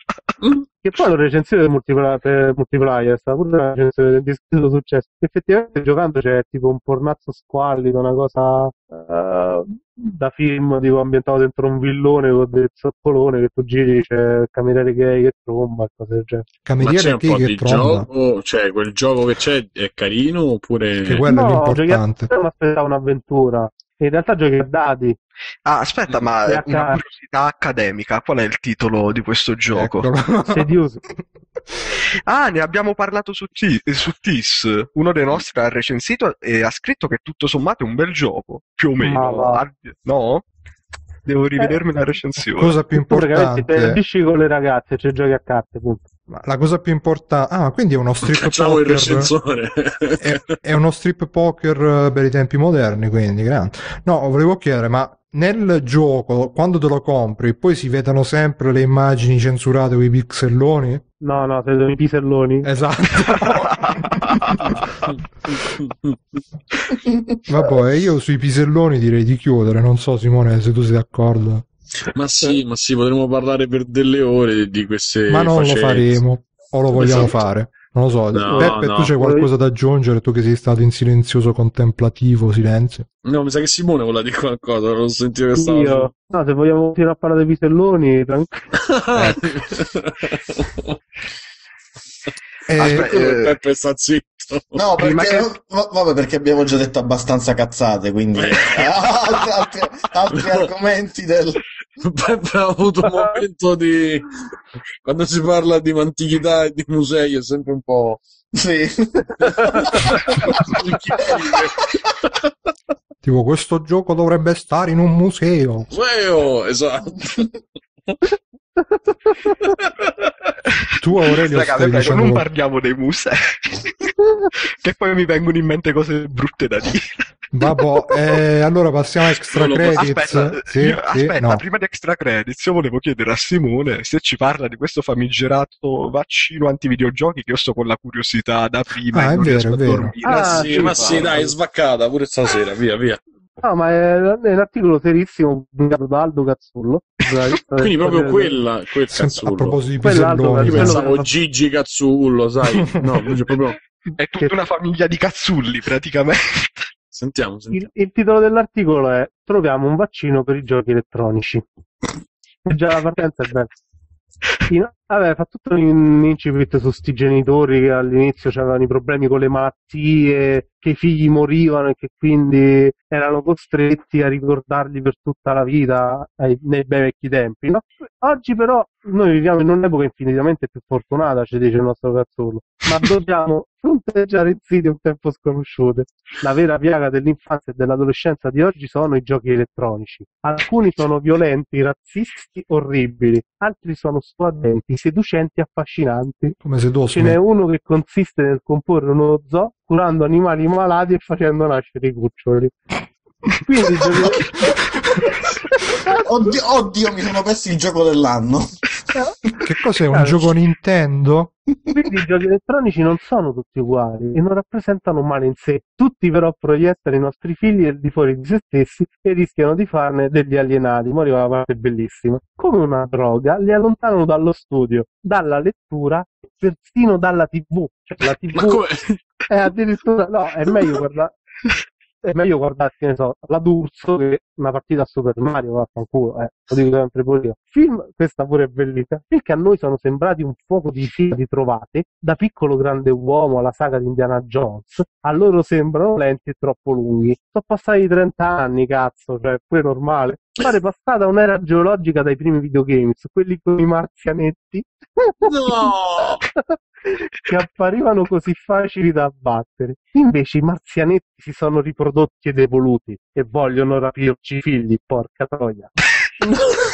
che poi la recensione del multiplayer, per multiplayer è stata pure una recensione del discreto successo. Effettivamente giocando c'è tipo un pornazzo squallido, una cosa eh, da film tipo ambientato dentro un villone con del zoccolone che tu giri, c'è il cameriere gay che tromba e cose del genere. Ma c'è cameriere un che, po' che di tromba, gioco, cioè quel gioco che c'è è carino oppure... che quello è No, l'importante. giochi a- mi aspettavo un'avventura. In realtà giochi a dadi. Ah, aspetta, ma E una a ca- curiosità accademica, qual è il titolo di questo gioco? Eccolo. Seduce. Ah, ne abbiamo parlato su, T- su T I S. Uno dei nostri ha recensito e ha scritto che tutto sommato è un bel gioco, più o Ma meno. va. Ah, no? Devo rivedermi la recensione. Cosa più Tu praticamente importante, interagisci con le ragazze, cioè giochi a carte, punto. ma la cosa più importante, ah, quindi è uno strip Facciamo il poker, recensore. è, è uno strip poker eh, per i tempi moderni, quindi grande. No, volevo chiedere, ma nel gioco, quando te lo compri, poi si vedono sempre le immagini censurate con i pixelloni? No, no, se sono i piselloni. Esatto. Vabbè, io sui piselloni direi di chiudere, non so Simone se tu sei d'accordo. Ma sì, ma sì, potremmo parlare per delle ore di queste Ma non lo facezie. faremo, o lo vogliamo Esatto. fare? Non lo so. No, Peppe, no. tu c'hai qualcosa da aggiungere? Tu che sei stato in silenzioso contemplativo silenzio. No, mi sa che Simone voleva dire qualcosa, non sentivo che stava... Io, no, se vogliamo continuare a parlare dei piselloni, tranquillo. Eh, Aspetta, eh, Peppe sta zitto. No, Prima perché, che- va- vabbè, perché abbiamo già detto abbastanza cazzate, quindi altri, altri- altri argomenti del... Peppe ha avuto un momento di... Quando si parla di antichità e di musei è sempre un po'... Sì. tipo, questo gioco dovrebbe stare in un museo. Museo, esatto. Tu Aurelio Raga, stai vi prego, dicendo... non parliamo dei musei, che poi mi vengono in mente cose brutte da dire. Vabbè, eh, allora passiamo a extra Non lo posso- credits. Aspetta, Sì, io- sì, aspetta, no. prima di extra credits, io volevo chiedere a Simone se ci parla di questo famigerato vaccino antivideogiochi che io sto con la curiosità da prima Ah, e è non vero, riesco è a vero. dormire. Ma Ah, sì, sì, ma sì. sì, dai, è svaccata pure stasera, via, via. No, ma è, è un articolo serissimo pubblicato da Aldo Cazzullo, giornalista del Quindi proprio Corriere dello- quella, quel Sempre- a cazzullo. proposito di Quell'altro piselloni, Io quello sai. che pensavo fa- Gigi Cazzullo, sai? No, invece proprio... È tutta che- una famiglia di cazzulli, praticamente. Sentiamo, il, sentiamo. il titolo dell'articolo è Troviamo un vaccino per i giochi elettronici. E già la partenza è bella. In- vabbè, fa tutto un incipit su sti genitori che all'inizio avevano i problemi con le malattie, che i figli morivano e che quindi erano costretti a ricordarli per tutta la vita ai- nei bei vecchi tempi, no? Oggi però noi viviamo in un'epoca infinitamente più fortunata, ci dice il nostro Cazzolo, ma dobbiamo fronteggiare insidie un tempo sconosciute. La vera piaga dell'infanzia e dell'adolescenza di oggi sono i giochi elettronici. Alcuni sono violenti, razzisti, orribili, altri sono suadenti, seducenti e affascinanti. Come se tu Ce n'è uno che consiste nel comporre uno zoo curando animali malati e facendo nascere i cuccioli. Quindi i giochi... Oddio, oddio, mi sono perso il gioco dell'anno. Che cos'è, un Ah, gioco Nintendo? Quindi i giochi elettronici non sono tutti uguali e non rappresentano un male in sé. Tutti però proiettano i nostri figli al di fuori di se stessi e rischiano di farne degli alienati. Mo' arriva la parte bellissima. Come una droga, li allontanano dallo studio, dalla lettura e persino dalla tivù. Cioè la Ma tivù come... è addirittura... No, è meglio guardare... È meglio guardare, che ne so, la D'Urso che una partita a Super Mario, vaffanculo, eh, lo dico sempre pure io. Film, questa pure è bellissima, film che a noi sono sembrati un fuoco di fila di trovate, da Piccolo Grande Uomo alla saga di Indiana Jones, a loro sembrano lenti e troppo lunghi. Sono passati trenta anni, cazzo, cioè, pure normale. Pare passata un'era geologica dai primi videogames, quelli con i marzianetti. No! Che apparivano così facili da abbattere. Invece i marzianetti si sono riprodotti ed evoluti e vogliono rapirci i figli, porca troia. Non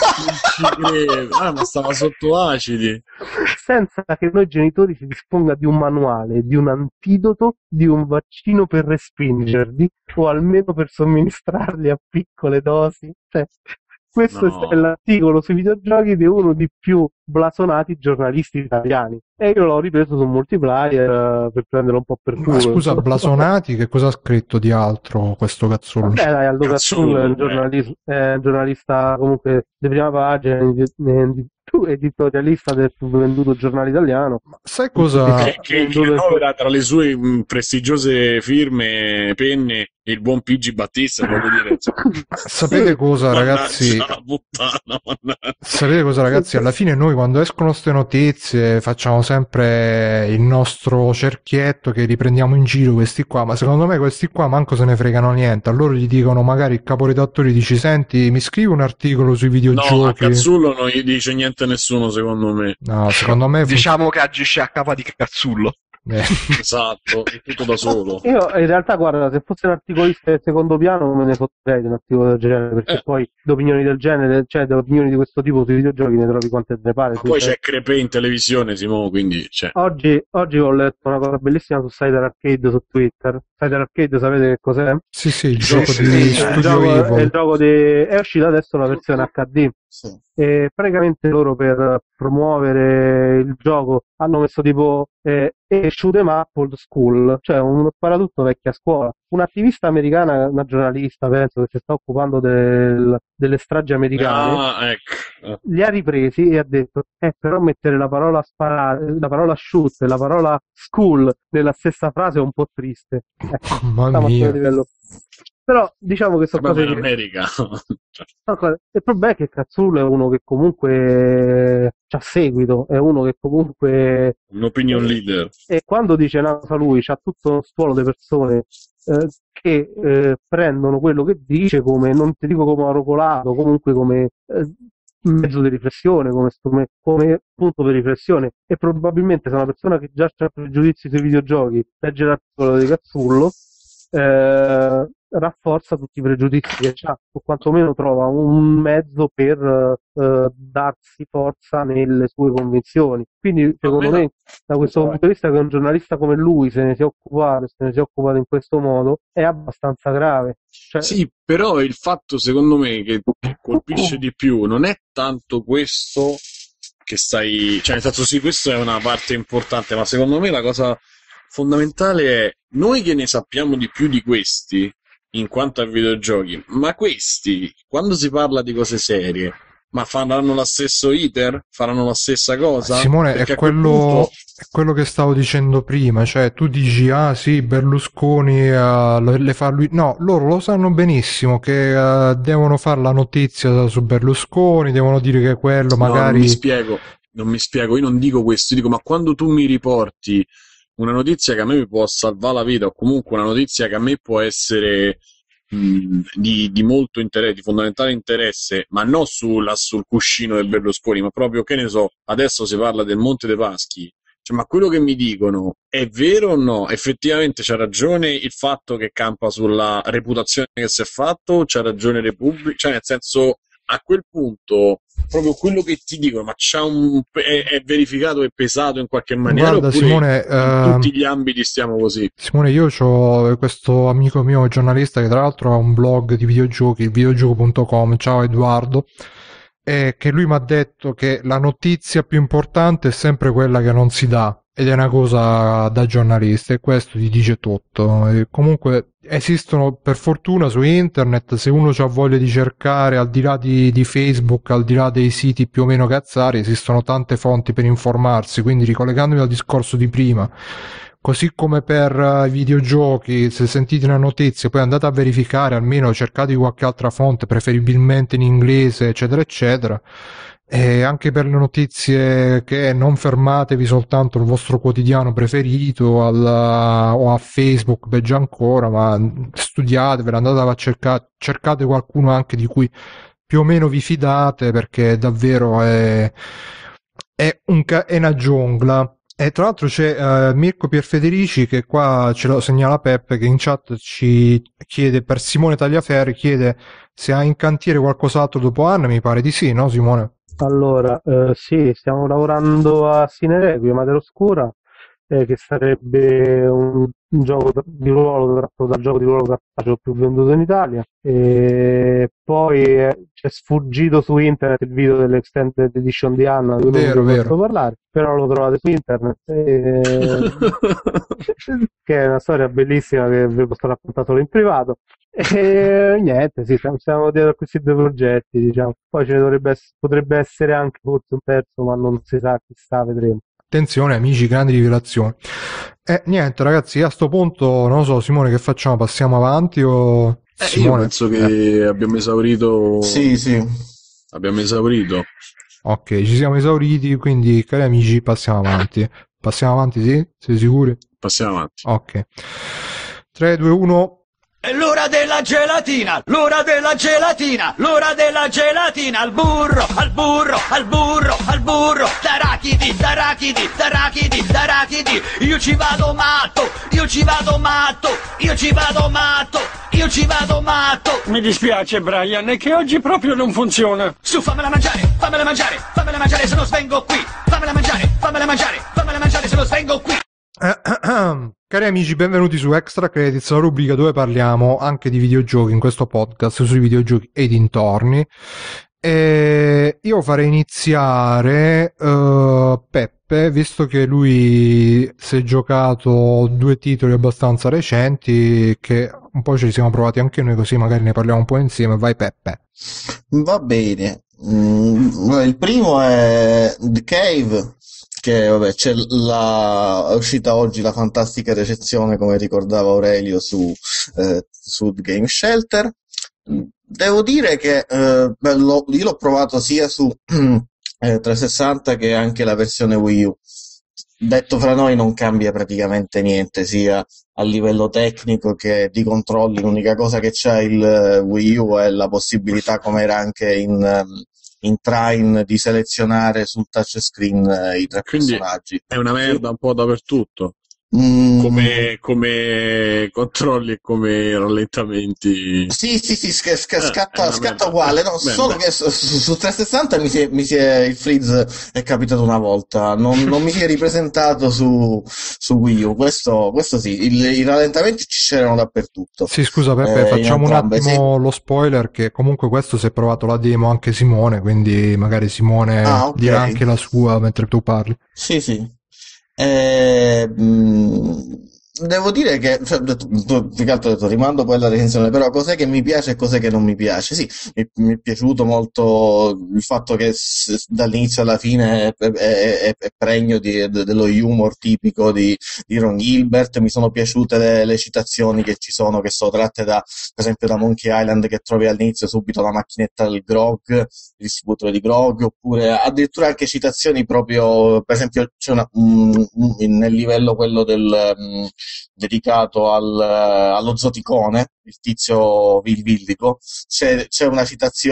ci credo. Ah, ma stava sotto acidi. Senza che noi genitori si disponga di un manuale, di un antidoto, di un vaccino per respingerli o almeno per somministrarli a piccole dosi. Cioè, questo No. è l'articolo sui videogiochi di uno dei più blasonati giornalisti italiani. E io l'ho ripreso su Multiplayer eh, per prenderlo un po' per Ma culo. scusa, insomma. Blasonati, che cosa ha scritto di altro questo cazzullo? Beh, dai, Aldo Cazzullo è un, Cazzullo, giornalis- è un giornalista comunque di prima pagina, di- di- più editorialista del più venduto giornale italiano. Sai cosa? Che, che, che annovera tra le sue mh, prestigiose firme, penne, il buon Pigi Battista, voglio dire. cioè, Sapete cosa, ragazzi? mannaggia la puttana, mannaggia. Sapete cosa, ragazzi? Alla fine noi quando escono ste notizie facciamo sempre il nostro cerchietto che riprendiamo in giro questi qua, ma secondo me questi qua manco se ne fregano niente. A loro gli dicono, magari il caporedattore dice, senti, mi scrivi un articolo sui No, a videogiochi? Cazzullo non gli dice niente nessuno, secondo me. No, secondo me... fun- Diciamo che agisce a capa di Cazzullo. eh. Esatto, è tutto da solo. Io in realtà, guarda, se fosse un articolista del secondo piano non me ne fotterei di un articolo del genere, perché Eh. poi di opinioni del genere, cioè di opinioni di questo tipo sui videogiochi ne trovi quante te ne pare. Ma Sui poi siti. c'è Crepè in televisione, Simo, quindi cioè, Oggi, oggi ho letto una cosa bellissima su Cider Arcade su Twitter. Cider Arcade, sapete che cos'è? Sì, sì, il Sì, gioco sì, di sì, È il Studio gioco, è Evil. il gioco di... è uscita adesso la versione acca di. Sì. E praticamente loro per promuovere il gioco hanno messo tipo eh, e shoot 'em up old school, cioè un sparatutto vecchia scuola. Un'attivista americana, una giornalista penso che si sta occupando del- delle stragi americane, ah, ecco. li ha ripresi e ha detto eh però mettere la parola sparare, la parola shoot e la parola school nella stessa frase è un po' triste. Ecco, Mamma stiamo a quel mia. livello. Però diciamo che sono Vabbè, cose in che... America. No, co- il problema è che Cazzullo è uno che comunque c'ha seguito, è uno che comunque Un opinion leader. e quando dice una cosa lui c'ha tutto uno stuolo di persone eh, che eh, prendono quello che dice come, non ti dico come oracolato, comunque come eh, mezzo di riflessione, come, strume- come punto di riflessione, e probabilmente se una persona che già ha pregiudizi sui videogiochi legge l'articolo di Cazzullo eh, rafforza tutti i pregiudizi che ha, o quantomeno trova un mezzo per eh, darsi forza nelle sue convinzioni. Quindi secondo me, da questo punto di vista, che un giornalista come lui se ne sia occupato, se ne sia occupato in questo modo, è abbastanza grave. Cioè... Sì, però il fatto secondo me che colpisce di più non è tanto questo che stai, cioè nel senso sì, questa è una parte importante, ma secondo me la cosa fondamentale è noi che ne sappiamo di più di questi in quanto a videogiochi, ma questi quando si parla di cose serie, ma faranno lo stesso iter? Faranno la stessa cosa? Simone, è quello, punto... è quello che stavo dicendo prima, cioè tu dici, ah sì, Berlusconi uh, le fa lui... No, loro lo sanno benissimo che uh, devono fare la notizia su Berlusconi, devono dire che quello magari... No, non mi spiego, non mi spiego, io non dico questo, dico, ma quando tu mi riporti una notizia che a me mi può salvare la vita, o comunque una notizia che a me può essere... Di, di molto interesse, di fondamentale interesse, ma non sulla, sul cuscino del Berlusconi, ma proprio, che ne so, adesso si parla del Monte dei Paschi, cioè, ma quello che mi dicono è vero o no? Effettivamente c'ha ragione il fatto che campa sulla reputazione che si è fatto, c'ha ragione Repubblica, cioè nel senso, a quel punto proprio quello che ti dicono, ma c'ha un, è, è verificato e pesato in qualche maniera? Guarda, oppure Simone, in uh, tutti gli ambiti stiamo così? Simone, io ho questo amico mio giornalista che tra l'altro ha un blog di videogiochi, il videogioco punto com, ciao Edoardo, e che lui mi ha detto che la notizia più importante è sempre quella che non si dà, ed è una cosa da giornalista, e questo ti dice tutto. E comunque esistono, per fortuna, su internet, se uno ha voglia di cercare, al di là di, di Facebook, al di là dei siti più o meno cazzari, esistono tante fonti per informarsi. Quindi, ricollegandomi al discorso di prima, così come per i uh, videogiochi, se sentite una notizia poi andate a verificare, almeno cercate qualche altra fonte, preferibilmente in inglese, eccetera eccetera. E anche per le notizie, che non fermatevi soltanto al vostro quotidiano preferito alla, o a Facebook, peggio ancora, ma studiatevela, andate a cercare, cercate qualcuno anche di cui più o meno vi fidate, perché davvero è, è, un, è una giungla. E tra l'altro c'è uh, Mirko Pierfederici, che qua ce lo segnala Peppe, che in chat ci chiede, per Simone Tagliaferri, chiede se ha in cantiere qualcos'altro dopo Anna. Mi pare di sì, no Simone? Allora, eh, sì, stiamo lavorando a Sine Requiem, Madre Oscura, eh, che sarebbe un, un gioco di ruolo tratto dal gioco di ruolo cartaceo più venduto in Italia. E poi eh, c'è sfuggito su internet il video dell'Extended Edition di Anna, di cui vero, non vi vero. posso parlare, però lo trovate su internet. E... che è una storia bellissima che vi posso raccontare solo in privato. E niente, sì, siamo dietro a questi due progetti, diciamo. Poi ce ne dovrebbe essere, potrebbe essere anche forse un terzo, ma non si sa, chi sta, vedremo. Attenzione amici, grandi rivelazioni. E niente ragazzi, a sto punto non lo so, Simone, che facciamo? Passiamo avanti o... Eh, Simone? io penso che eh. abbiamo esaurito. Sì, sì. Abbiamo esaurito. Ok, ci siamo esauriti, quindi cari amici passiamo avanti. Passiamo avanti, sì? Sei sicuri? Passiamo avanti. Ok. tre, due, uno... È l'ora della gelatina, l'ora della gelatina, l'ora della gelatina, al burro, al burro, al burro, al burro, d'arachidi, d'arachidi, d'arachidi, d'arachidi, io ci vado matto, io ci vado matto, io ci vado matto, io ci vado matto. Mi dispiace Brian, è che oggi proprio non funziona. Su, fammela mangiare, fammela mangiare, fammela mangiare se non svengo qui, fammela mangiare, fammela mangiare, fammela mangiare se non svengo qui. Cari amici, benvenuti su Extra Credits, la rubrica dove parliamo anche di videogiochi in questo podcast, sui videogiochi e dintorni. E io farei iniziare uh, Peppe, visto che lui si è giocato due titoli abbastanza recenti, che un po' ci siamo provati anche noi, così magari ne parliamo un po' insieme. Vai Peppe. Va bene. Mm, il primo è The Cave, che vabbè, c'è la, è uscita oggi la fantastica recensione, come ricordava Aurelio, su, eh, su Game Shelter. Devo dire che eh, beh, lo, io l'ho provato sia su eh, trecentosessanta che anche la versione Wii U. Detto fra noi, non cambia praticamente niente, sia a livello tecnico che di controlli. L'unica cosa che c'ha il Wii U è la possibilità, come era anche in... in Trine, di selezionare sul touchscreen eh, i tre Quindi personaggi. è una merda un po' dappertutto. Mm, come, come controlli e come rallentamenti. Sì, sì, sì, sc- sc- Eh, è scatta, una scatta merda. uguale, no, Merda. solo che su, su- su trecentosessanta mi si è, mi si è- il freeze è capitato una volta, non, non mi si è ripresentato su, su Wii U, questo, questo sì, il- i rallentamenti ci c'erano dappertutto, Sì, scusa Peppe, eh, in facciamo un entrambe, sì. attimo lo spoiler che comunque questo si è provato la demo anche Simone, quindi magari Simone Ah, ok. dirà anche la sua mentre tu parli. Sì, sì. Eh, mh, devo dire che, cioè, ho detto- tu- più che altro ho detto, rimando poi alla recensione, però cos'è che mi piace e cos'è che non mi piace? Sì, mi, mi è piaciuto molto il fatto che s- dall'inizio alla fine è, è- è- è pregno di- de- dello humor tipico di, di Ron Gilbert, mi sono piaciute le, le citazioni che ci sono, che sono tratte da, per esempio da Monkey Island, che trovi all'inizio subito la macchinetta del grog, il distributore di grog, oppure addirittura anche citazioni proprio, per esempio c'è una, un- un- nel livello quello del, mm, dedicato al, allo zoticone, il tizio vil- villico, c'è, c'è una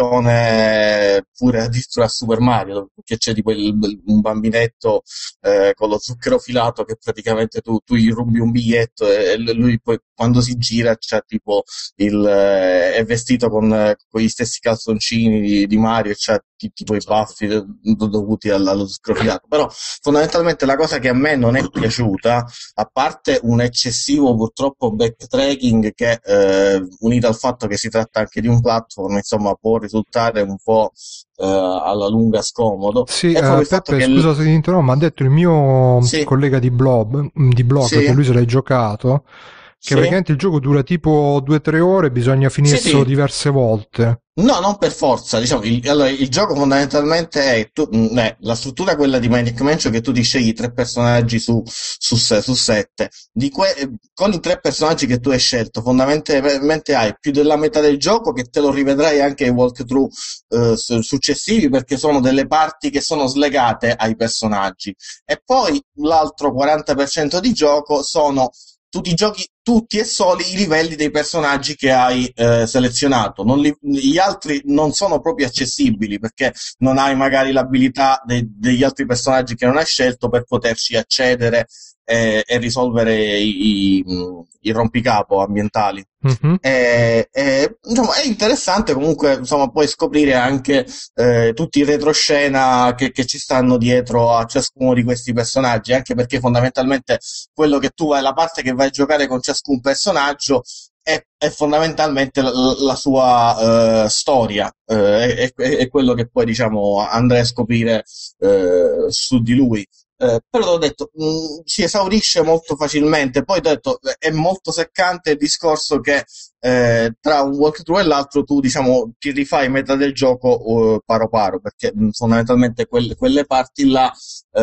citazione pure addirittura a Super Mario, che c'è tipo il- un bambinetto eh, con lo zucchero filato che praticamente tu, tu gli rubi un biglietto e lui poi quando si gira c'ha tipo il, eh, è vestito con, eh, con gli stessi calzoncini di, di Mario e c'ha ti- tipo i baffi do- dovuti al- allo zucchero filato. Però fondamentalmente la cosa che a me non è piaciuta, a parte un eccessivo purtroppo backtracking che eh, unito al fatto che si tratta anche di un platform, insomma può risultare un po' eh, alla lunga scomodo, Sì, è proprio eh, il fatto Peppe, che l- scusa se ti interrompo, ma ha detto il mio sì, collega di blog, di blog sì, che lui se l'hai giocato, che sì, praticamente il gioco dura tipo due tre ore, bisogna sì, finirselo sì. diverse volte. No, non per forza, diciamo, il, allora, il gioco fondamentalmente è, tu, mh, eh, la struttura è quella di Maniac Mansion, che tu ti scegli tre personaggi su, su, se- su sette, di que- eh, con i tre personaggi che tu hai scelto, fondamentalmente hai più della metà del gioco che te lo rivedrai anche ai walkthrough eh, su- successivi, perché sono delle parti che sono slegate ai personaggi, e poi l'altro quaranta per cento di gioco sono tu ti giochi tutti e soli i livelli dei personaggi che hai eh, selezionato. Non li- gli altri non sono proprio accessibili perché non hai magari l'abilità de- degli altri personaggi che non hai scelto per poterci accedere eh, e risolvere i, i, mh, i rompicapo ambientali. Mhm. E, e, insomma, è interessante comunque, insomma, poi scoprire anche eh, tutti i retroscena che, che ci stanno dietro a ciascuno di questi personaggi, anche perché fondamentalmente quello che tu vai, la parte che vai a giocare con ciascun personaggio è, è fondamentalmente la, la sua eh, storia, eh, è, è- è quello che poi diciamo andrai a scoprire eh, su di lui. Eh, però t'ho detto, mh, si esaurisce molto facilmente. Poi t'ho detto, eh, è molto seccante il discorso che eh, tra un walkthrough e l'altro tu, diciamo, ti rifai metà del gioco eh, paro paro, perché mh, fondamentalmente quelle, quelle parti là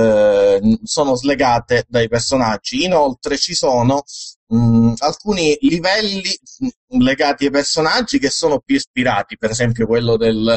eh, sono slegate dai personaggi. Inoltre ci sono mh, alcuni livelli mh, legati ai personaggi che sono più ispirati, per esempio quello del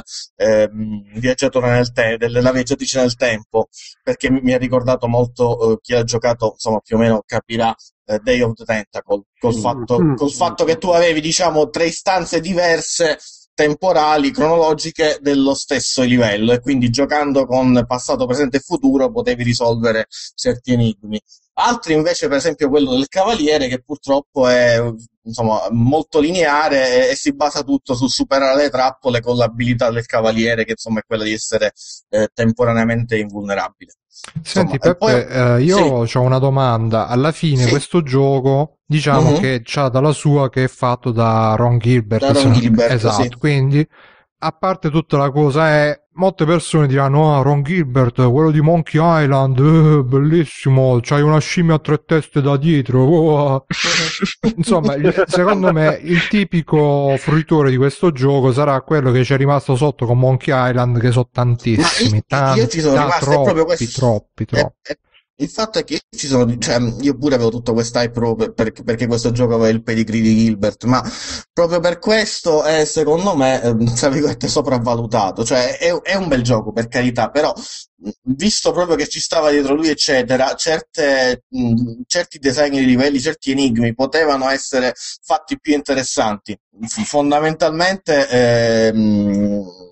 ehm, viaggiatore nel te- della viaggiatrice nel tempo, perché mi, mi ha ricordato molto eh, chi ha giocato, insomma, più o meno capirà eh, Day of the Tentacle, col fatto, Mm. col fatto che tu avevi, diciamo, tre istanze diverse temporali, cronologiche dello stesso livello, e quindi giocando con passato, presente e futuro potevi risolvere certi enigmi. Altri invece, per esempio quello del cavaliere, che purtroppo è insomma molto lineare e, e si basa tutto su superare le trappole con l'abilità del cavaliere, che insomma è quella di essere eh, temporaneamente invulnerabile. Insomma, Senti e poi Peppe, eh, io sì, ho una domanda. Alla fine sì, questo gioco, diciamo mhm, che c'ha dalla sua che è fatto da Ron Gilbert, da se Ron non- Gilbert, sì. esatto, quindi a parte tutta la cosa è, molte persone diranno, ah, Ron Gilbert, quello di Monkey Island, eh, bellissimo, c'hai una scimmia a tre teste da dietro, oh. Insomma, il- secondo me il tipico fruitore di questo gioco sarà quello che ci è rimasto sotto con Monkey Island, che sono Ma tantissimi, io, io ci sono tanti, rimasto, è proprio troppi, questo. troppi, è- troppi. è- il fatto è che io ci sono, cioè, io pure avevo tutto quest'hype proprio per- perché, perché questo gioco aveva il pedigree di Gilbert, ma proprio per questo è, secondo me, ehm, tra virgolette, sopravvalutato. Cioè, è, è un bel gioco, per carità, però, mh, visto proprio che ci stava dietro lui, eccetera, certe, mh, certi design di livelli, certi enigmi potevano essere fatti più interessanti. F- Fondamentalmente, ehm,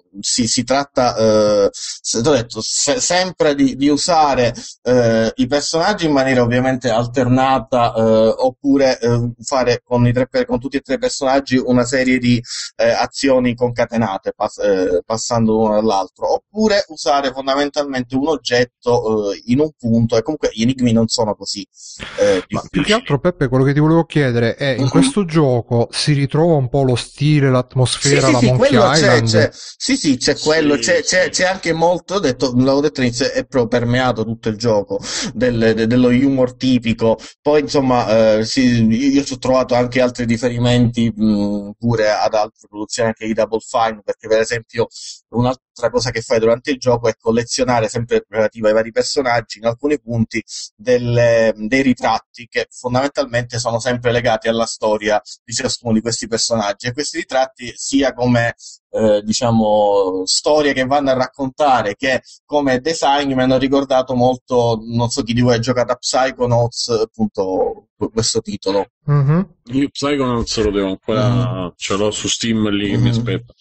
si, si tratta, eh, se, t'ho detto, se, sempre di, di usare eh, i personaggi in maniera ovviamente alternata, eh, oppure eh, fare con, i tre, con tutti e tre i personaggi una serie di eh, azioni concatenate, pass- eh, passando l'uno all'altro, oppure usare fondamentalmente un oggetto eh, in un punto, e comunque gli enigmi non sono così eh, Ma più che difficili. altro, Peppe, quello che ti volevo chiedere è, in Mhm. questo gioco si ritrova un po' lo stile, Sì, l'atmosfera, sì, la sì, Monkey quello c'è, Island? c'è, sì, sì, c'è quello, Sì, c'è, c'è, sì. c'è anche molto, ho detto, l'avevo detto all'inizio, è proprio permeato tutto il gioco del- de- dello humor tipico. Poi, insomma, eh, sì, io ci ho trovato anche altri riferimenti mh, pure ad altre produzioni anche di Double Fine, perché per esempio un'altra cosa che fai durante il gioco è collezionare, sempre relativa ai vari personaggi, in alcuni punti delle- dei ritratti che fondamentalmente sono sempre legati alla storia di ciascuno di questi personaggi, e questi ritratti sia come eh, diciamo storie che vanno a raccontare che come design mi hanno ricordato molto, non so chi di voi ha giocato a Psychonauts, appunto questo titolo. Mhm. Io Psychonauts lo devo ancora, Mhm. ce l'ho su Steam lì che mi Mhm. aspetta.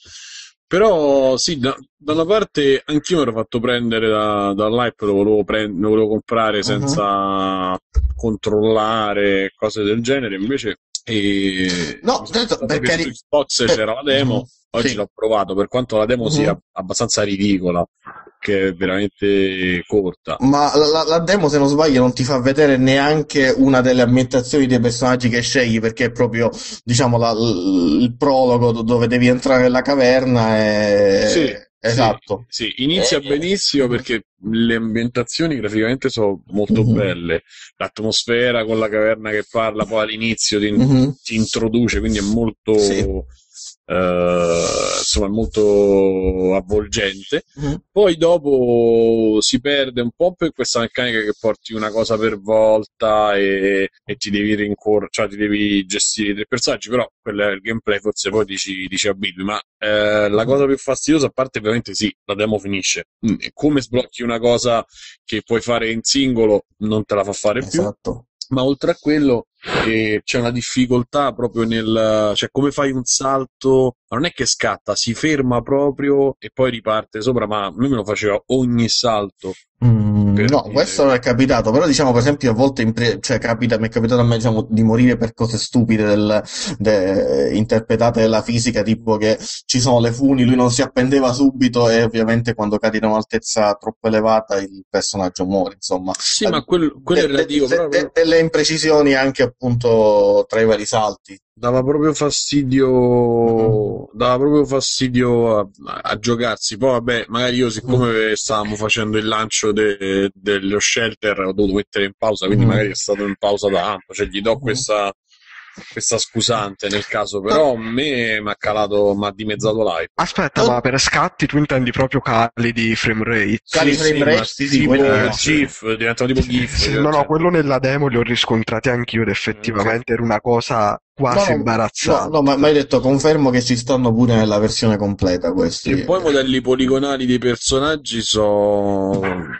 Però sì, da, da una parte anch'io mi ero fatto prendere da, dall'hype, lo volevo, prend- lo volevo comprare Mhm. senza controllare, cose del genere, invece eh, No, mi sono detto, andato per perché su cari- Xbox per- c'era la demo, Mhm. oggi Sì. l'ho provato, per quanto la demo sia Mhm. abbastanza ridicola, che è veramente corta. Ma la, la- la demo, se non sbaglio, non ti fa vedere neanche una delle ambientazioni dei personaggi che scegli, perché è proprio, diciamo, la- l- il prologo do- dove devi entrare nella caverna Sì, e... sì, Esatto. sì, inizia E- benissimo Mhm. perché le ambientazioni graficamente sono molto Mhm. belle, l'atmosfera con la caverna che parla poi all'inizio ti, Mhm. ti introduce, quindi è molto, Sì. eh, insomma, è molto avvolgente. Mhm. Poi dopo si perde un po' per questa meccanica che porti una cosa per volta e, e ti devi rincorrere, cioè ti devi gestire i tre personaggi, però quello è il gameplay, forse poi dici, dici a Billy, ma eh, la cosa più fastidiosa, a parte ovviamente sì, la demo finisce. Mm, e come sblocchi una cosa che puoi fare in singolo, non te la fa fare più. Esatto. Ma oltre a quello eh, c'è una difficoltà proprio nel, cioè come fai un salto, ma non è che scatta, si ferma proprio e poi riparte sopra, ma a me me lo faceva ogni salto. Mm, Per no, dire- questo non è capitato, però diciamo per esempio a volte in pre- cioè, capita, mi è capitato a me diciamo, di morire per cose stupide del- de- interpretate dalla fisica, tipo che ci sono le funi, lui non si appendeva subito e ovviamente quando cadi da un'altezza troppo elevata il personaggio muore, insomma. Sì, ma quello, quello è De- de- relativo, de- però de- delle imprecisioni anche appunto tra i vari salti. dava proprio Mhm. fastidio, dava proprio fastidio a, a giocarsi. Poi vabbè, magari io siccome stavamo facendo il lancio de- dello shelter ho dovuto mettere in pausa, quindi Mhm. magari è stato in pausa da tanto, cioè gli do Mhm. questa, questa scusante nel caso, però a me mi ha calato, mi ha dimezzato l'hype. Aspetta, ma per scatti tu intendi proprio cali di frame rate? Cali Sì, frame sì, rate, ma sì, sì, tipo quelli Eh, sì. GIF, diventano tipo GIF. Sì, cioè, no, no, cioè, quello nella demo li ho riscontrati anch'io ed effettivamente era una cosa No, quasi no, no, imbarazzante. no, ma ma hai detto, confermo che ci stanno pure nella versione completa questi. E poi i modelli poligonali dei personaggi sono un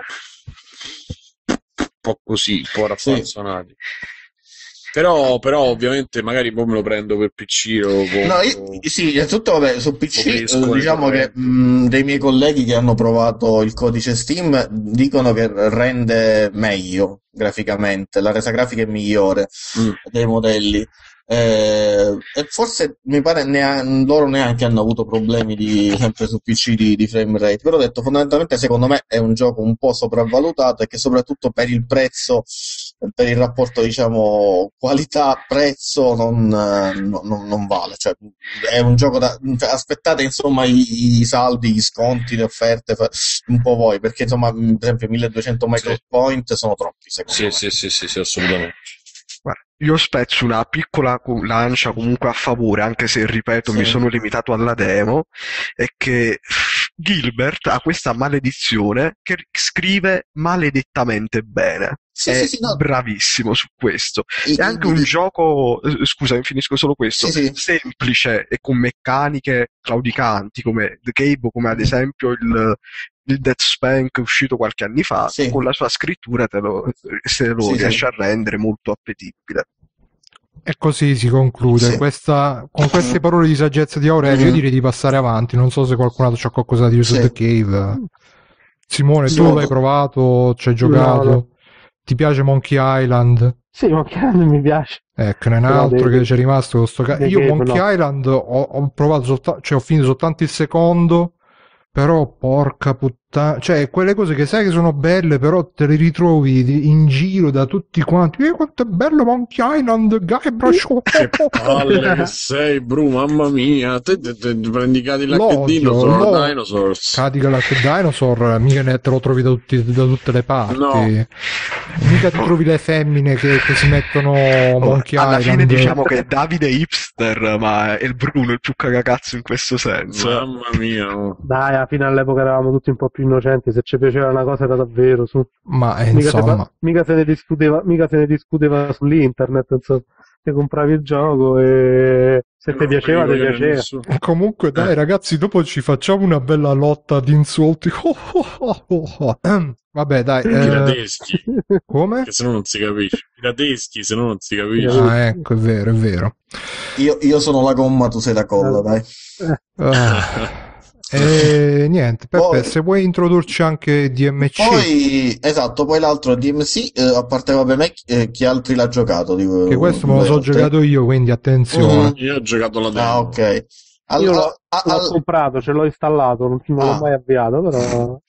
po' così, un po' Sì. raffazzonati. Però, però ovviamente magari poi me lo prendo per P C lo No, io, compro, sì, innanzitutto vabbè, su lo P C pesco eh, nei diciamo che torrenti. mh, dei miei colleghi che hanno provato il codice Steam dicono che rende meglio graficamente, la resa grafica è migliore Mm. dei modelli. Eh, e forse mi pare nea- loro neanche hanno avuto problemi di, sempre su P C di, di frame rate, però ho detto fondamentalmente secondo me è un gioco un po' sopravvalutato e che soprattutto per il prezzo, per il rapporto diciamo qualità-prezzo non, eh, no- non- non vale, cioè è un gioco da cioè, aspettate insomma i, i saldi, gli sconti, le offerte, fa- un po' voi, perché insomma mh, per esempio milleduecento Sì, Microsoft Point sono troppi secondo sì, me. sì, sì, sì, sì, assolutamente. Guarda, io spezzo una piccola co- lancia comunque a favore, anche se ripeto mi Sì. sono limitato alla demo, è che Gilbert ha questa maledizione che scrive maledettamente bene. Sì, È sì, sì, no. bravissimo su questo. I- È anche i- un i- gioco, eh, scusa, finisco solo questo, Sì, sì. semplice e con meccaniche claudicanti come The Cave, come ad Mm. esempio il, il Death Spank uscito qualche anni fa, Sì. con la sua scrittura te lo, se lo Sì, sì. riesce a rendere molto appetibile. E così si conclude. Sì. Questa, con queste parole di saggezza di Aurelio, io direi di passare avanti. Non so se qualcun altro c'ha qualcosa da dire su Sì. The Cave. Simone, tu No. l'hai provato? Ci hai giocato? No, no. Ti piace Monkey Island? Sì, ma che non mi piace. Ecco, ne è un Però altro dei- che c'è rimasto con sto ca- dei Io Cave, Monkey no. Island ho, ho provato soltanto, cioè ho finito soltanto il secondo, però porca puttana, cioè quelle cose che sai che sono belle, però te le ritrovi di- in giro da tutti quanti. Eh, quanto è bello Monkey Island, Guybrush. Che palle che sei, Bru, mamma mia. Te, te, te prendi Cadillac e L'odio, Dinosaur, l'odio. Dinosaurs. Cadillac Dinosaur, mica ne te lo trovi da, tutti- da tutte le parti. No. Mica ti trovi le femmine che, che si mettono Monkey Alla Island. fine diciamo che Davide è hipster, ma è il Bruno il più cagacazzo in questo senso. Mamma mia. oh. Dai, alla fine all'epoca eravamo tutti un po' più innocenti, se ci piaceva una cosa era davvero, su. Ma eh, Mica, se, insomma, pa- mica se ne discuteva, mica se ne discuteva sull'internet, insomma. Ti compravi il gioco e se ti piaceva, ti piaceva. comunque dai ragazzi, dopo ci facciamo una bella lotta di insulti. Vabbè dai, eh, Pirateschi, come? che se no non si capisce. Pirateschi, se no non si capisce. Ah, ecco, è vero, è vero. Io, io sono la gomma, tu sei la colla, dai. Ah. E niente, Peppe, Poi- se vuoi introdurci anche D M C, Poi, esatto, poi l'altro D M C, eh, a parte vabbè me, eh, chi altri l'ha giocato? Dico, che questo me lo so altri? giocato io, quindi attenzione. Mhm. Io ho giocato la demo. Ah, ok. Al- Io l'ho, a- l'ho al- comprato, ce l'ho installato, non, non l'ho Ah. mai avviato, però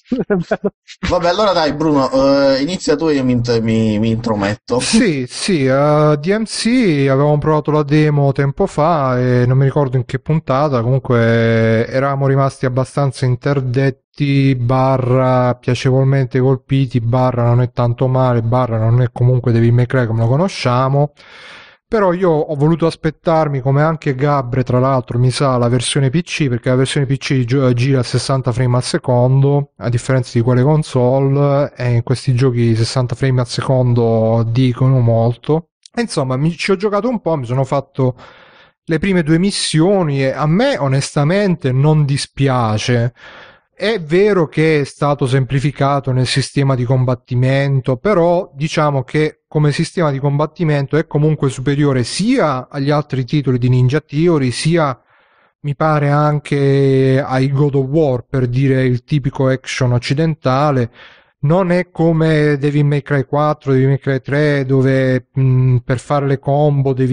Vabbè, allora dai, Bruno, eh, inizia tu e io mi, int- mi- mi intrometto. Sì, sì, uh, D M C avevamo provato la demo tempo fa e non mi ricordo in che puntata, comunque eravamo rimasti abbastanza interdetti, barra piacevolmente colpiti, barra non è tanto male, barra non è comunque Devil May Cry come lo conosciamo. Però io ho voluto aspettarmi, come anche Gabre tra l'altro mi sa, la versione P C, perché la versione P C gio- gira a sessanta frame al secondo, a differenza di quelle console, e in questi giochi i sessanta frame al secondo dicono molto. E insomma, mi, ci ho giocato un po', mi sono fatto le prime due missioni e a me onestamente non dispiace. È vero che è stato semplificato nel sistema di combattimento, però diciamo che come sistema di combattimento è comunque superiore sia agli altri titoli di Ninja Theory, sia mi pare anche ai God of War, per dire il tipico action occidentale. Non è come Devil May Cry quattro, Devil May Cry tre, dove mh, per fare le combo devi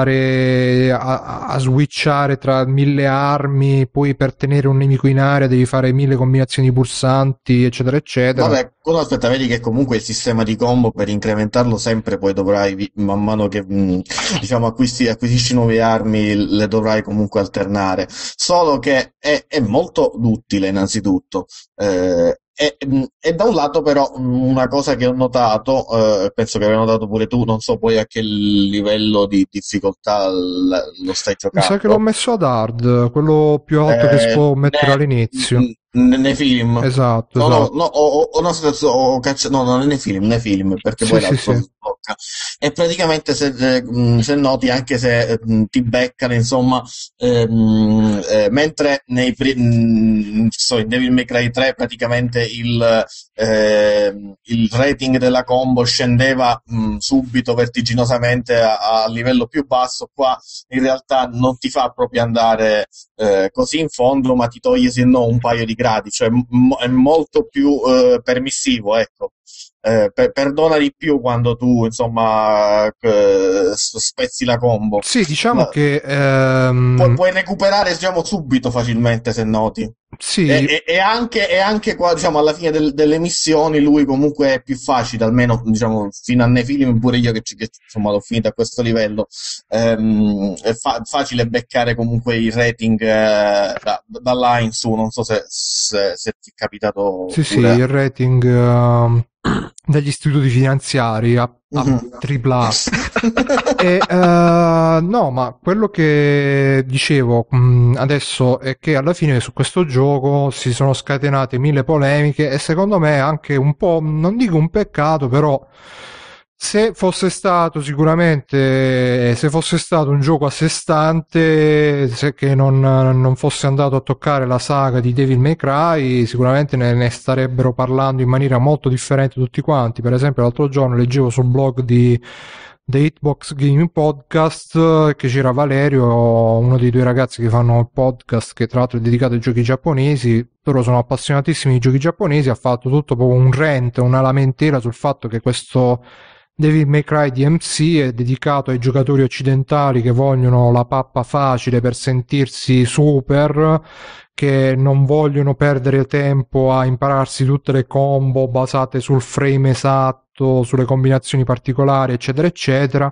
stare a, a switchare tra mille armi, poi per tenere un nemico in area devi fare mille combinazioni di pulsanti, eccetera, eccetera. Vabbè, no, aspetta, vedi che comunque il sistema di combo per incrementarlo sempre poi dovrai, vi- man mano che mh, diciamo acquisti, acquisisci nuove armi, le dovrai comunque alternare. Solo che è, è molto utile innanzitutto. Eh, e, mh, e da un lato però mh, una cosa che ho notato, eh, penso che avevi notato pure tu, non so poi a che livello di difficoltà l- lo stai Mi sa che giocando. l'ho messo ad hard, quello più alto che si Eh, può mettere ne- all'inizio. n- nei film. Esatto, No, no, esatto. no, ho, ho, ho- no, aspetta, ho caccia- no, no, non nei film, nei film, perché Sì, poi sì, l'altro sì. si blocca. E praticamente se, eh, mh, se noti, anche se eh, mh, ti beccano, insomma, ehm, eh, mentre nei pri- mh, so, in Devil May Cry tre praticamente il, ehm, il rating della combo scendeva mh, subito vertiginosamente a, a livello più basso, qua in realtà non ti fa proprio andare eh, così in fondo, ma ti toglie se no un paio di gradi, cioè m- è molto più eh, permissivo, ecco. Eh, per- perdona di più quando tu, insomma, eh, s- spezzi la combo. Sì, diciamo Ma che puoi, ehm, puoi recuperare, diciamo, subito facilmente se noti. sì, E, e- e anche, e anche qua, diciamo, alla fine del- delle missioni lui comunque è più facile, almeno, diciamo, fino a nei film, pure io che, ci- che, insomma, l'ho finito a questo livello, ehm, è fa- facile beccare comunque il rating eh, da, da là in su, non so se, se, se ti è capitato sì, sì, pure. il rating ehm, degli istituti finanziari a, a Mhm. tripla A. E, eh, no, ma quello che dicevo mh, adesso è che alla fine su questo gioco si sono scatenate mille polemiche e secondo me anche un po', non dico un peccato, però se fosse stato sicuramente, se fosse stato un gioco a sé stante, se che non, non fosse andato a toccare la saga di Devil May Cry, sicuramente ne, ne starebbero parlando in maniera molto differente tutti quanti. Per esempio l'altro giorno leggevo sul blog di The Hitbox Gaming Podcast, che c'era Valerio, uno dei due ragazzi che fanno il podcast, che tra l'altro è dedicato ai giochi giapponesi. Loro sono appassionatissimi di giochi giapponesi, ha fatto tutto proprio un rant, una lamentela sul fatto che questo Devil May Cry D M C è dedicato ai giocatori occidentali che vogliono la pappa facile per sentirsi super, che non vogliono perdere tempo a impararsi tutte le combo basate sul frame esatto, sulle combinazioni particolari, eccetera, eccetera.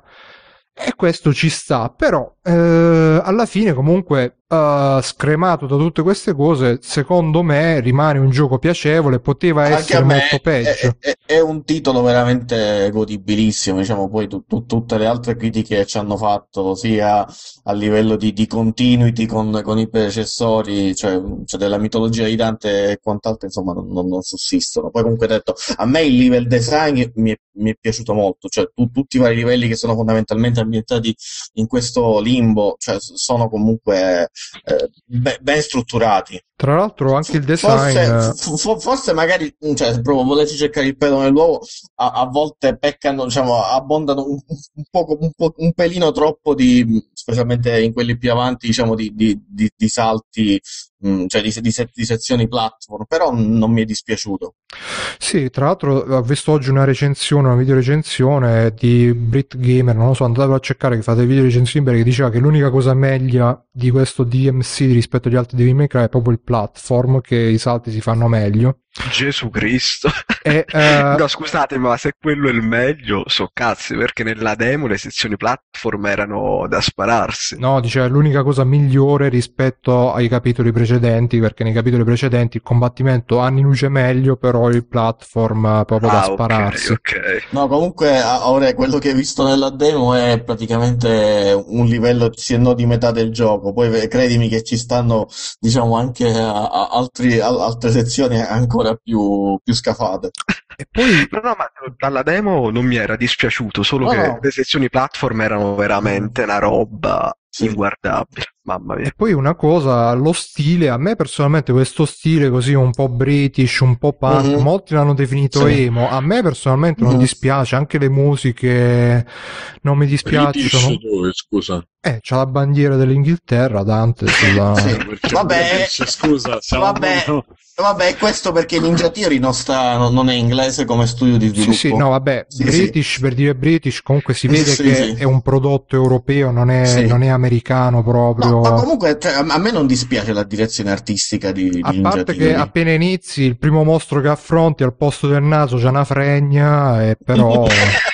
E questo ci sta, però eh, alla fine comunque eh, scremato da tutte queste cose, secondo me rimane un gioco piacevole, poteva Anche a essere me molto è, peggio. è- è un titolo veramente godibilissimo, diciamo, poi tu- tu- tutte le altre critiche che ci hanno fatto, sia a livello di, di continuity con, con i predecessori, cioè, cioè della mitologia di Dante e quant'altro, insomma, non, non- non sussistono. Poi comunque detto, a me il level design mi è, mi è piaciuto molto, cioè tu- tutti i vari livelli che sono fondamentalmente ambientati in questo limbo, cioè sono comunque eh, be- ben strutturati. Tra l'altro anche il design, Forse, f- f- forse magari, cioè, se proprio volessi cercare il pelo nell'uovo, a, a volte peccano, diciamo, abbondano un, un poco, un po', un pelino troppo di, specialmente in quelli più avanti, diciamo, di, di, di, di salti, mh, cioè di, di, se- di sezioni platform, però non mi è dispiaciuto. sì, tra l'altro ho visto oggi una recensione, una video recensione di Brit Gamer, non lo so, andatevelo a cercare, che fate video recensioni, che diceva che l'unica cosa meglio di questo D M C rispetto agli altri Devil May Cry è proprio il platform, che i salti si fanno meglio. Gesù Cristo. E, eh, No, scusate, ma se quello è il meglio, so cazzi, perché nella demo le sezioni platform erano da spararsi. no, dice l'unica cosa migliore rispetto ai capitoli precedenti, perché nei capitoli precedenti il combattimento anni luce meglio, però il platform eh, proprio da Ah, ok, spararsi. ok. No, comunque, a- ora quello che hai visto nella demo è praticamente un livello, sì e no, di metà del gioco. Poi ve- credimi che ci stanno, diciamo, anche a- a- altri, al- altre sezioni ancora più, più scafate. E poi No, no, ma dalla demo non mi era dispiaciuto, solo No, che no. le sezioni platform erano veramente una roba Sì. inguardabile. Mamma mia. E poi una cosa, lo stile, a me personalmente questo stile così un po' british, un po' punk, Mhm. molti l'hanno definito Sì. emo, a me personalmente non Mhm. dispiace, anche le musiche non mi British dispiacciono. dove, scusa? Eh, c'ha la bandiera dell'Inghilterra, Dante, sulla... Sì. Perché Vabbè, British, scusa, siamo vabbè, proprio- vabbè, questo perché Ninja Theory non sta, non non è inglese come studio di Sì, sviluppo. sì, no, vabbè, Sì, British, sì. per dire British, comunque si vede Sì, che sì. è un prodotto europeo, non è, Sì. non è americano No, ma proprio. comunque, cioè, a a me non dispiace la direzione artistica di, di A Ninja parte che Theory. appena inizi, il primo mostro che affronti al posto del naso c'ha una fregna, e però...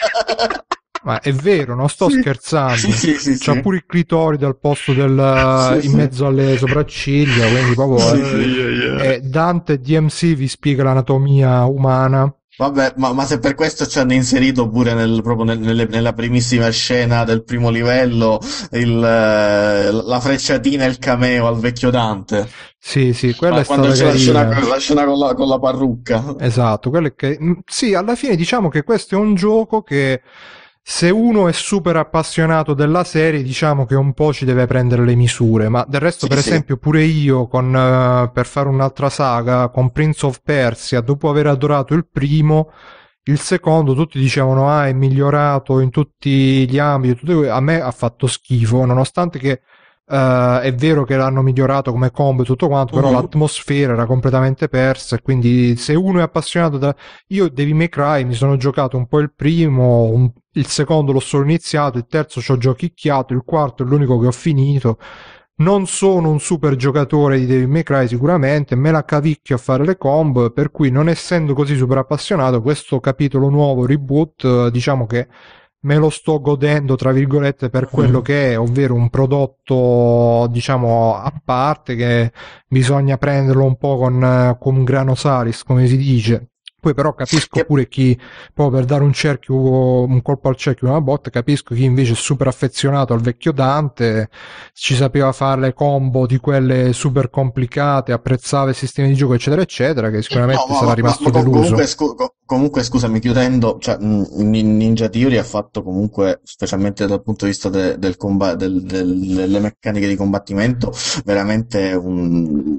Ma è vero, non sto Sì. scherzando. Sì, sì, sì, C'ha sì. pure il clitoride al posto del... Sì, in sì. mezzo alle sopracciglia, quindi proprio... Sì, eh, sì. eh, Dante D M C vi spiega l'anatomia umana. Vabbè, ma, ma se per questo ci hanno inserito pure nel- proprio nel- nelle- nella primissima scena del primo livello il, eh, la frecciatina e il cameo al vecchio Dante. Sì, sì, quella Ma è quando stata c'è la scena, carina. la scena con la, con la parrucca. Esatto, quello è che... mm, sì, alla fine diciamo che questo è un gioco che se uno è super appassionato della serie, diciamo che un po' ci deve prendere le misure, ma del resto, Sì, per sì. esempio, pure io, con, eh, per fare un'altra saga, con Prince of Persia, dopo aver adorato il primo, il secondo tutti dicevano ah è migliorato in tutti gli ambiti, tutte que- a me ha fatto schifo, nonostante che eh, è vero che l'hanno migliorato come combo e tutto quanto, però Mhm. l'atmosfera era completamente persa, e quindi se uno è appassionato da... Io Devil May Cry mi sono giocato un po' il primo, un- il secondo l'ho solo iniziato, il terzo ci ho giochicchiato, il quarto è l'unico che ho finito. Non sono un super giocatore di Devil May Cry sicuramente, me la cavicchio a fare le combo, per cui non essendo così super appassionato, questo capitolo nuovo, reboot, eh, diciamo che me lo sto godendo tra virgolette per quello che è, ovvero un prodotto diciamo a parte che bisogna prenderlo un po' con, eh, con un grano salis, come si dice. Poi però capisco Che- pure chi, proprio per dare un cerchio, un colpo al cerchio, una botta, capisco chi invece è super affezionato al vecchio Dante, ci sapeva fare le combo di quelle super complicate, apprezzava il sistema di gioco, eccetera, eccetera, che sicuramente No, ma- sarà ma- rimasto ma com- deluso. comunque, scu- co- comunque, scusami, chiudendo, cioè, mh, Nin- Ninja Theory ha fatto comunque, specialmente dal punto di vista de- del comba- del- del- delle meccaniche di combattimento, veramente un,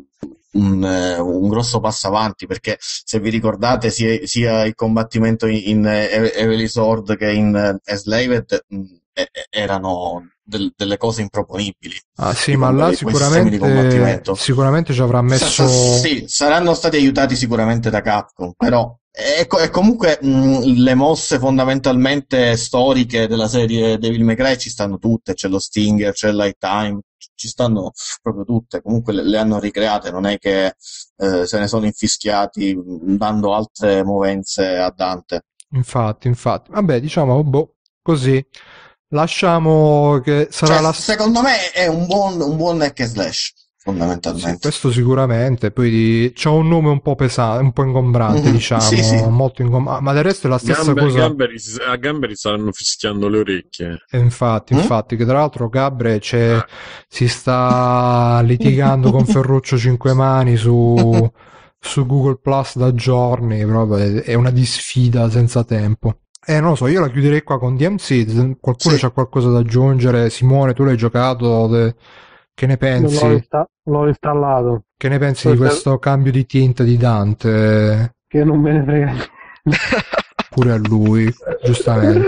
un, eh, un grosso passo avanti, perché se vi ricordate sia, sia il combattimento in, in eh, Heavenly Sword che in eh, Enslaved mh, eh, erano del- delle cose improponibili. Ah sì, I ma là comb- quei sistemi di sicuramente, combattimento. sicuramente ci avrà Sa- messo... sa- sì, saranno stati aiutati sicuramente da Capcom, però e, co- e comunque mh, le mosse fondamentalmente storiche della serie Devil May Cry ci stanno tutte, c'è lo Stinger, c'è il Light Time, ci stanno proprio tutte, comunque le, le hanno ricreate, non è che eh, se ne sono infischiati mh, dando altre movenze a Dante. Infatti, infatti. Vabbè, diciamo, boh, così. Lasciamo che sarà Cioè, la... secondo me è un buon, un buon hack and slash, Sì, fondamentalmente. questo sicuramente. Poi di- c'ha un nome un po' pesante, un po' ingombrante, Mhm, diciamo, sì, sì. molto ingombrante. Ma del resto è la stessa Gambe, cosa. Gamberi, a Gamberi stanno fischiando le orecchie. E infatti, Mm? infatti, che tra l'altro Gabre c'è, Eh. si sta litigando con Ferruccio Cinquemani su, su Google Plus da giorni, proprio, è è una disfida senza tempo. Eh, non lo so, io la chiuderei qua con D M C, se qualcuno Sì. c'ha qualcosa da aggiungere. Simone, tu l'hai giocato, de- che ne Non l'ho, pensi? insta- l'ho installato, Che ne pensi di Forse- questo cambio di tinta di Dante? che non me ne frega niente. Pure a lui, giustamente.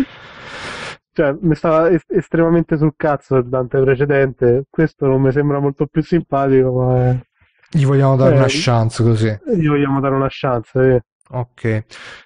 Cioè, mi stava es- estremamente sul cazzo il Dante precedente. Questo non mi sembra molto più simpatico, ma è- Gli vogliamo dare Eh, una chance così. gli vogliamo dare una chance. eh. Ok.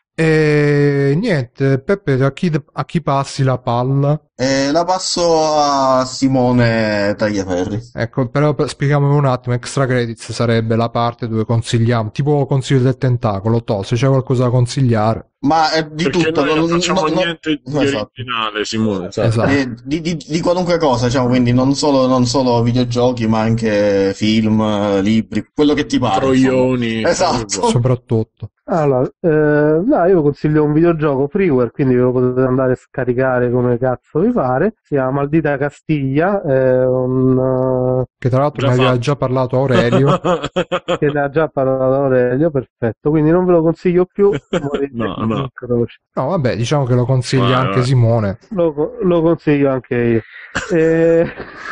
E niente, Peppe, a chi, a chi passi la palla? Eh, la passo a Simone Tagliaferri. Ecco, però per- spieghiamo un attimo, extra credits sarebbe la parte dove consigliamo, tipo consiglio del tentacolo, to, se c'è qualcosa da consigliare. Ma eh, di Perché tutto, noi non non- facciamo non- niente di esatto. originale, Simone. Esatto. Eh, di, di- di qualunque cosa, diciamo, quindi non solo, non solo videogiochi, ma anche film, eh, libri, quello che ti pare. Troioni. insomma. Esatto. Soprattutto. Allora, eh, no, io consiglio un videogioco freeware, quindi ve lo potete andare a scaricare come cazzo vi pare. Si chiama Maldita Castiglia, è un, Che tra l'altro Già mi aveva fatto. già parlato Aurelio. eh, che ne ha già parlato Aurelio, perfetto, quindi non ve lo consiglio più. morite No, in no. croce. No, vabbè, diciamo che lo consiglia Vai, anche vai. Simone. Lo, co- lo consiglio anche io. Eh,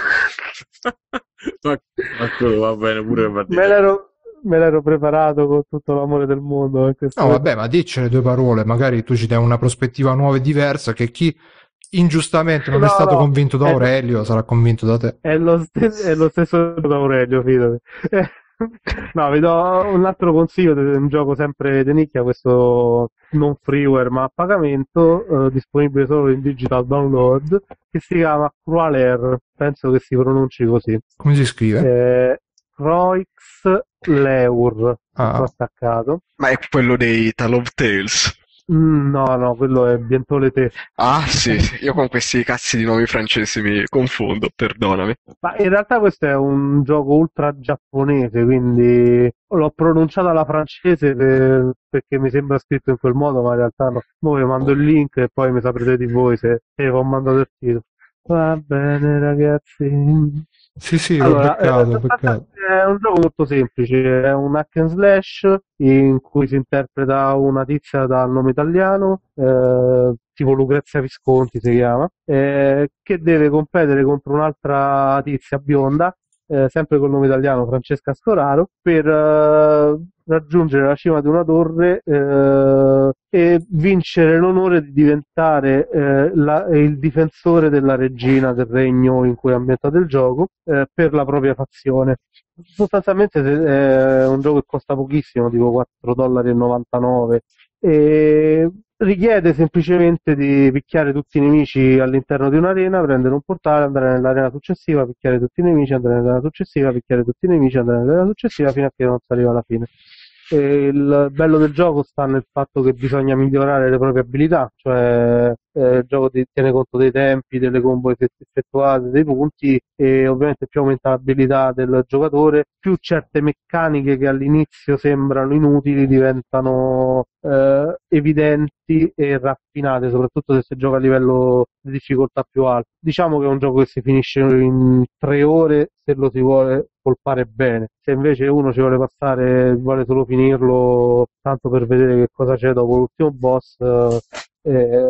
ma, ma quello va bene pure per me dire. l'ero, me l'ero preparato con tutto l'amore del mondo. per questo- No, vabbè, ma diccene due parole, magari tu ci dai una prospettiva nuova e diversa che chi ingiustamente non è No, stato no, convinto da è- Aurelio sarà convinto da te. È lo, stes- è lo stesso da Aurelio, fidati. Eh, No, vi do un altro consiglio di un gioco sempre di nicchia, questo non freeware ma a pagamento, eh, disponibile solo in digital download, che si chiama Cruel, penso che si pronunci così. Come si scrive? Eh, Croix Leur, Ah. tutto attaccato. Ma è quello dei Tale of Tales. Mm, no, no, quello è Bientole te. Ah, sì, sì, io con questi cazzi di nomi francesi mi confondo, perdonami. Ma in realtà questo è un gioco ultra giapponese, quindi l'ho pronunciato alla francese per- perché mi sembra scritto in quel modo, ma in realtà no. Mo' vi mando il link e poi mi saprete di voi se, se vi ho mandato il titolo. Va bene, ragazzi. Sì, sì, l'ho Allora, beccato, eh, l'ho beccato. è un gioco molto semplice, è un hack and slash in cui si interpreta una tizia dal nome italiano, eh, tipo Lucrezia Visconti si chiama, eh, che deve competere contro un'altra tizia bionda, eh, sempre col nome italiano, Francesca Scoraro, per eh, raggiungere la cima di una torre eh, e vincere l'onore di diventare eh, la- il difensore della regina del regno in cui è ambientato il gioco eh, per la propria fazione. Sostanzialmente se- è un gioco che costa pochissimo, tipo quattro virgola novantanove dollari, e richiede semplicemente di picchiare tutti i nemici all'interno di un'arena, prendere un portale, andare nell'arena successiva, picchiare tutti i nemici, andare nell'arena successiva, picchiare tutti i nemici, andare nell'arena successiva fino a che non si arriva alla fine. E il bello del gioco sta nel fatto che bisogna migliorare le proprie abilità, cioè eh, il gioco ti tiene conto dei tempi, delle combo effett- effettuate, dei punti, e ovviamente più aumenta l'abilità del giocatore, più certe meccaniche che all'inizio sembrano inutili diventano eh, evidenti e raffinate, soprattutto se si gioca a livello di difficoltà più alto. Diciamo che è un gioco che si finisce in tre ore se lo si vuole polpare bene. Se invece uno ci vuole passare, vuole solo finirlo tanto per vedere che cosa c'è dopo l'ultimo boss, eh, eh,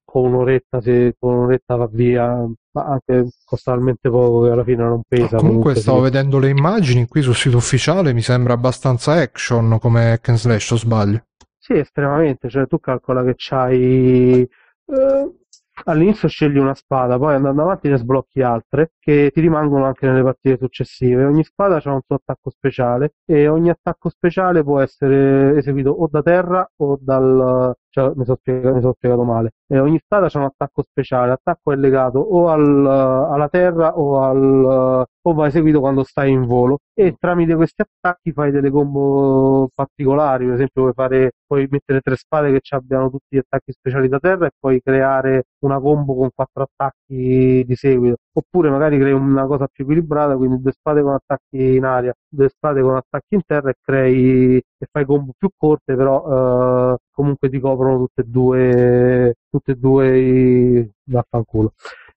con un'oretta, se con un'oretta va via, ma anche costa talmente poco che alla fine non pesa. Comunque, comunque stavo sì. vedendo le immagini qui sul sito ufficiale, mi sembra abbastanza action come hack and slash, o sbaglio? Sì, estremamente, cioè tu calcola che c'hai eh, all'inizio scegli una spada, poi andando avanti ne sblocchi altre che ti rimangono anche nelle partite successive. Ogni spada ha un suo attacco speciale e ogni attacco speciale può essere eseguito o da terra o dal... cioè, mi sono spiegato, mi sono spiegato male. E ogni spada ha un attacco speciale, l'attacco è legato o al, alla terra o al o va eseguito quando stai in volo, e tramite questi attacchi fai delle combo particolari. Per esempio puoi fare, puoi mettere tre spade che abbiano tutti gli attacchi speciali da terra e poi creare una combo con quattro attacchi di seguito, oppure magari crei una cosa più equilibrata, quindi due spade con attacchi in aria, due spade con attacchi in terra, e crei e fai combo più corte, però eh, comunque ti coprono tutte e due tutte e due i... vaffanculo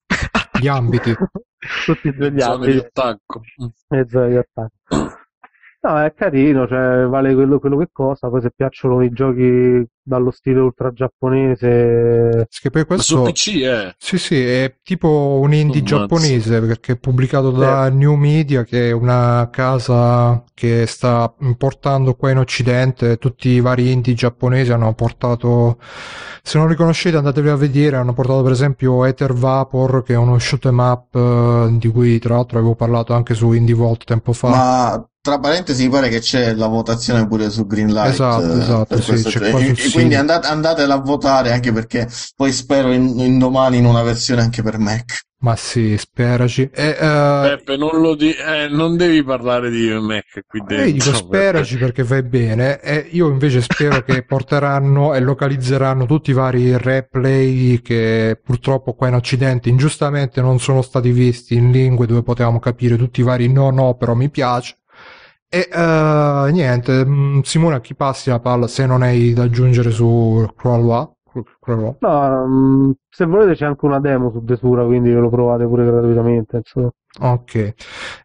Gli ambiti. tutti e due gli Zone di ambiti attacco. e zone di attacco. No, è carino, cioè vale quello, quello che costa. Poi se piacciono i giochi dallo stile ultra giapponese, Che poi Ma su questo, P C è. sì, sì, è tipo un indie Ammazza. giapponese perché è pubblicato da New Media, che è una casa che sta importando qua in Occidente tutti i vari indie giapponesi. Hanno portato, se non li conoscete andatevi a vedere, hanno portato per esempio Ether Vapor, che è uno shoot 'em up eh, di cui tra l'altro avevo parlato anche su Indie Vault tempo fa. Ma tra parentesi mi pare che c'è la votazione pure su Greenlight. Esatto, eh, esatto, per sì, questo c'è gioco. qua E- sul e quindi sito. andate, andatela a votare, anche perché poi spero in, in domani in una versione anche per Mac. Ma sì, speraci. E, eh, Peppe, non lo di- eh, non devi parlare di Mac qui E dentro. io dico speraci perché fai bene, e io invece spero che porteranno e localizzeranno tutti i vari replay che purtroppo qua in Occidente ingiustamente non sono stati visti in lingue dove potevamo capire tutti i vari no no però mi piace. E eh, niente, mh, Simone, a chi passi la palla se non hai da aggiungere su Crawlwa? Crawlwa? no, mm, se volete c'è anche una demo su Desura, quindi ve lo provate pure gratuitamente, insomma. Ok.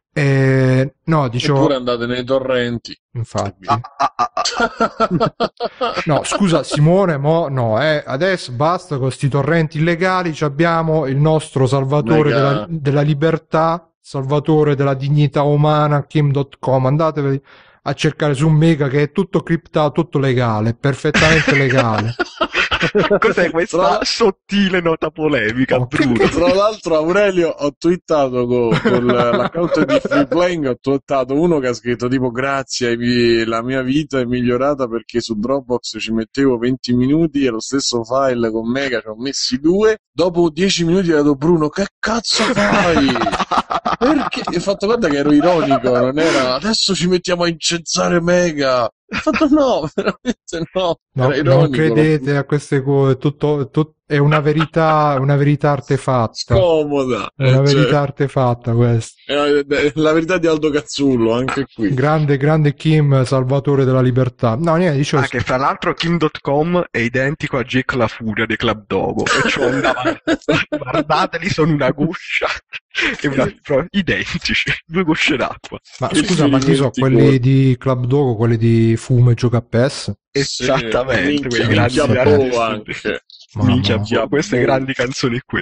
Eh, no, dicevo, Oppure andate nei torrenti. infatti. Ah, ah, ah, ah. No, scusa Simone, mo no, eh, adesso basta con sti torrenti illegali, ci abbiamo il nostro salvatore Mega. della, della libertà, salvatore della dignità umana, kim punto com, andatevi a cercare su Mega, che è tutto criptato, tutto legale, perfettamente legale. Cos'è questa Tra- sottile nota polemica, Oh, Bruno? Tra l'altro, Aurelio, ho twittato con, con l'account di Free Playing, ho twittato uno che ha scritto tipo grazie, ai mi- la mia vita è migliorata perché su Dropbox ci mettevo venti minuti e lo stesso file con Mega ci ho messi due. Dopo dieci minuti ho detto Bruno, che cazzo fai? Perché? E ho fatto guarda che ero ironico, non era adesso ci mettiamo a incensare Mega. Ho fatto no, veramente no. No, Era non ironico. credete a queste cose, tutto, tut- è una verità, una verità artefatta. Scomoda. È una eh, cioè, verità artefatta questa. è la- la verità di Aldo Cazzullo, anche qui. Grande, grande Kim, salvatore della libertà. No, niente, dicevo, Ah, che fra l'altro kim punto com è identico a Jake La Furia di Club Dogo, e c'ho un davanti. Guardateli, sono una guscia e una pro- identici, due gusce d'acqua. ma Che scusa, ma chi so, riferimenti quelli corti. di Club Dogo, quelli di Fumo e Gioca a P E S? Esattamente, Minchia, quei grandi minchia artisti. boh anche. Mamma Minchia mia. boh, queste grandi canzoni qui.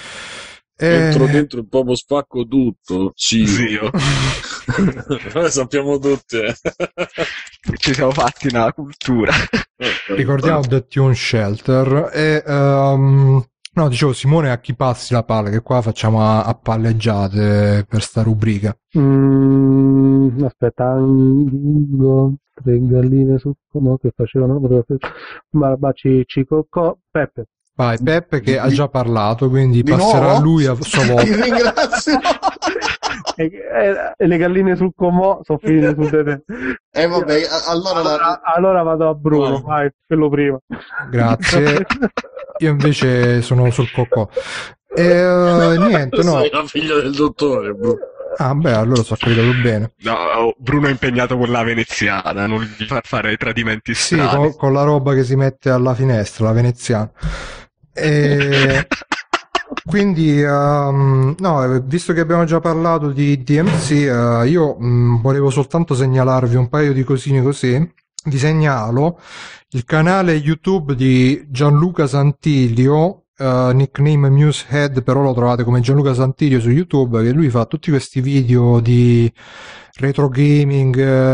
Entro Eh, dentro il proprio spacco tutto. Sì. Zio. Noi sappiamo tutti. eh. Ci siamo fatti una cultura. ricordiamo The Tune Shelter. E, ehm, no, dicevo, Simone, a chi passi la palla? Che qua facciamo a, a palleggiate per sta rubrica. Mm, aspetta, dico, tre galline sul comò che facevano barbaci cicocò. Peppe. Vai, Peppe che ha già parlato, quindi Di passerà nuovo? lui a sua Ti volta. ringrazio. E, e- e le galline sul comò sono finite sul dede. E vabbè, a- allora la- Allora, allora vado a Bruno, vai, quello prima. Grazie. Io invece sono sul cocco. E eh, niente, no. Sei la figlia del dottore, bro. Ah, beh, allora so capito bene. No, Bruno è impegnato con la veneziana, non gli far fare tradimenti Sì, strani. con, con la roba che si mette alla finestra, la veneziana. E quindi, ehm, no, visto che abbiamo già parlato di D M C, eh, io mh, volevo soltanto segnalarvi un paio di cosine così. Vi segnalo il canale YouTube di Gianluca Santilio, uh, nickname Musehead, però lo trovate come Gianluca Santilio su YouTube, che lui fa tutti questi video di retro gaming,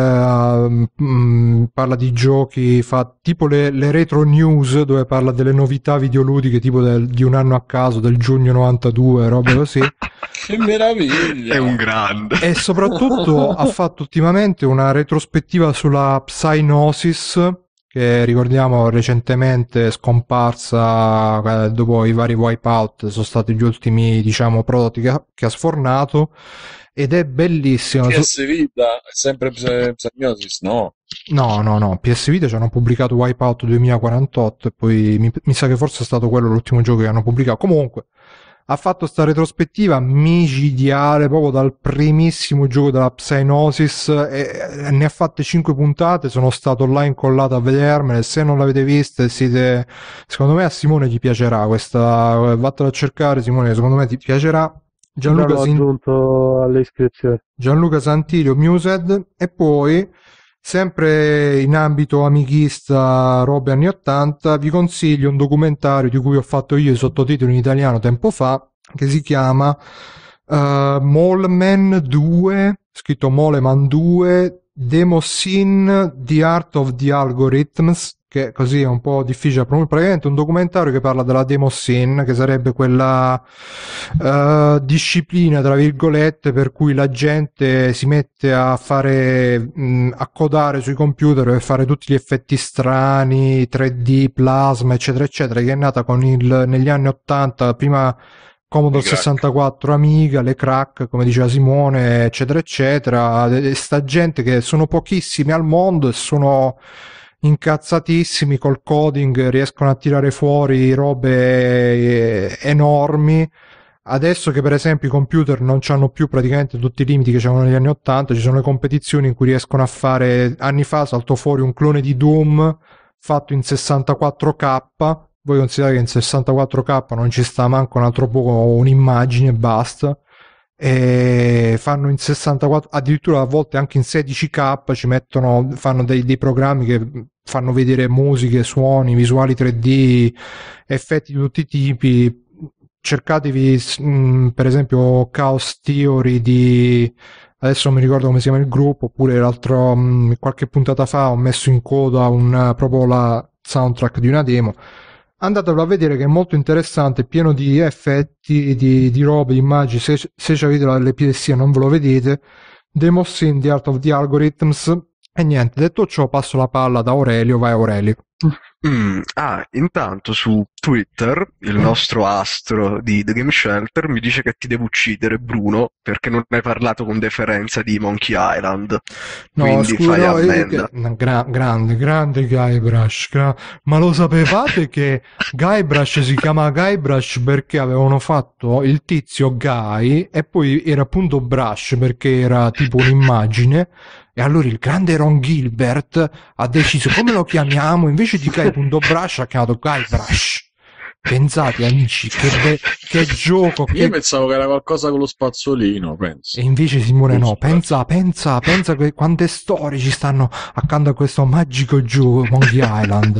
uh, mh, parla di giochi, fa tipo le, le retro news dove parla delle novità videoludiche tipo del, di un anno a caso, del giugno novantadue, robe così. Che meraviglia! È un grande. E soprattutto ha fatto ultimamente una retrospettiva sulla Psygnosis, che ricordiamo recentemente scomparsa eh, dopo i vari wipeout, sono stati gli ultimi, diciamo, prodotti che ha, che ha sfornato, ed è bellissimo. P S Vita è sempre Psygnosis, no? No, no, no, P S Vita ci hanno pubblicato Wipeout duemilaquarantotto e poi mi, mi sa che forse è stato quello l'ultimo gioco che hanno pubblicato. Comunque ha fatto sta retrospettiva micidiale proprio dal primissimo gioco della Psygnosis, e ne ha fatte cinque puntate, sono stato là incollato a vedermele. Se non l'avete viste siete, secondo me a Simone gli piacerà questa, vattela a cercare Simone, secondo me ti piacerà. Gianluca, l'ho Sin- aggiunto alle iscrizioni. Gianluca Santilio Mused. E poi sempre in ambito amichista, robe anni ottanta, vi consiglio un documentario di cui ho fatto io i sottotitoli in italiano tempo fa, che si chiama uh, Moleman due, scritto Moleman due, Demoscene, The Art of the Algorithms, che così è un po' difficile da pronunciare. Praticamente un documentario che parla della Demoscene, che sarebbe quella uh, disciplina, tra virgolette, per cui la gente si mette a fare, mh, a codare sui computer per fare tutti gli effetti strani, tre D, plasma, eccetera, eccetera, che è nata con il, negli anni ottanta, prima Commodore sessantaquattro, Amiga, le crack, come diceva Simone, eccetera, eccetera. E sta gente che sono pochissimi al mondo e sono incazzatissimi col coding, riescono a tirare fuori robe enormi. Adesso che per esempio i computer non hanno più praticamente tutti i limiti che c'erano negli anni ottanta, ci sono le competizioni in cui riescono a fare, anni fa saltò fuori un clone di Doom fatto in sessantaquattro K. Voi considerate che in sessantaquattro K non ci sta manco un altro poco un'immagine e basta, e fanno in sessantaquattro, addirittura a volte anche in sedici K ci mettono, fanno dei, dei programmi che fanno vedere musiche, suoni, visuali tre D, effetti di tutti i tipi. Cercatevi mh, per esempio Chaos Theory di, adesso non mi ricordo come si chiama il gruppo, oppure l'altro mh, qualche puntata fa ho messo in coda un, proprio la soundtrack di una demo. Andatelo a vedere, che è molto interessante, pieno di effetti, di, di robe, di immagini. Se, se avete l'epilessia non ve lo vedete. Demoscene, The Art of the Algorithms. E niente, detto ciò passo la palla ad Aurelio. Vai Aurelio. Mm, ah, intanto su Twitter il nostro astro di The Game Shelter mi dice che ti devo uccidere, Bruno, perché non hai parlato con deferenza di Monkey Island. No, Quindi scusa, fai no, ammenda. che, no, gra- grande, grande Guybrush. Gra- ma lo sapevate che Guybrush si chiama Guybrush perché avevano fatto il tizio Guy e poi era appunto Brush perché era tipo un'immagine. E allora il grande Ron Gilbert ha deciso come lo chiamiamo, invece di Guy.Brush ha chiamato Guybrush. Pensate amici, che, be- che gioco, che... Io pensavo che era qualcosa con lo spazzolino, penso. E invece Simone no, pensa, pensa, pensa che quante storie ci stanno accanto a questo magico gioco Monkey Island.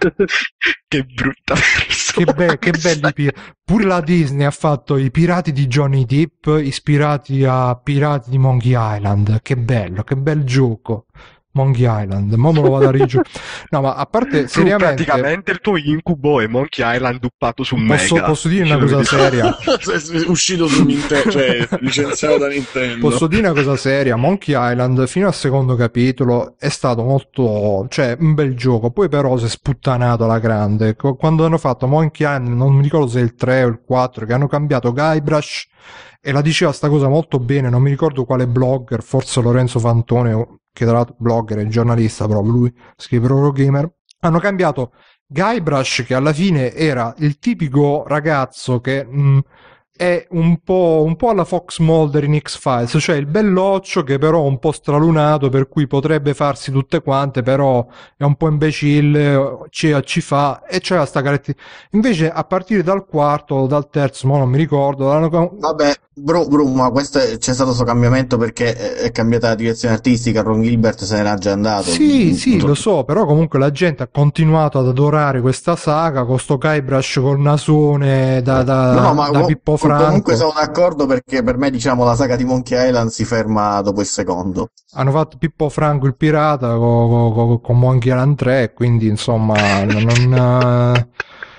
Che brutta persona. Che, be- che belli pi- pure la Disney ha fatto i pirati di Johnny Depp ispirati a pirati di Monkey Island. Che bello, che bel gioco Monkey Island. Mo me lo vado a rigio. No, ma a parte Tu seriamente, praticamente il tuo incubo è Monkey Island duppato su posso, Mega. posso dire una Ce lo cosa vedi? seria? È uscito su Nintendo, cioè licenziato da Nintendo. Posso dire una cosa seria? Monkey Island fino al secondo capitolo è stato molto, cioè un bel gioco, poi però si è sputtanato alla grande. Co- quando hanno fatto Monkey Island, non mi ricordo se è il tre o il quattro, che hanno cambiato Guybrush, e la diceva sta cosa molto bene, non mi ricordo quale blogger, forse Lorenzo Fantone, che tra l'altro blogger e giornalista proprio, lui scrive Eurogamer, hanno cambiato Guybrush, che alla fine era il tipico ragazzo che mh, è un po', un po' alla Fox Mulder in X-Files, cioè il belloccio che però è un po' stralunato, per cui potrebbe farsi tutte quante, però è un po' imbecille, ci, ci fa, e c'era sta caratteristica. Invece a partire dal quarto o dal terzo, ma non mi ricordo, l'hanno... Vabbè, Bru, Bru, ma questo è- c'è stato questo cambiamento perché è è cambiata la direzione artistica, Ron Gilbert se n'era già andato. Sì, Mm, sì, to- lo so, però comunque la gente ha continuato ad adorare questa saga con sto Guybrush col nasone da, No, no, da, ma da co- Pippo co- comunque Franco. sono d'accordo perché per me, diciamo, la saga di Monkey Island si ferma dopo il secondo. Hanno fatto Pippo Franco il pirata con, con, con Monkey Island tre, quindi insomma non... eh,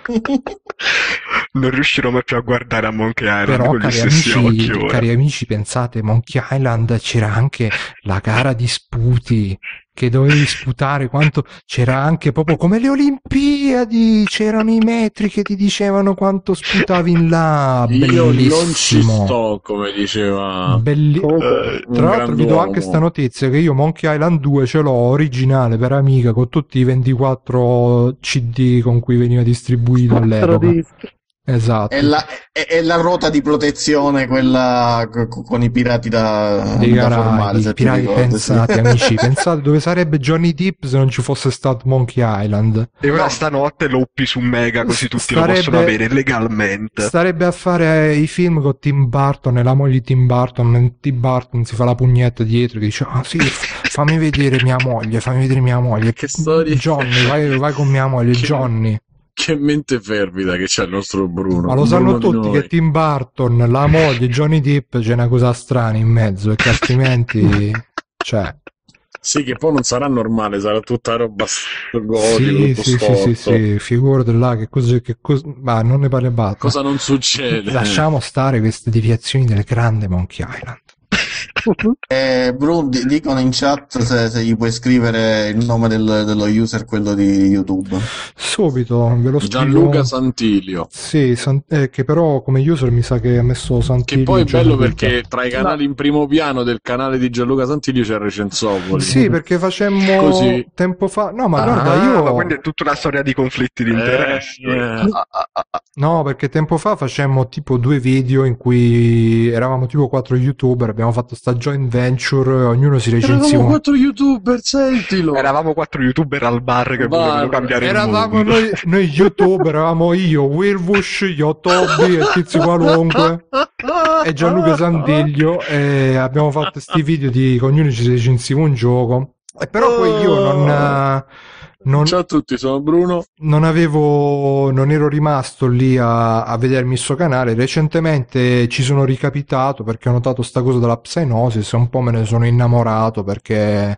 Non riuscirò mai più a guardare a Monkey Island Però, con gli cari stessi occhi amici, ora. cari amici, pensate, Monkey Island c'era anche la gara di sputi, che dovevi sputare quanto, c'era anche proprio come le Olimpiadi, c'erano i metri che ti dicevano quanto sputavi in là, Io non ci bellissimo. sto, come diceva Belli- Comunque, Eh, un Tra l'altro vi do anche grand'uomo. sta notizia che io Monkey Island due ce l'ho originale per Amiga con tutti i ventiquattro C D con cui veniva distribuito quattro all'epoca. dischi. Esatto. È la, è, è la ruota di protezione, quella co- co- con i pirati da, Dei da formare, Caraibi, se ti pirati, ricordi. Sì. pensate amici, pensate dove sarebbe Johnny Depp se non ci fosse stato Monkey Island. E ora No. stanotte lo uppi su Mega così tutti lo Starebbe- possono avere legalmente. Starebbe a fare i film con Tim Burton e la moglie di Tim Burton, e Tim Burton si fa la pugnetta dietro e dice ah sì, f- fammi vedere mia moglie, fammi vedere mia moglie. Che storia. Johnny, vai, vai con mia moglie, Che- Johnny. Che mente fervida che c'ha il nostro Bruno. Ma lo sanno Bruno di tutti noi. che Tim Burton, la moglie, Johnny Depp, c'è una cosa strana in mezzo, perché altrimenti, cioè, Sì, che poi non sarà normale, sarà tutta roba gotica, sì, tutto sì, sì, storto. sì, sì, figurati là, che cosa, che cosa, ma non ne parliamo. Cosa non succede? Lasciamo stare queste deviazioni del grande Monkey Island. Eh, Bru, di- dicono in chat se, se gli puoi scrivere il nome del- dello user, quello di YouTube. Subito, ve lo scrivo. Gianluca Santilio. Sì, San- eh, che però come user mi sa che ha messo Santilli. Che poi è bello Gianluca. perché tra i canali in primo piano del canale di Gianluca Santilio c'è Recensopoli. Sì, perché facemmo Così. tempo fa. No, ma Ah, guarda, io. ma quindi è tutta una storia di conflitti di interesse. Eh, eh. Ah, ah, ah, ah. No, perché tempo fa facemmo tipo due video in cui eravamo tipo quattro youtuber, abbiamo fatto sta joint venture, ognuno si Eravamo recensiva. quattro youtuber, sentilo. Eravamo quattro youtuber al bar che Bar. volevano cambiare il Eravamo mondo. noi, noi youtuber, eravamo io, Wilbush, io Toby e Tizio Qualunque e Gianluca Santiglio e abbiamo fatto questi video di che ognuno ci recensiva un gioco. E però poi io non, eh, non, Ciao a tutti, sono Bruno. non avevo, non ero rimasto lì a, a vedermi il suo canale. Recentemente ci sono ricapitato perché ho notato sta cosa della Psygnosis e un po' me ne sono innamorato perché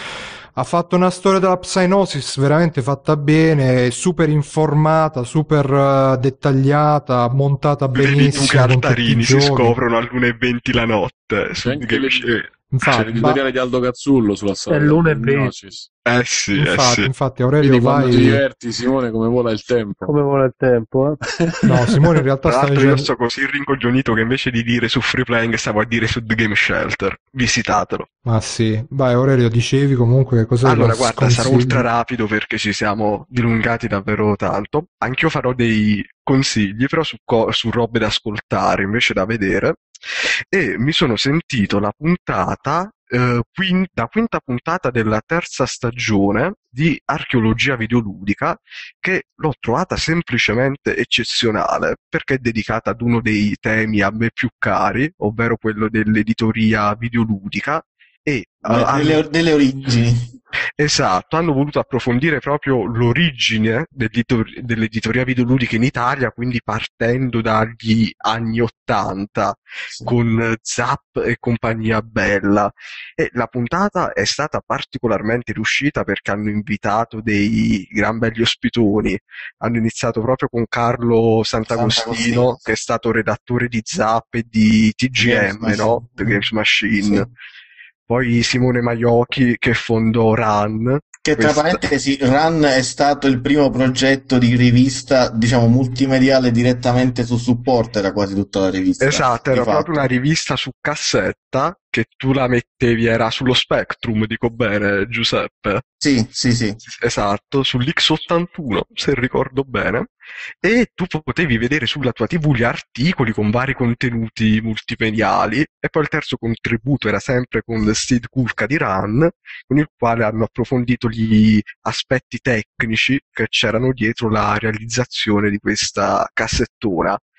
ha fatto una storia della Psygnosis veramente fatta bene, super informata, super eh, dettagliata, montata Quelli benissimo Duca con tutti i Altarini si giochi. scoprono alle venti la notte. su C'è anche Game le- Show. C'è Infatti, l'editoriale di Aldo Cazzullo sulla storia. È l'uno e della venti. Gnosis. Eh sì, eh infatti, sì. infatti Aurelio Vedi quando ti vai. diverti, Simone, come vola il tempo. Come vuole il tempo, eh? No, Simone in realtà Tra sta l'altro io dicendo. sto così rincoglionito che invece di dire su Free Playing stavo a dire su The Game Shelter. Visitatelo. Ma sì, vai Aurelio, dicevi comunque che cosa Allora, cons- guarda, sarò consigli? ultra rapido perché ci siamo dilungati davvero tanto. Anch'io farò dei consigli, però su, co- su robe da ascoltare invece da vedere. E mi sono sentito la puntata, eh, quin- la quinta puntata della terza stagione di Archeologia Videoludica, che l'ho trovata semplicemente eccezionale, perché è dedicata ad uno dei temi a me più cari, ovvero quello dell'editoria videoludica. E eh, hanno- Delle, delle origini. Esatto, hanno voluto approfondire proprio l'origine dell'editor- dell'editoria videoludica in Italia, quindi partendo dagli anni Ottanta con Zap e compagnia bella. E la puntata è stata particolarmente riuscita perché hanno invitato dei gran belli ospitoni. Hanno iniziato proprio con Carlo Sant'Agostino, Sant'Agostino. che è stato redattore di Zap e di T G Games M, Machine. no? The Games Machine. Sì. Poi Simone Maiocchi che fondò Run. Che tra Questa- parentesi, Run è stato il primo progetto di rivista, diciamo, multimediale direttamente su supporto, era quasi tutta la rivista. Esatto, di era fatto. proprio una rivista su cassetta che tu la mettevi, era sullo Spectrum, dico bene, Giuseppe. Sì, sì, sì. Esatto, sull'X ottantuno, se ricordo bene. E tu potevi vedere sulla tua tivù gli articoli con vari contenuti multimediali. E poi il terzo contributo era sempre con Steve Kulka di Run, con il quale hanno approfondito gli aspetti tecnici che c'erano dietro la realizzazione di questa cassettona.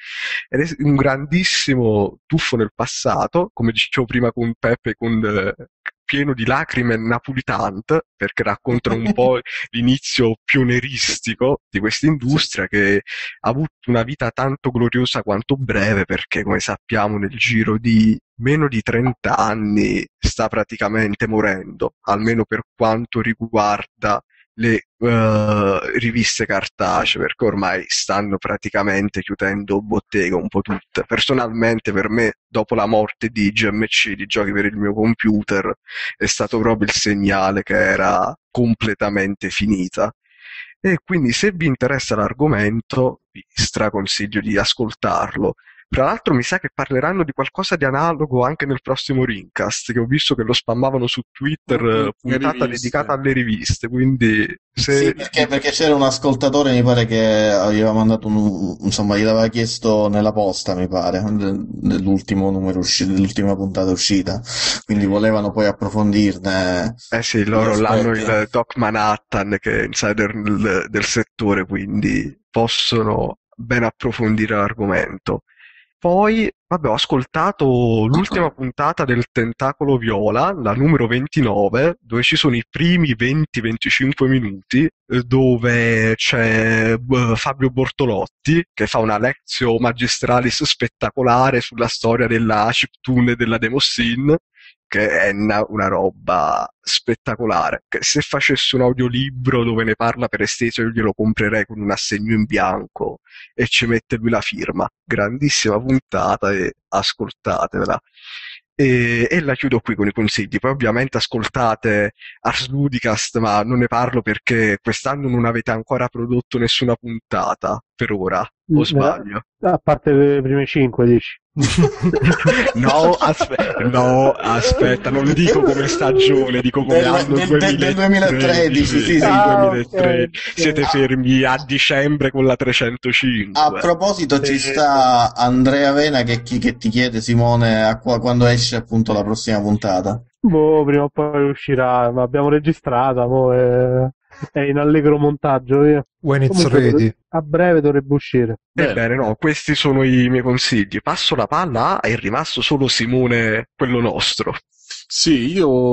ed è un grandissimo tuffo nel passato, come dicevo prima con Peppe, con eh, pieno di lacrime napolitante, perché raccontano un po' l'inizio pionieristico di questa industria che ha avuto una vita tanto gloriosa quanto breve, perché come sappiamo nel giro di meno di trenta anni sta praticamente morendo, almeno per quanto riguarda le uh, riviste cartacee, perché ormai stanno praticamente chiudendo bottega un po' tutte. Personalmente per me, dopo la morte di G M C, di Giochi per il mio computer, è stato proprio il segnale che era completamente finita. E quindi se vi interessa l'argomento vi straconsiglio di ascoltarlo. Tra l'altro mi sa che parleranno di qualcosa di analogo anche nel prossimo Rincast, che ho visto che lo spammavano su Twitter, Mm, puntata riviste. dedicata alle riviste, quindi se... Sì, perché, perché c'era un ascoltatore, mi pare, che aveva mandato un, insomma, gliel'aveva chiesto nella posta, mi pare, nell'ultimo numero uscito, nell'ultima puntata uscita, quindi volevano poi approfondirne Eh sì, gli loro l'hanno aspetti. il Doc Manhattan che è insider del, del settore, quindi possono ben approfondire l'argomento. Poi, vabbè, ho ascoltato l'ultima puntata del Tentacolo Viola, la numero ventinove, dove ci sono i primi venti venticinque minuti, eh, dove c'è eh, Fabio Bortolotti, che fa una lectio magistralis spettacolare sulla storia della chiptune e della Demoscene, che è una, una roba spettacolare, che se facessi un audiolibro dove ne parla per esteso io glielo comprerei con un assegno in bianco e ci mette lui la firma. Grandissima puntata e ascoltatevela. E, e la chiudo qui con i consigli. Poi ovviamente ascoltate Ars Ludicast, ma non ne parlo perché quest'anno non avete ancora prodotto nessuna puntata per ora, o sbaglio? A parte le prime cinque, dici? No, aspe- no, aspetta, non dico come stagione, dico come Del- anno del- del- del duemilatredici, sì, sì. Ah, duemilatredici. ok, ok. Siete fermi a dicembre con la trecentocinque. A proposito, ci sta Andrea Vena che, chi- che ti chiede, Simone, a qua- quando esce appunto la prossima puntata. Boh, prima o poi uscirà, ma abbiamo registrata, mo è, è in allegro montaggio, via. When it's Comunque, ready. a breve dovrebbe uscire. Ebbene, no, questi sono i miei consigli. Passo la palla a è rimasto solo Simone, quello nostro. Sì,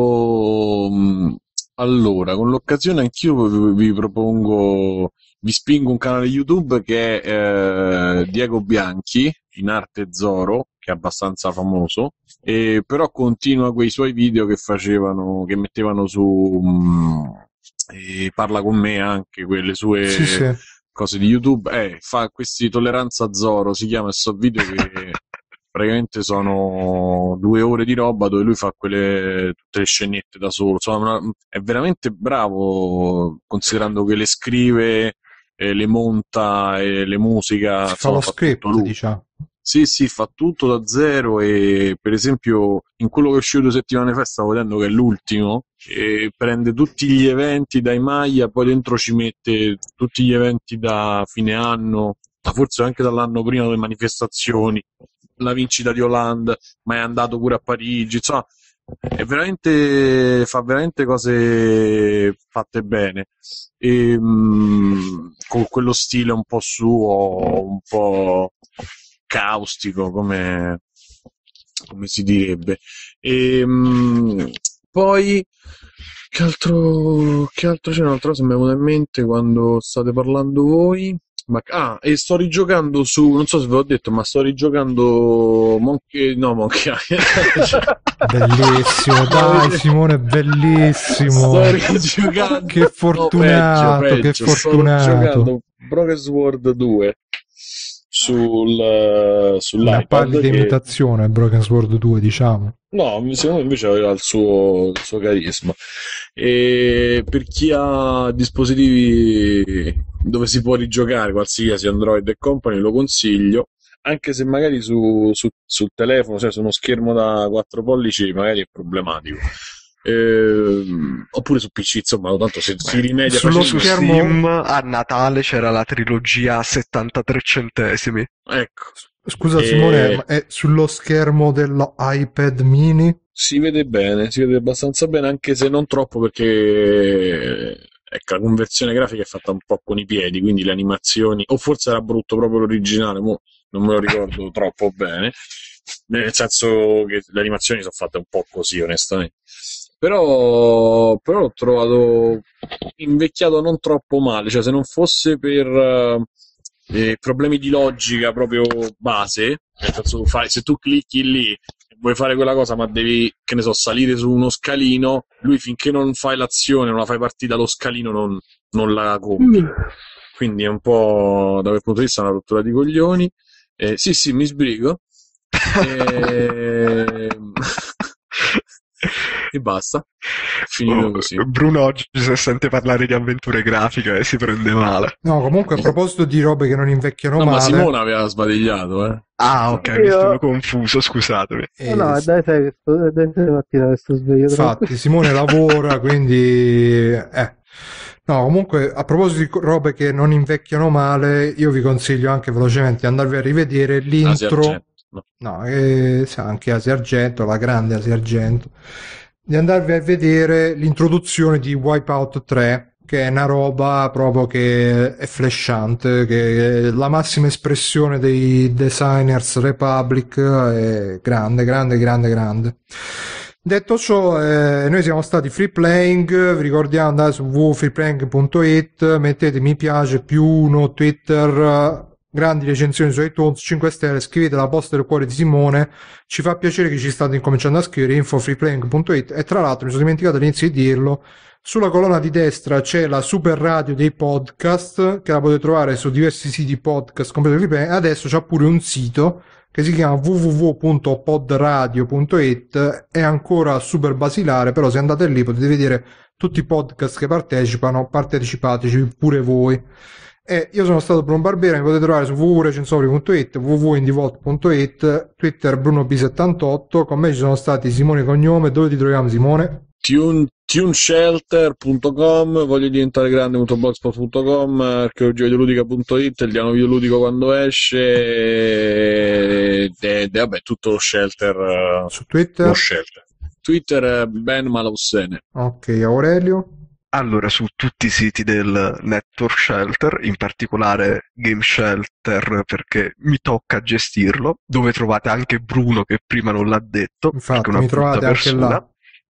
io mh, allora, con l'occasione anch'io vi, vi propongo, vi spingo un canale YouTube che è eh, Diego Bianchi, in arte Zoro, che è abbastanza famoso, e però continua quei suoi video che facevano, che mettevano su mh, e Parla con me, anche quelle sue Sì, sì. cose di YouTube, eh, fa questi Tolleranza Zoro, si chiama, sto video che praticamente sono due ore di roba dove lui fa quelle tutte le scenette da solo. Insomma, una- è veramente bravo, considerando che le scrive, eh, le monta e le musica, Si fa insomma, lo fa script, tutto lui. diciamo. Sì, sì, fa tutto da zero, e per esempio in quello che è uscito due settimane fa stavo vedendo che è l'ultimo, e prende tutti gli eventi dai Maya, poi dentro ci mette tutti gli eventi da fine anno, ma forse anche dall'anno prima, delle manifestazioni, la vincita di Hollande, ma è andato pure a Parigi, insomma, è veramente, fa veramente cose fatte bene, e mh, con quello stile un po' suo, un po' caustico, come, come si direbbe. E mh, poi che altro, che altro c'è? Un'altra cosa mi è venuta in mente quando state parlando voi. Ma, ah, e sto rigiocando su, non so se ve l'ho detto, ma sto rigiocando Monkey, no, Monkey Island. Bellissimo, dai Simone, bellissimo. Sto rigiocando, Che fortunato, no, peggio, che peggio. Sto fortunato. giocando Broken Sword due sul, Una sull'iPad, pallida che... imitazione, Broken Sword due, diciamo. No, secondo me invece aveva il suo, il suo carisma. E per chi ha dispositivi dove si può rigiocare, qualsiasi Android e company, lo consiglio, anche se magari su, su- sul telefono, cioè su uno schermo da quattro pollici, magari è problematico. Ehm, oppure su P C, insomma, tanto si, si rimedia sullo facilmente. Su schermo- Steam a Natale c'era la trilogia a settantatré centesimi. Ecco, Scusa E- Simone, ma è sullo schermo dell'iPad mini? si vede bene, si vede abbastanza bene, anche se non troppo, perché ecco, la conversione grafica è fatta un po' con i piedi, quindi le animazioni, o forse era brutto proprio l'originale, mo non me lo ricordo troppo bene, nel senso che le animazioni sono fatte un po' così, onestamente. Però, però l'ho trovato invecchiato non troppo male, cioè se non fosse per eh, problemi di logica proprio base, nel senso, fai, se tu clicchi lì e vuoi fare quella cosa ma devi, che ne so, salire su uno scalino, lui finché non fai l'azione, non la fai partire dallo scalino, non, non la compie. Mm. Quindi è un po', da quel punto di vista, una rottura di coglioni. Eh, sì, sì, mi sbrigo. E... e basta, finito oh, così. Bruno oggi se sente parlare di avventure grafiche e si prende male. No, comunque a proposito di robe che non invecchiano no, male, ma Simona aveva sbadigliato, eh. Ah, ok, Io... mi sono confuso, scusatemi. Eh, no, dai, sai che sto, dai, mattina che sto sveglio. Infatti, Simone lavora, quindi eh. No, comunque a proposito di robe che non invecchiano male, io vi consiglio anche velocemente di andarvi a rivedere l'intro. No, no eh, anche Asia Argento, la grande Asia Argento, di andarvi a vedere l'introduzione di Wipeout tre, che è una roba proprio che è flashante, che è la massima espressione dei designers Republic, è grande, grande, grande, grande. Detto ciò, eh, noi siamo stati Free Playing, vi ricordiamo andate su w w w punto freeplaying punto it, mettete mi piace, più uno, Twitter, grandi recensioni su iTunes, cinque stelle, scrivete la posta del cuore di Simone, ci fa piacere che ci state incominciando a scrivere, info freeplaying punto it, e tra l'altro mi sono dimenticato all'inizio di dirlo, sulla colonna di destra c'è la super radio dei podcast, che la potete trovare su diversi siti podcast, compreso Free Playing, adesso c'ha pure un sito che si chiama w w w punto podradio punto it, è ancora super basilare, però se andate lì potete vedere tutti i podcast che partecipano, partecipateci pure voi. E io sono stato Bruno Barbera, mi potete trovare su w w w punto recensori punto it, w w w punto indievolt punto it, Twitter Bruno B settantotto, con me ci sono stati Simone Cognome. Dove ti troviamo, Simone? Tune, tuneshelter punto com, voglio diventare grande punto blogspot punto com, archeologia videoludica punto it, il diano videoludico quando esce, e, e, e vabbè, tutto lo shelter. Su Twitter? Lo shelter. Twitter Ben Malaussene. Ok, Aurelio? Allora, su tutti i siti del Network Shelter, in particolare Game Shelter, perché mi tocca gestirlo, dove trovate anche Bruno che prima non l'ha detto. Infatti, mi trovate persona. Anche là.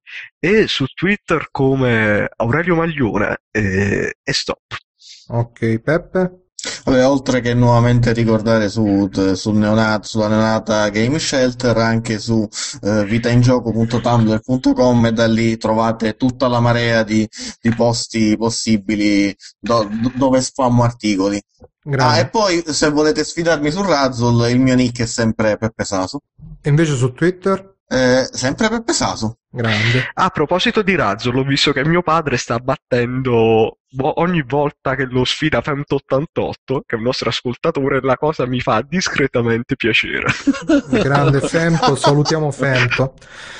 E su Twitter come Aurelio Maglione e, e stop. Ok, Peppe? Vabbè, oltre che nuovamente ricordare su, sul neonato, sulla neonata Game Shelter, anche su eh, vitaingioco punto tumblr punto com, e da lì trovate tutta la marea di, di posti possibili do, dove spammo articoli. Grande. Ah, e poi se volete sfidarmi su Razzle, il mio nick è sempre Peppe Sasu. E invece su Twitter? Eh, sempre Peppe Sasu. Grande. A proposito di Razzle, ho visto che mio padre sta battendo ogni volta che lo sfida Femto ottantotto, che è un nostro ascoltatore, la cosa mi fa discretamente piacere. Grande Femto, salutiamo Femto.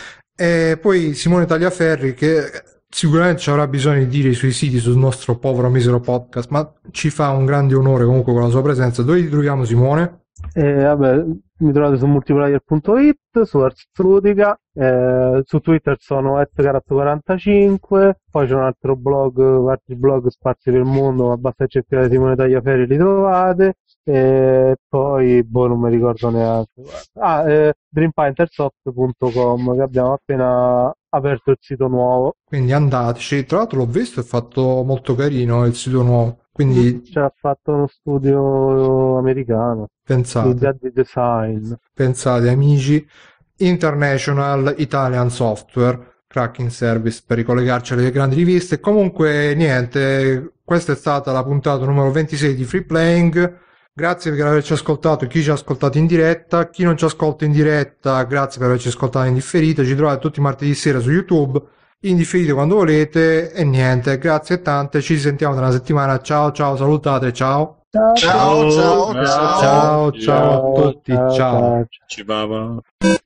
E poi Simone Tagliaferri, che sicuramente ci avrà bisogno di dire i suoi siti sul nostro povero misero podcast, ma ci fa un grande onore comunque con la sua presenza. Dove ti troviamo, Simone? Eh, vabbè, mi trovate su multiplayer punto it, su Ars Ludica, eh, su Twitter sono at carazzo quarantacinque, poi c'è un altro blog, altri blog sparsi per il mondo, ma basta cercare Simone Tagliaferri, li trovate, e poi boh, non mi ricordo neanche. Ah, eh, dream paintersoft punto com, che abbiamo appena aperto il sito nuovo. Quindi andateci, tra l'altro l'ho visto, è fatto molto carino il sito nuovo. Quindi ci ha fatto uno studio americano. Pensate, di design. Pensate, amici, International Italian Software, cracking service per ricollegarci alle grandi riviste. Comunque, niente, questa è stata la puntata numero ventisei di Free Playing. Grazie per averci ascoltato, chi ci ha ascoltato in diretta, chi non ci ascolta in diretta, grazie per averci ascoltato in differito. Ci trovate tutti i martedì sera su YouTube, in differito quando volete, e niente, grazie tante, ci sentiamo tra una settimana. Ciao ciao, salutate, ciao. Ciao ciao ciao ciao ciao, ciao, ciao a tutti, ciao. Ciao.